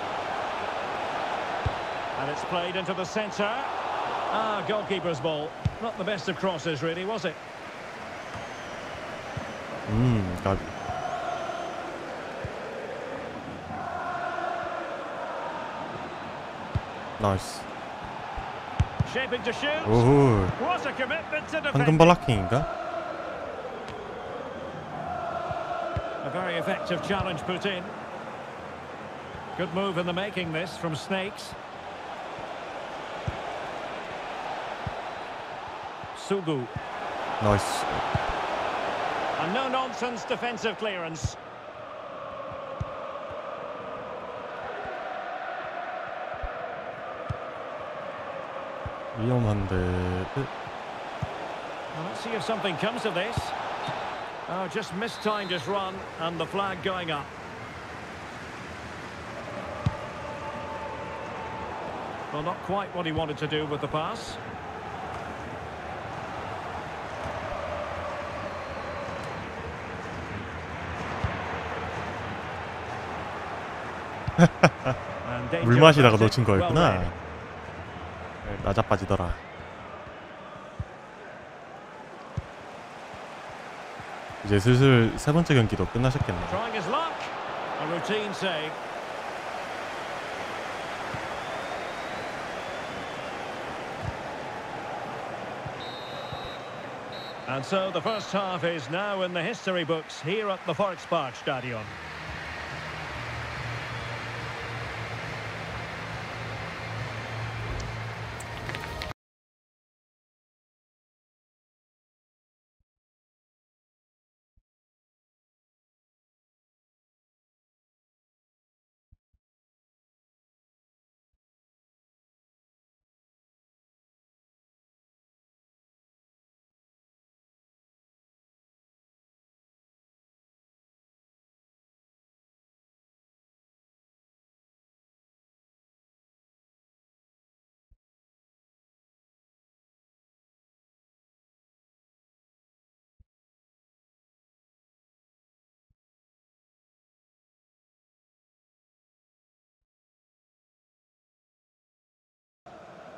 Speaker 1: And it's played into the centre. Ah, goalkeeper's ball. Not the best of crosses, really, was it?
Speaker 3: 까비. 나이스.
Speaker 1: Shaping to shoot.
Speaker 3: 오호.
Speaker 1: What a commitment to
Speaker 3: 황금
Speaker 1: defend.
Speaker 3: 블락킹인가?
Speaker 1: A very effective challenge put in. Good move in the making this from Snakes. Sugu.
Speaker 3: 나이스.
Speaker 1: A no-nonsense defensive clearance.
Speaker 3: 위험한데.
Speaker 1: Well, let's see if something comes of this. Oh, just mistimed his run and the flag going up. Well, not quite what he wanted to do with the pass. And danger
Speaker 3: 물 마시다가
Speaker 1: averted.
Speaker 3: 놓친
Speaker 1: Well
Speaker 3: 거였구나.
Speaker 1: read.
Speaker 3: 나자빠지더라. 이제 슬슬 세 번째 경기도 끝나셨겠네.
Speaker 1: Trying his luck. A routine save. And so the first half is now in the history books here at the Volksparkstadion.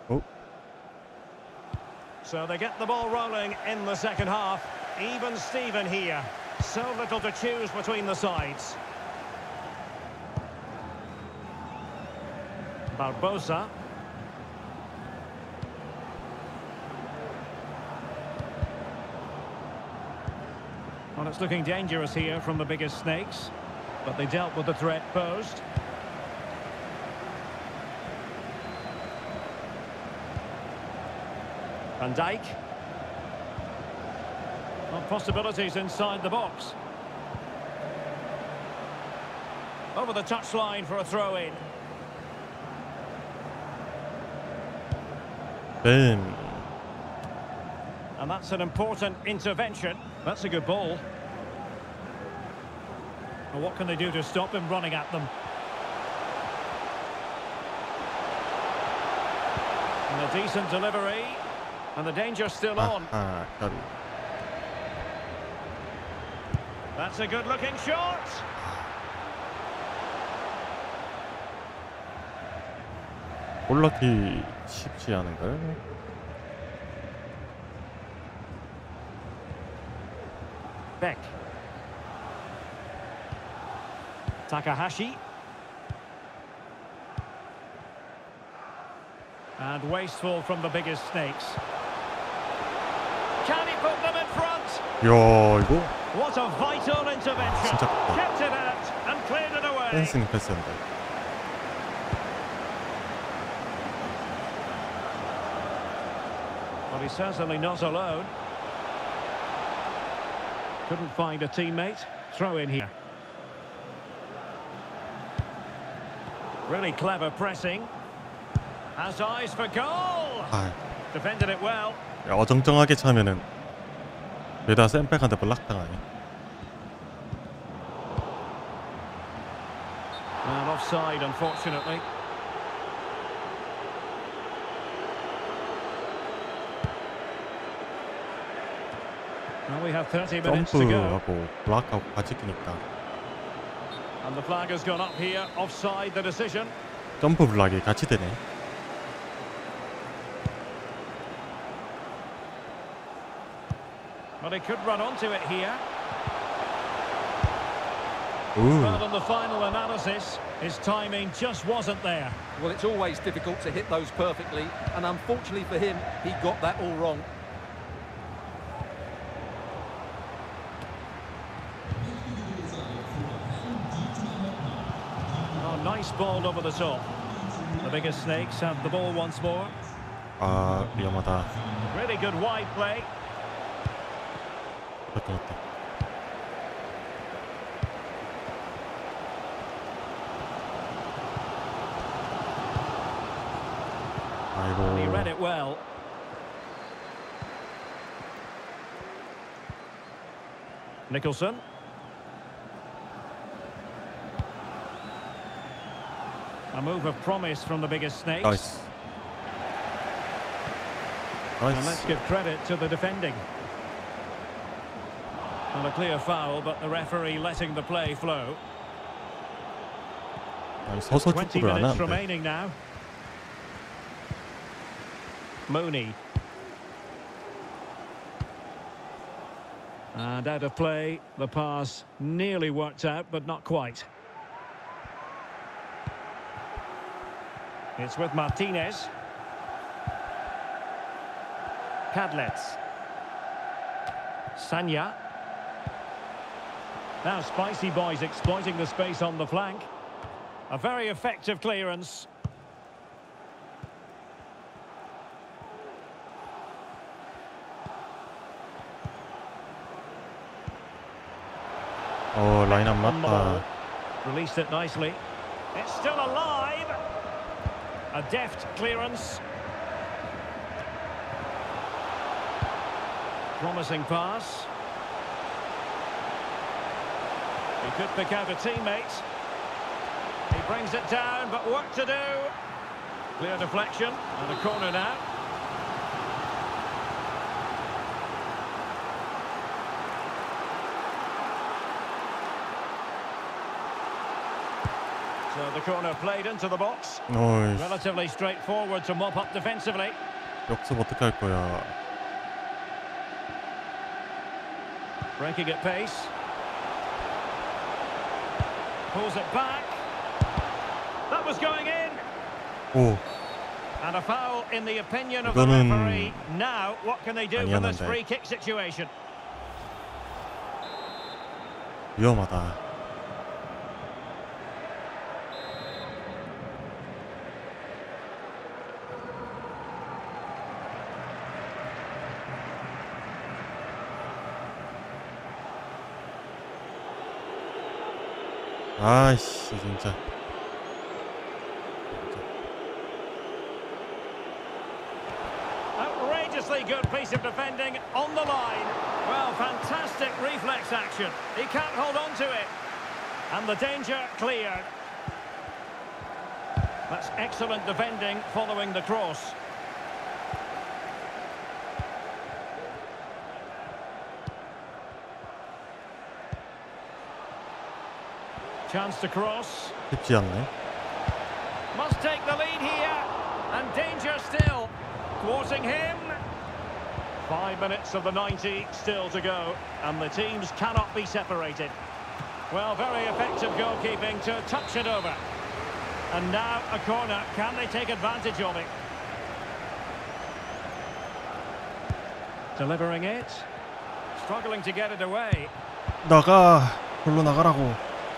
Speaker 3: 어?
Speaker 1: So they get the ball rolling in the second half. Even Steven here. So little to choose between the sides. Barbosa. Well, it's looking dangerous here from the biggest snakes, but they dealt with the threat posed. Van Dijk. Well, possibilities inside the box. Over the touchline for a throw-in.
Speaker 3: 뱀.
Speaker 1: And that's an important intervention. That's a good ball. Well, what can they do to stop him running at them? And a decent delivery. And the danger's still on.
Speaker 3: 아하, 가루.
Speaker 1: That's a good-looking shot.
Speaker 3: 골 넣기 쉽지 않은가요?
Speaker 1: Beck. Takahashi. And wasteful from the biggest snakes. Can he put them in front?
Speaker 3: 이야, 이거
Speaker 1: What a vital intervention.
Speaker 3: 진짜 크다.
Speaker 1: Kept it out and cleared it away.
Speaker 3: 댄스는 패스한다.
Speaker 1: But he's certainly not alone. Couldn't find a teammate. Throw in here. Really clever pressing. Has eyes for goal.
Speaker 3: 아,
Speaker 1: Defended it well.
Speaker 3: 어정쩡하게 차면은 매다 쌤백한테 블락당하네.
Speaker 1: And offside, unfortunately. Well, we have 30 minutes to go.
Speaker 3: 점프하고 블락하고 같이 끼니까
Speaker 1: And the flag has gone up here. Offside, the decision.
Speaker 3: 점프 블락이 같이 되네.
Speaker 1: Well, he could run onto it here.
Speaker 3: 우.
Speaker 1: Well, on the final analysis, his timing just wasn't there.
Speaker 2: Well, it's always difficult to hit those perfectly, and unfortunately for him, he got that all wrong.
Speaker 1: Oh, nice ball over the top. The biggest snakes have the ball once more.
Speaker 3: 아, 위험하다.
Speaker 1: Really good wide play.
Speaker 3: 그렇다, 그렇다.
Speaker 1: And he read
Speaker 3: 아이고.
Speaker 1: it well. Nicholson. A move of promise from the biggest snakes.
Speaker 3: 나이스.
Speaker 1: And let's
Speaker 3: 나이스.
Speaker 1: give credit to the defending. Well, a clear foul, but the referee letting the play flow.
Speaker 3: 아니, 서서
Speaker 1: 20
Speaker 3: 축구를 안
Speaker 1: minutes
Speaker 3: 하는데.
Speaker 1: remaining now. Mooney. And out of play, the pass nearly worked out, but not quite. It's with Martinez. Cadlets. Sanya. Now Spicy Boys exploiting the space on the flank. A very effective clearance.
Speaker 3: 라인 안
Speaker 1: On the ball.
Speaker 3: 맞다.
Speaker 1: Released it nicely. It's still alive. A deft clearance. Promising pass. He could pick out a teammate. He brings it down, but work to do. Clear deflection and a corner now. So the corner played into the box.
Speaker 3: 어이,
Speaker 1: Relatively straightforward to mop up defensively.
Speaker 3: 역습 어떻게 할 거야?
Speaker 1: Breaking at pace. Pulls it back. That was going in.
Speaker 3: 오,
Speaker 1: And a foul in the opinion of the
Speaker 3: 이거는
Speaker 1: referee. Now, what can they do from this
Speaker 3: 아니었는데.
Speaker 1: free kick situation?
Speaker 3: 위험하다. 아이씨, 진짜.
Speaker 1: Outrageously good piece of defending on the line. Well, fantastic reflex action. He can't hold on to it. And the danger cleared. That's excellent defending following the cross. Chance to cross.
Speaker 3: 쉽지 않네.
Speaker 1: Must take the lead here. And danger still. Thwarting him. 5 minutes of the 90 still to go. And the teams cannot be separated. Well, very effective goalkeeping to touch it over. And now a corner. Can they take advantage of it? Delivering it. Struggling to get it away.
Speaker 3: 나가. 골로 나가라고.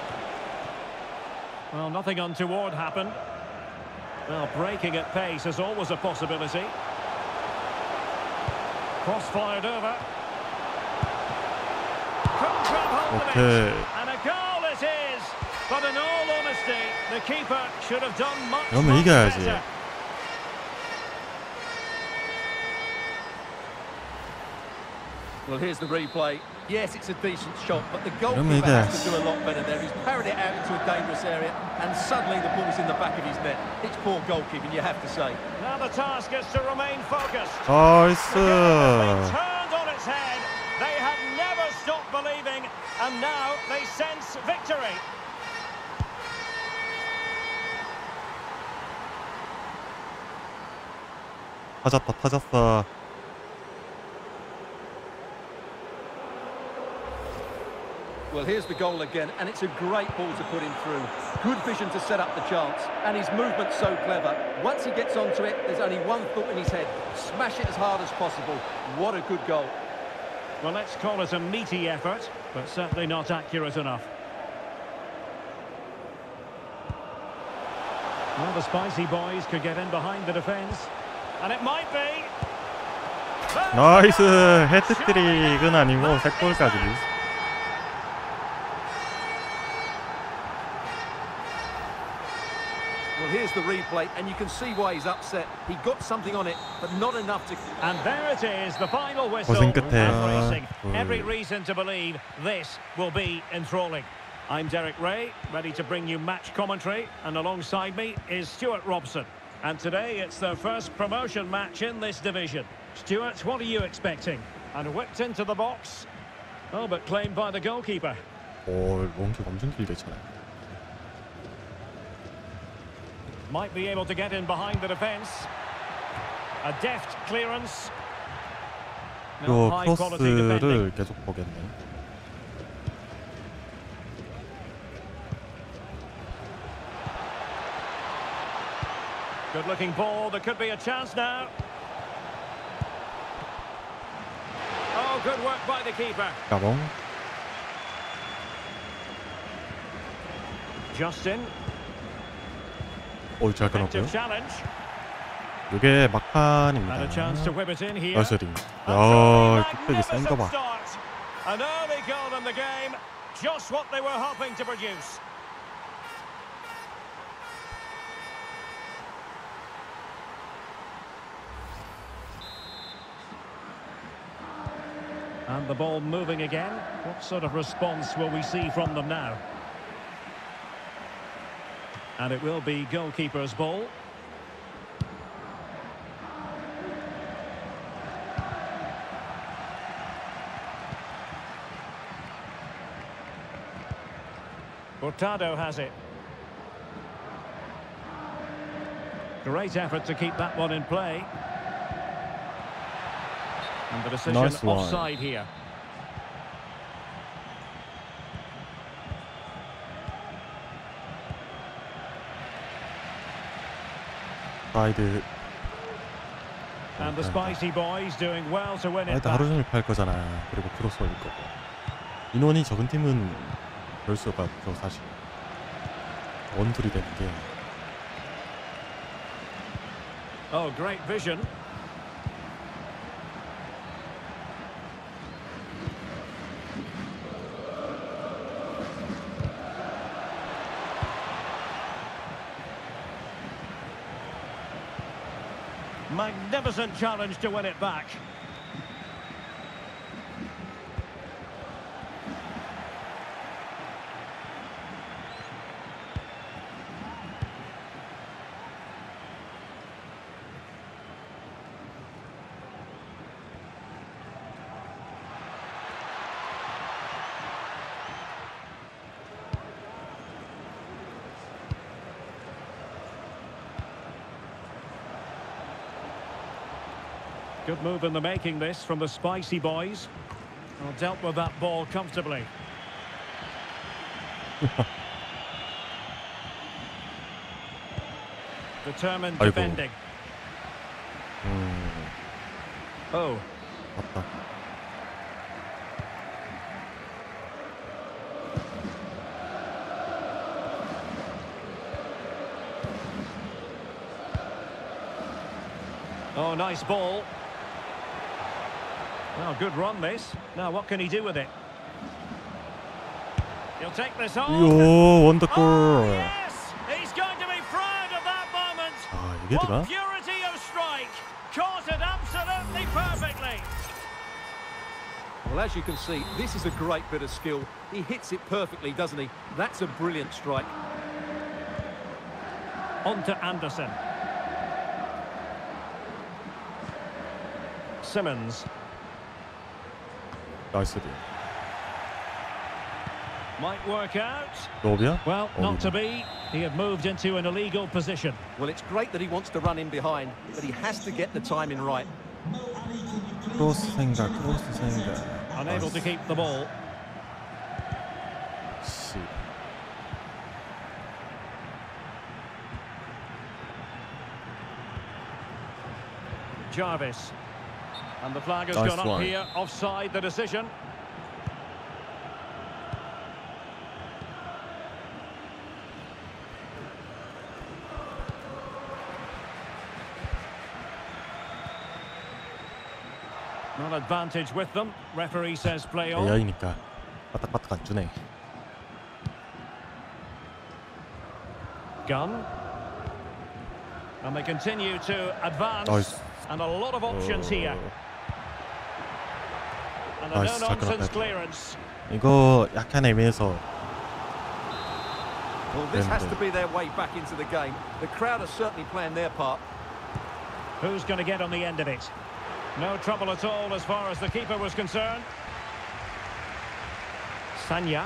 Speaker 1: Well, nothing untoward happened. Well, breaking at pace is always a possibility. Cross fired over. Couldn't grab hold of
Speaker 3: Okay.
Speaker 1: it. And a goal it is. But in all honesty, the keeper should have done much,
Speaker 3: 이러면
Speaker 1: much
Speaker 3: 이겨야지.
Speaker 1: better.
Speaker 2: Well, here's the replay. Yes, it's a decent shot, but the
Speaker 3: 이러면
Speaker 2: goalkeeper has
Speaker 3: 이겨야지.
Speaker 2: to do a lot better there. He's parried it out into a dangerous area, and suddenly the ball's in the back of his net. It's poor goalkeeping, you have to say.
Speaker 1: Now the task is to remain focused.
Speaker 3: 나이스.
Speaker 1: The game has been turned on its head. They have never stopped believing, and now they sense victory.
Speaker 3: 타졌다, 타졌어.
Speaker 2: Well, here's the goal again, and it's a great ball to put him through. Good vision to set up the chance, and his movement's so clever. Once he gets onto it, there's only one thought in his head. Smash it as hard as possible. What a good goal.
Speaker 1: Well, let's call it a meaty effort, but certainly not accurate enough. Well, the Spicy Boys could get in behind the defence, and it might be.
Speaker 3: 나이스. 헤트트릭은 아니고 색골까지.
Speaker 2: Well, here's the replay, and you can see why he's upset. He got something on it, but not enough to...
Speaker 1: And there it is, the final whistle.
Speaker 3: 고생 끝에
Speaker 1: And racing.
Speaker 3: 하나,
Speaker 1: Every
Speaker 3: 둘.
Speaker 1: reason to believe this will be enthralling. I'm Derek Ray, ready to bring you match commentary, and alongside me is Stuart Robson. And today it's their first promotion match in this division. Stuart, what are you expecting? And whipped into the box. Oh, but claimed by the goalkeeper.
Speaker 3: 오, 롱킥 엄청 길게 차네.
Speaker 1: Might be able to get in behind the defence. A deft clearance.
Speaker 3: 요
Speaker 1: High quality defending.
Speaker 3: 크로스를 계속 보겠네.
Speaker 1: Good looking ball, there could be a chance now. Oh, good work by the keeper.
Speaker 3: 까봉.
Speaker 1: Justin,
Speaker 3: 오, 잘 끊었고요.
Speaker 1: active challenge.
Speaker 3: 이게 막판입니다.
Speaker 1: And a chance to whip it in here.
Speaker 3: 나이스링.
Speaker 1: And
Speaker 3: 야,
Speaker 1: a
Speaker 3: 킥백이 센 거
Speaker 1: magnificent
Speaker 3: 봐.
Speaker 1: start. An early goal in the game, just what they were hoping to produce. And the ball moving again. What sort of response will we see from them now? And it will be goalkeeper's ball. Hurtado has it. Great effort to keep that one in play. And the decision
Speaker 3: Nice one.
Speaker 1: offside here.
Speaker 3: 사이드.
Speaker 1: And the spicy boys doing well to win it
Speaker 3: 사이드 하루
Speaker 1: back.
Speaker 3: 종일 팔 거잖아. 그리고 크로스 올릴 거고. 인원이 적은 팀은 별 수가 없어 사실. 원툴이 되는 게.
Speaker 1: Oh, great vision. Magnificent challenge to win it back. Good move in the making this from the spicy boys. Well, dealt with that ball comfortably. Determined
Speaker 3: 아이고.
Speaker 1: defending. Oh,
Speaker 3: 맞다.
Speaker 1: oh, nice ball. Well, good run this. Now what can he do with it? He'll take this on.
Speaker 3: 이요 원더골.
Speaker 1: Oh, yes! He's going to be proud of that moment.
Speaker 3: 아 이게 들어가?
Speaker 1: What purity of strike! Caught it absolutely perfectly.
Speaker 2: Well, as you can see, this is a great bit of skill. He hits it perfectly, doesn't he? That's a brilliant strike.
Speaker 1: On to Anderson. Simmons.
Speaker 3: 나이스.
Speaker 1: Might work out.
Speaker 3: 로비야?
Speaker 1: Well, not to be. He had moved into an illegal position.
Speaker 2: Well, it's great that he wants to run in behind, but he has to get the timing right.
Speaker 3: 크로스 생각. 크로스 생각.
Speaker 1: Unable to keep the ball.
Speaker 3: 씨.
Speaker 1: Jarvis. And the flag has
Speaker 3: Nice
Speaker 1: gone up
Speaker 3: one.
Speaker 1: here. Offside the decision. Not advantage with them. Referee says play on.
Speaker 3: AI니까 빠딱빠딱 안 주네.
Speaker 1: Gun. And they continue to advance.
Speaker 3: Nice.
Speaker 1: And a lot of options here. And a
Speaker 3: Nice,
Speaker 1: no-nonsense
Speaker 3: 잠깐만.
Speaker 1: clearance.
Speaker 3: 이거 약간 애매해서
Speaker 2: Well, this has to be their way back into the game. The crowd are certainly playing their part.
Speaker 1: Who's going to get on the end of it? No trouble at all as far as the keeper was concerned. Sanya.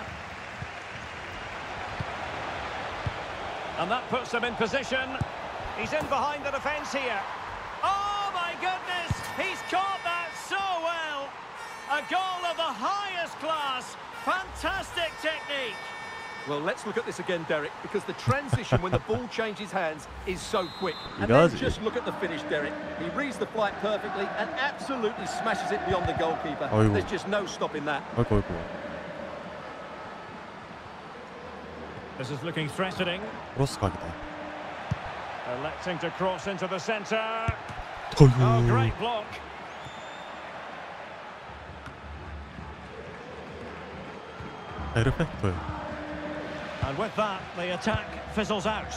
Speaker 1: And that puts them in position. He's in behind the defence here. Oh, my goodness! He's caught that so well! A goal of the highest class. Fantastic technique.
Speaker 2: Well, let's look at this again, Derek, because the transition when the ball changes hands is so quick. And
Speaker 3: does.
Speaker 2: then just look at the finish, Derek. He reads the flight perfectly and absolutely smashes it beyond the goalkeeper.
Speaker 3: 어이구.
Speaker 2: There's just no stopping that.
Speaker 3: 아이고.
Speaker 1: This is looking threatening.
Speaker 3: 크로스 각이다.
Speaker 1: Electing to cross into the centre. Oh, great block.
Speaker 3: 페르펙토.
Speaker 1: And with that, the attack fizzles out.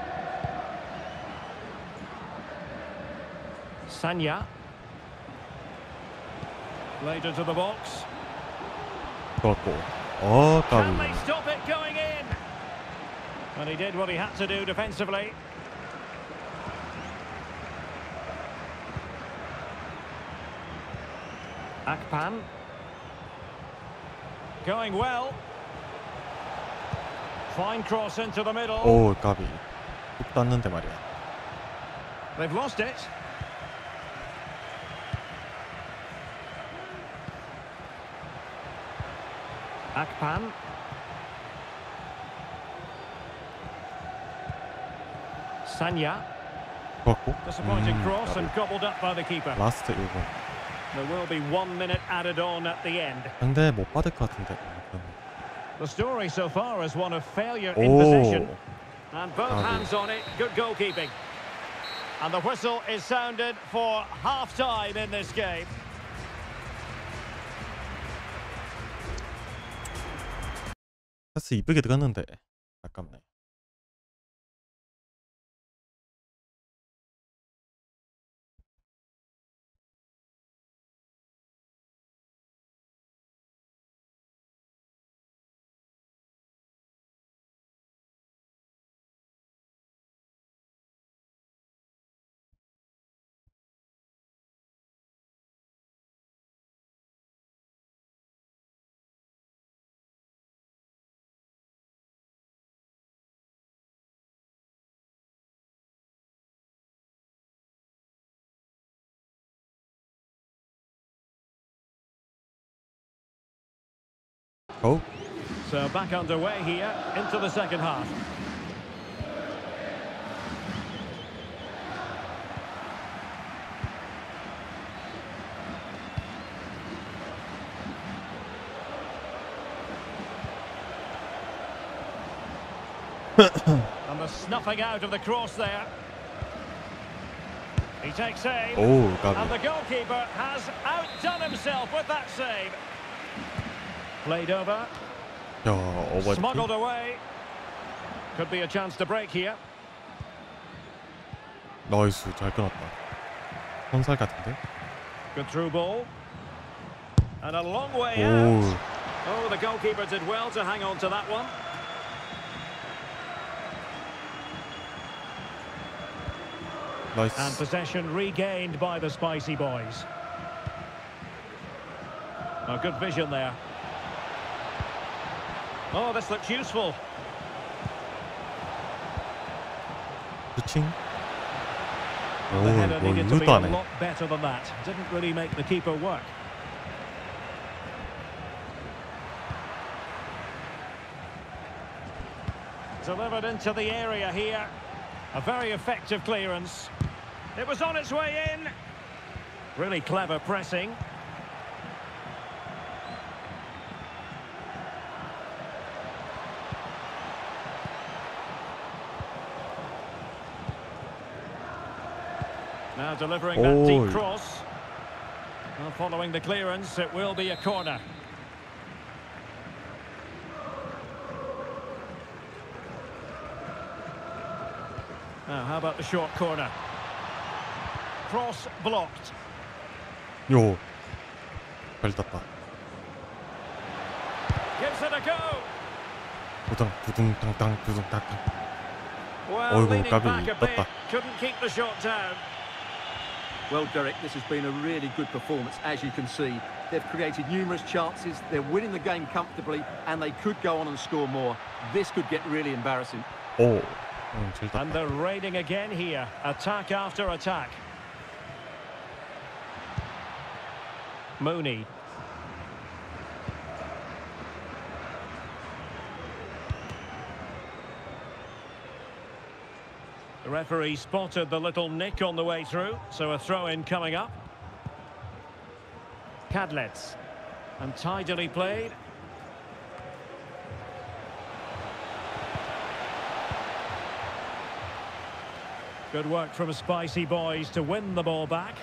Speaker 1: Sanya. Laid into the box.
Speaker 3: 좋았고.
Speaker 1: Can
Speaker 3: 까비.
Speaker 1: they stop it going in? And he did what he had to do defensively. Akpan. Going well. Fine cross into the middle.
Speaker 3: 오, 까비. 뚝 땄는데 말이야.
Speaker 1: They've lost it. Akpan. Sanya.
Speaker 3: 좋았고.
Speaker 1: Disappointing cross and gobbled up by the keeper.
Speaker 3: 라스트 1번.
Speaker 1: There will be 1 minute added on at the end.
Speaker 3: 상대 못 받을 것 같은데.
Speaker 1: The story so far is one of failure in possession.
Speaker 3: 오.
Speaker 1: And both hands on it. Good goalkeeping. And the whistle is sounded for half-time in this game.
Speaker 3: 패스 이쁘게 들어갔는데 아깝네. 고.
Speaker 1: So back underway here into the second half. And the snuffing out of the cross there. He takes aim.
Speaker 3: 오,
Speaker 1: And
Speaker 3: 까비.
Speaker 1: the goalkeeper has outdone himself with that save. Played over.
Speaker 3: 야, 오버티.
Speaker 1: Smuggled away. Could be a chance to break here.
Speaker 3: 나이스, 잘 끊었다. 선살 같은데?
Speaker 1: Good through ball. And a long way
Speaker 3: 오,
Speaker 1: out. Oh, the goalkeeper did well to hang on to that one. And
Speaker 3: 나이스.
Speaker 1: possession regained by the Spicy Boys. A good vision there. Oh, this looks useful.
Speaker 3: 슈팅. 오,
Speaker 1: The header
Speaker 3: 뭐
Speaker 1: needed to be
Speaker 3: 이것도
Speaker 1: a
Speaker 3: 안 해.
Speaker 1: lot better than that. Didn't really make the keeper work. Delivered into the area here. A very effective clearance. It was on its way in. Really clever pressing. Now delivering that deep
Speaker 3: Oi.
Speaker 1: cross. Well, following the clearance, it will be a corner. Now, how about the short corner? Cross blocked.
Speaker 3: 요. 잘 땄다.
Speaker 1: Gives it a go.
Speaker 3: 두둥땅땅 두둥땅땅.
Speaker 1: Well,
Speaker 3: 어이구,
Speaker 1: leaning
Speaker 3: 까비
Speaker 1: back a bit,
Speaker 3: 떴다.
Speaker 1: couldn't keep the shot down.
Speaker 2: Well, Derek, this has been a really good performance, as you can see. They've created numerous chances, they're winning the game comfortably, and they could go on and score more. This could get really embarrassing.
Speaker 3: 오. 잘
Speaker 1: And
Speaker 3: 땄다.
Speaker 1: they're raiding again here. Attack after attack. Mooney. The referee spotted the little nick on the way through, so a throw-in coming up. Cadlets. And tidily played. Good work from Spicy Boys to win the ball back.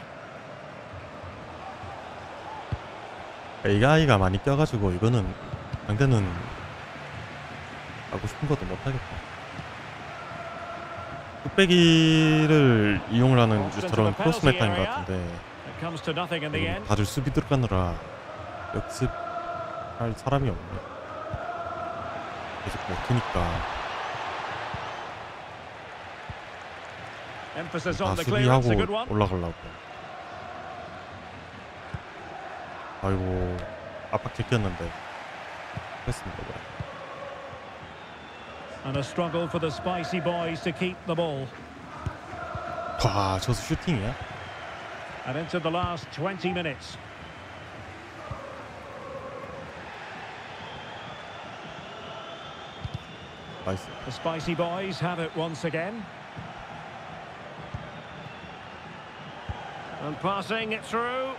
Speaker 3: AI가 많이 껴가지고 이거는 상대는 하고 싶은 것도 못하겠다. 뚝배기를 이용을 하는 저런 크로스 메타인 것 같은데
Speaker 1: It comes to nothing in the end.
Speaker 3: 다들 수비 들어가느라 역습할 사람이 없네. 계속 못하니까
Speaker 1: Emphasis
Speaker 3: 다
Speaker 1: on the clearance, a good
Speaker 3: 수비하고
Speaker 1: one.
Speaker 3: 올라가려고. 아이고 압박 제꼈는데 했습니다.
Speaker 1: And a struggle for the Spicy Boys to keep the ball.
Speaker 3: 와, 저수 슈팅이야?
Speaker 1: And into the last 20 minutes.
Speaker 3: 나이스.
Speaker 1: The Spicy Boys have it once again. And passing it through.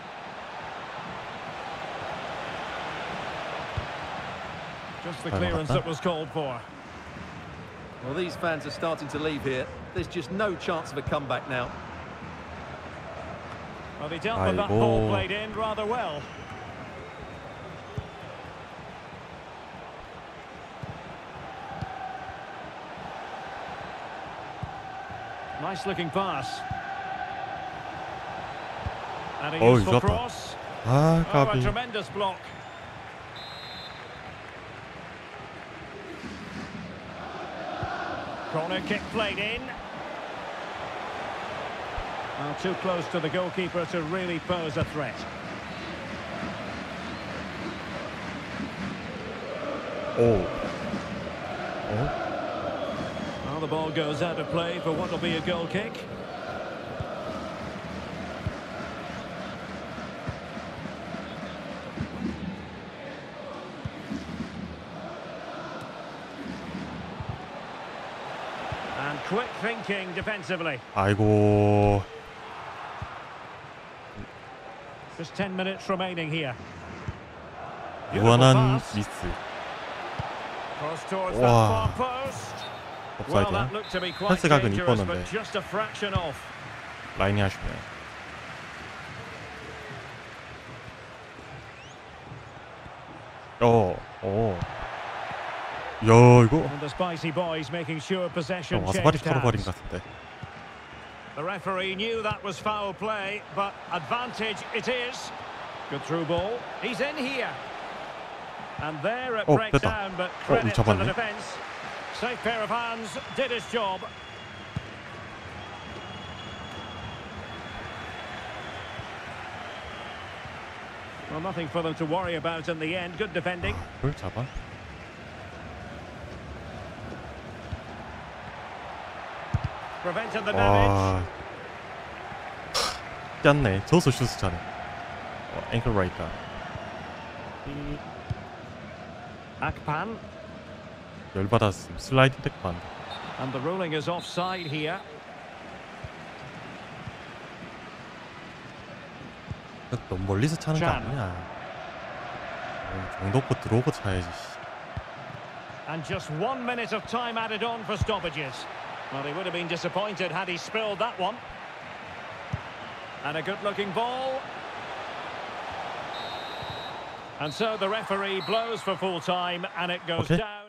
Speaker 1: Just the clearance that was called for.
Speaker 2: Well, these fans are starting to leave here. There's just no chance of a comeback now.
Speaker 1: Well, he dealt with that ball played in rather well. Nice looking pass. And a useful cross.
Speaker 3: 아,
Speaker 1: Oh, a
Speaker 3: 까비.
Speaker 1: tremendous block. Corner kick played in. Well, too close to the goalkeeper to really pose a threat.
Speaker 3: 오.
Speaker 1: Well, the ball goes out of play for what will be a goal kick. And quick thinking defensively.
Speaker 3: 아이고.
Speaker 1: Just 10 minutes remaining here. Beautiful
Speaker 3: 무한한
Speaker 1: pass.
Speaker 3: 미스.
Speaker 1: Cross towards
Speaker 3: Wow.
Speaker 1: that far post. Well,
Speaker 3: 옵사이드야.
Speaker 1: that looked to be quite
Speaker 3: 패스각은
Speaker 1: dangerous,
Speaker 3: 이뻤는데.
Speaker 1: but just a fraction off.
Speaker 3: 라인이 아쉽네. 야, 이거
Speaker 1: And the Spicy Boys making sure possession
Speaker 3: 와사바리
Speaker 1: changed
Speaker 3: 털어버린
Speaker 1: hands.
Speaker 3: 것 같은데.
Speaker 1: The referee knew that was foul play, but advantage it is. Good through ball. He's in here. And there it breaks
Speaker 3: 됐다.
Speaker 1: down, but credit to the
Speaker 3: 잡았네.
Speaker 1: defence. Safe pair of hands, did his job. Well, nothing for them to worry about in the end. Good defending.
Speaker 3: 그걸 잡아?
Speaker 1: Prevented the damage.
Speaker 3: 와. 짰네. 저수 슛 차네. 앵클 라이터.
Speaker 1: Akpan.
Speaker 3: 열받았음. 슬라이딩 택반.
Speaker 1: And the ruling is offside here.
Speaker 3: 너무 멀리서 차는 거
Speaker 1: 짠.
Speaker 3: 아니야. 정도껏 들어오고 차야지.
Speaker 1: And just 1 minute of time added on for stoppages. Well, he would have been disappointed had he spilled that one. And a good-looking ball. And so the referee blows for full time, and it goes
Speaker 3: Okay.
Speaker 1: down.